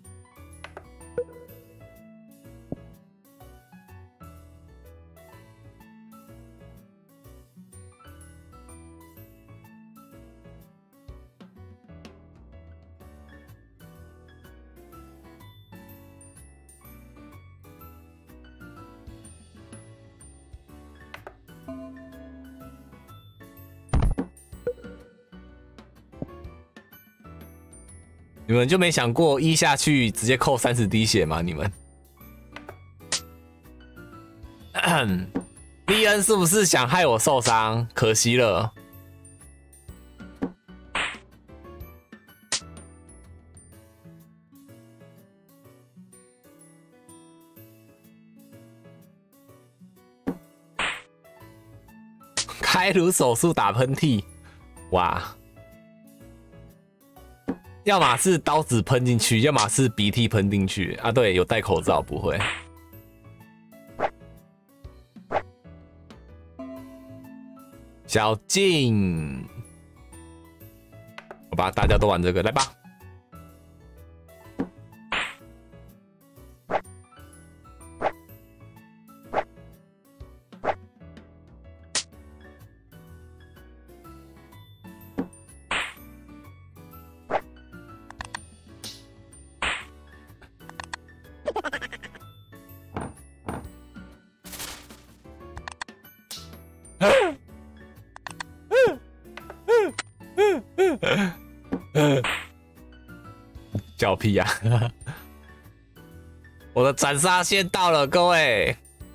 你们就没想过一下去直接扣30滴血吗？你们？利恩是不是想害我受伤？可惜了。开颅手术打喷嚏，哇！要么是刀子喷进去，要么是鼻涕喷进去啊。对，有戴口罩，不会。小静，好吧，大家都玩这个，来吧。叫屁呀、啊！我的斩杀线到了，各位。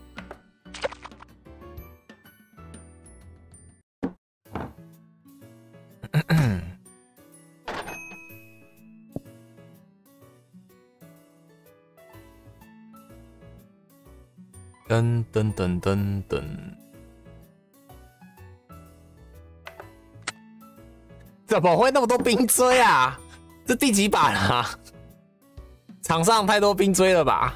噔噔噔噔噔。怎么会那么多兵追啊？这第几把了啊？场上太多兵追了吧？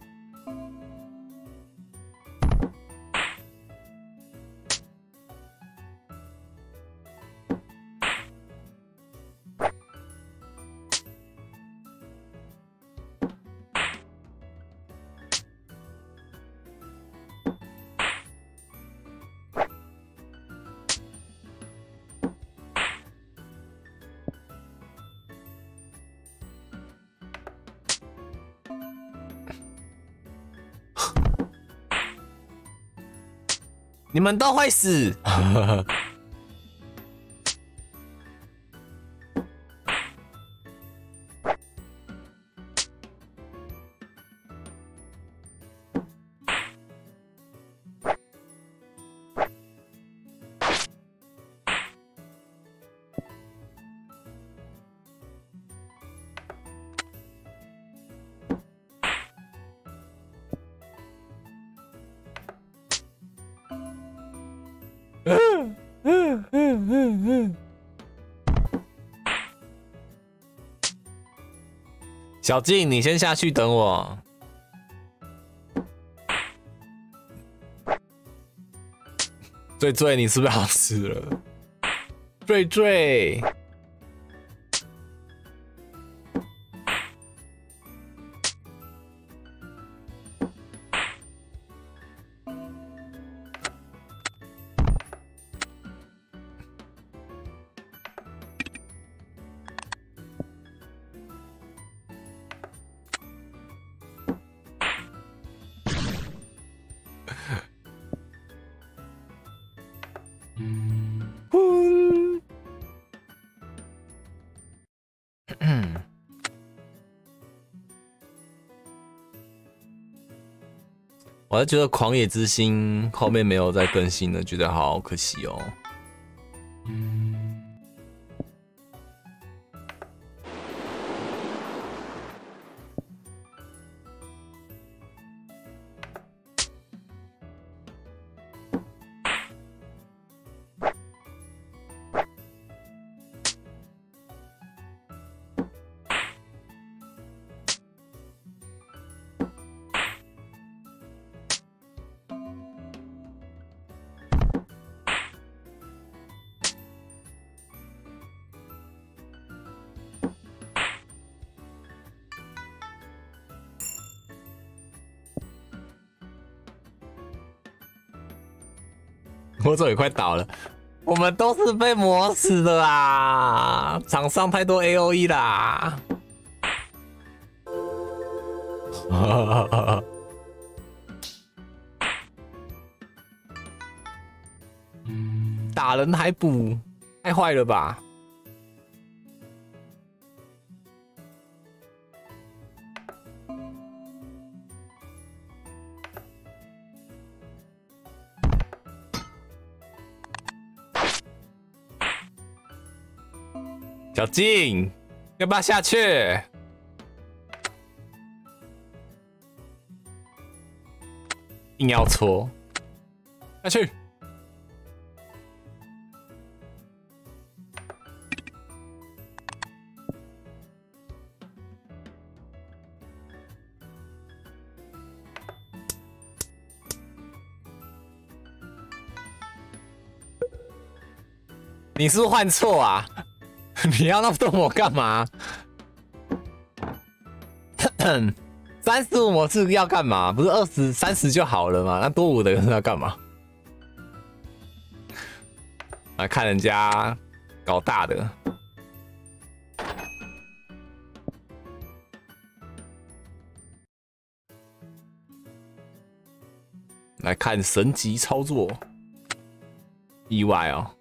你们都会死！小静，你先下去等我。坠坠，你是不是好死了？坠坠。我还觉得《狂野之心》后面没有再更新了，觉得好可惜哦。我手也快倒了，我们都是被磨死的啦！场上太多 AOE 啦！打人还补，太坏了吧！ 小静，要不要下去？硬要戳，下去。你是不是换错啊？你要那么多模干嘛？35模是要干嘛？不是20、30就好了嘛？那多5的是要干嘛？来看人家搞大的，来看神级操作，意外哦。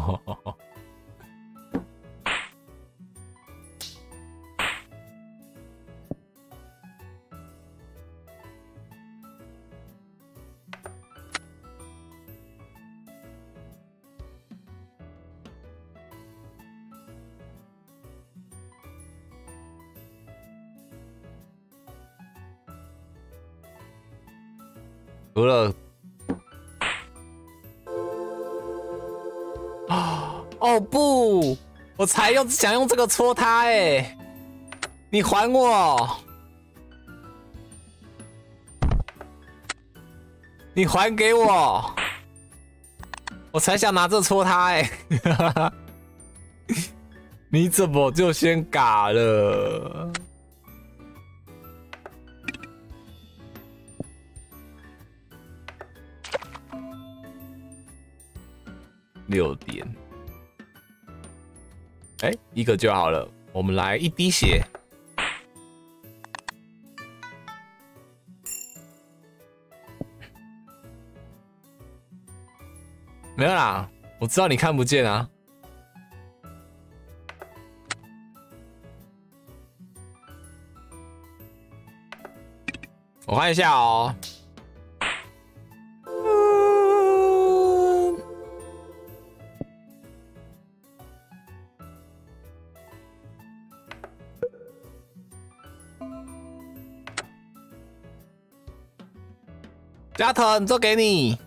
除了哦不，我才想用这个戳他哎，你还我，你还给我，我才想拿这戳他哎，你怎么就先嘎了？6点。哎，一个就好了。我们来1滴血。没有啦，我知道你看不见啊。我看一下哦。加藤，这给你。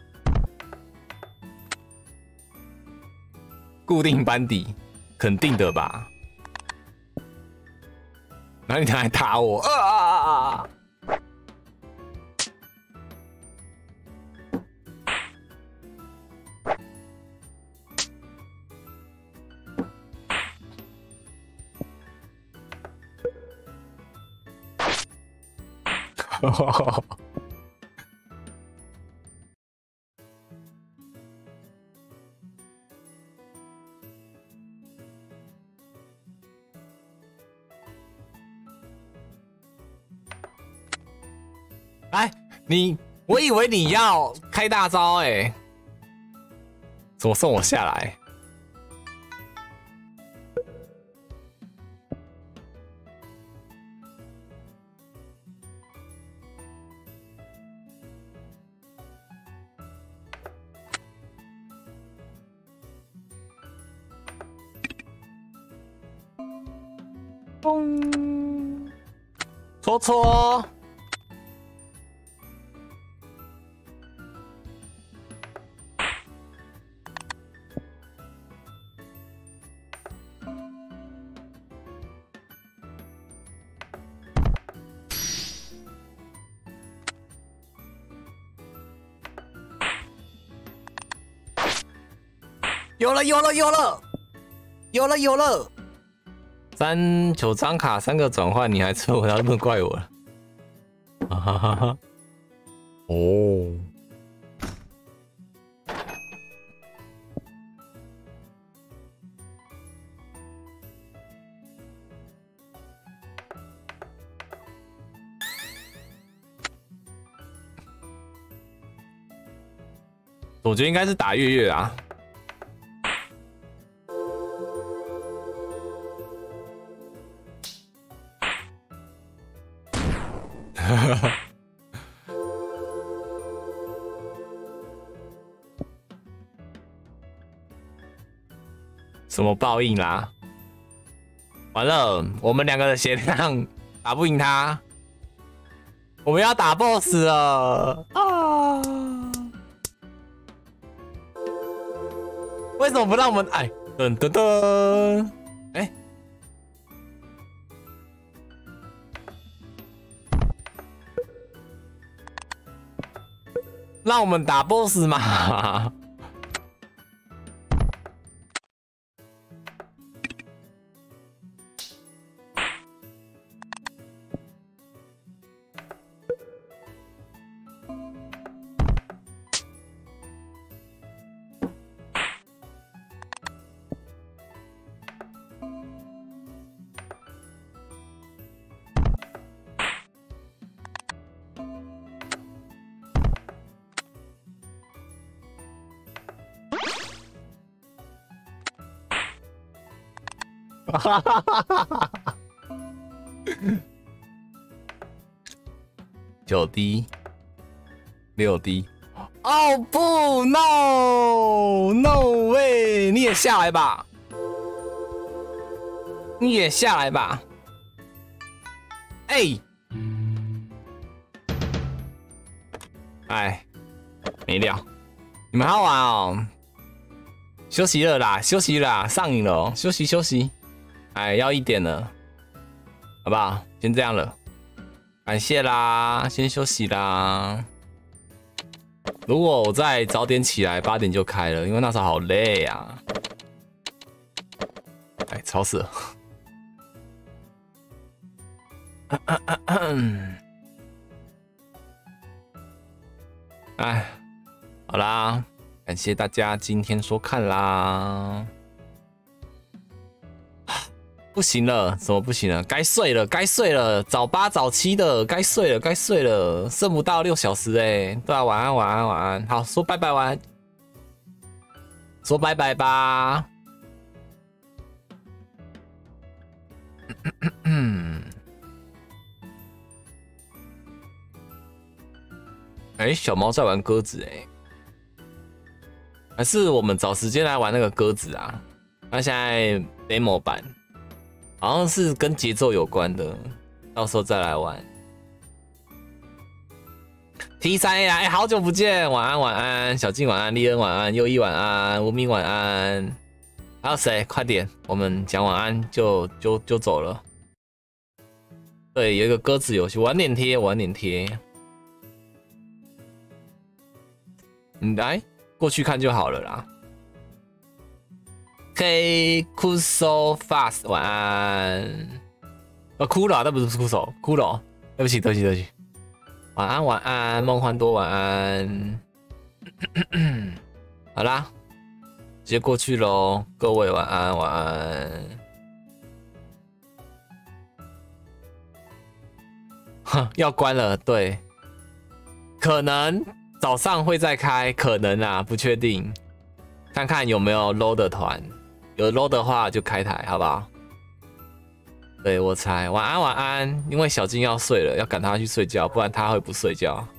固定班底，肯定的吧？然后你还打我啊！哎，我以为你要开大招哎，怎么送我下来？嘣，戳戳。有了！9张卡3个转换，你还抽，然后不能怪我了。哈哈哈哈！哦，我觉得应该是打月月啊。什么报应啦？ 完了，我们2个的血量打不赢他，我们要打 BOSS 了啊！为什么不让我们？哎，噔噔噔，哎。让我们打 BOSS 嘛！哈哈哈哈哈！9滴，6滴。哦不 ，no way！ 你也下来吧，你也下来吧。哎，哎，没料，你们好玩哦。休息了啦，休息啦，上瘾了哦，休息休息。哎，要1点了，好不好？先这样了，感谢啦，先休息啦。如果我再早点起来，8点就开了，因为那时候好累啊。哎，吵死了。哎，好啦，感谢大家今天收看啦。不行了，怎么不行了？该睡了，该睡了，早8早7的，该睡了，该睡了，剩不到6小时哎。对啊，晚安，晚安，晚安。好，说拜拜，晚安，说拜拜吧。哎，小猫在玩鸽子哎，还是我们找时间来玩那个鸽子啊？那现在 demo 版。好像是跟节奏有关的，到时候再来玩。T3A 啦，哎，好久不见，晚安晚安，小静晚安，利恩晚安，优一晚安，无名晚安，还有谁？快点，我们讲晚安就走了。对，有一个鸽子游戏，晚点贴，晚点贴。你来过去看就好了啦。Hey, Kuso Fast， 晚安。骷髅，那不是骷髅，骷髅，对不起，对不起，对不起。晚安，晚安，梦幻多，晚安。好啦，直接过去喽，各位晚安，晚安。哼，要关了，对，可能早上会再开，可能啊，不确定，看看有没有 low 的团。有 low 的话就开台，好不好？对，我猜。晚安，晚安。因为小金要睡了，要赶他去睡觉，不然他会不睡觉。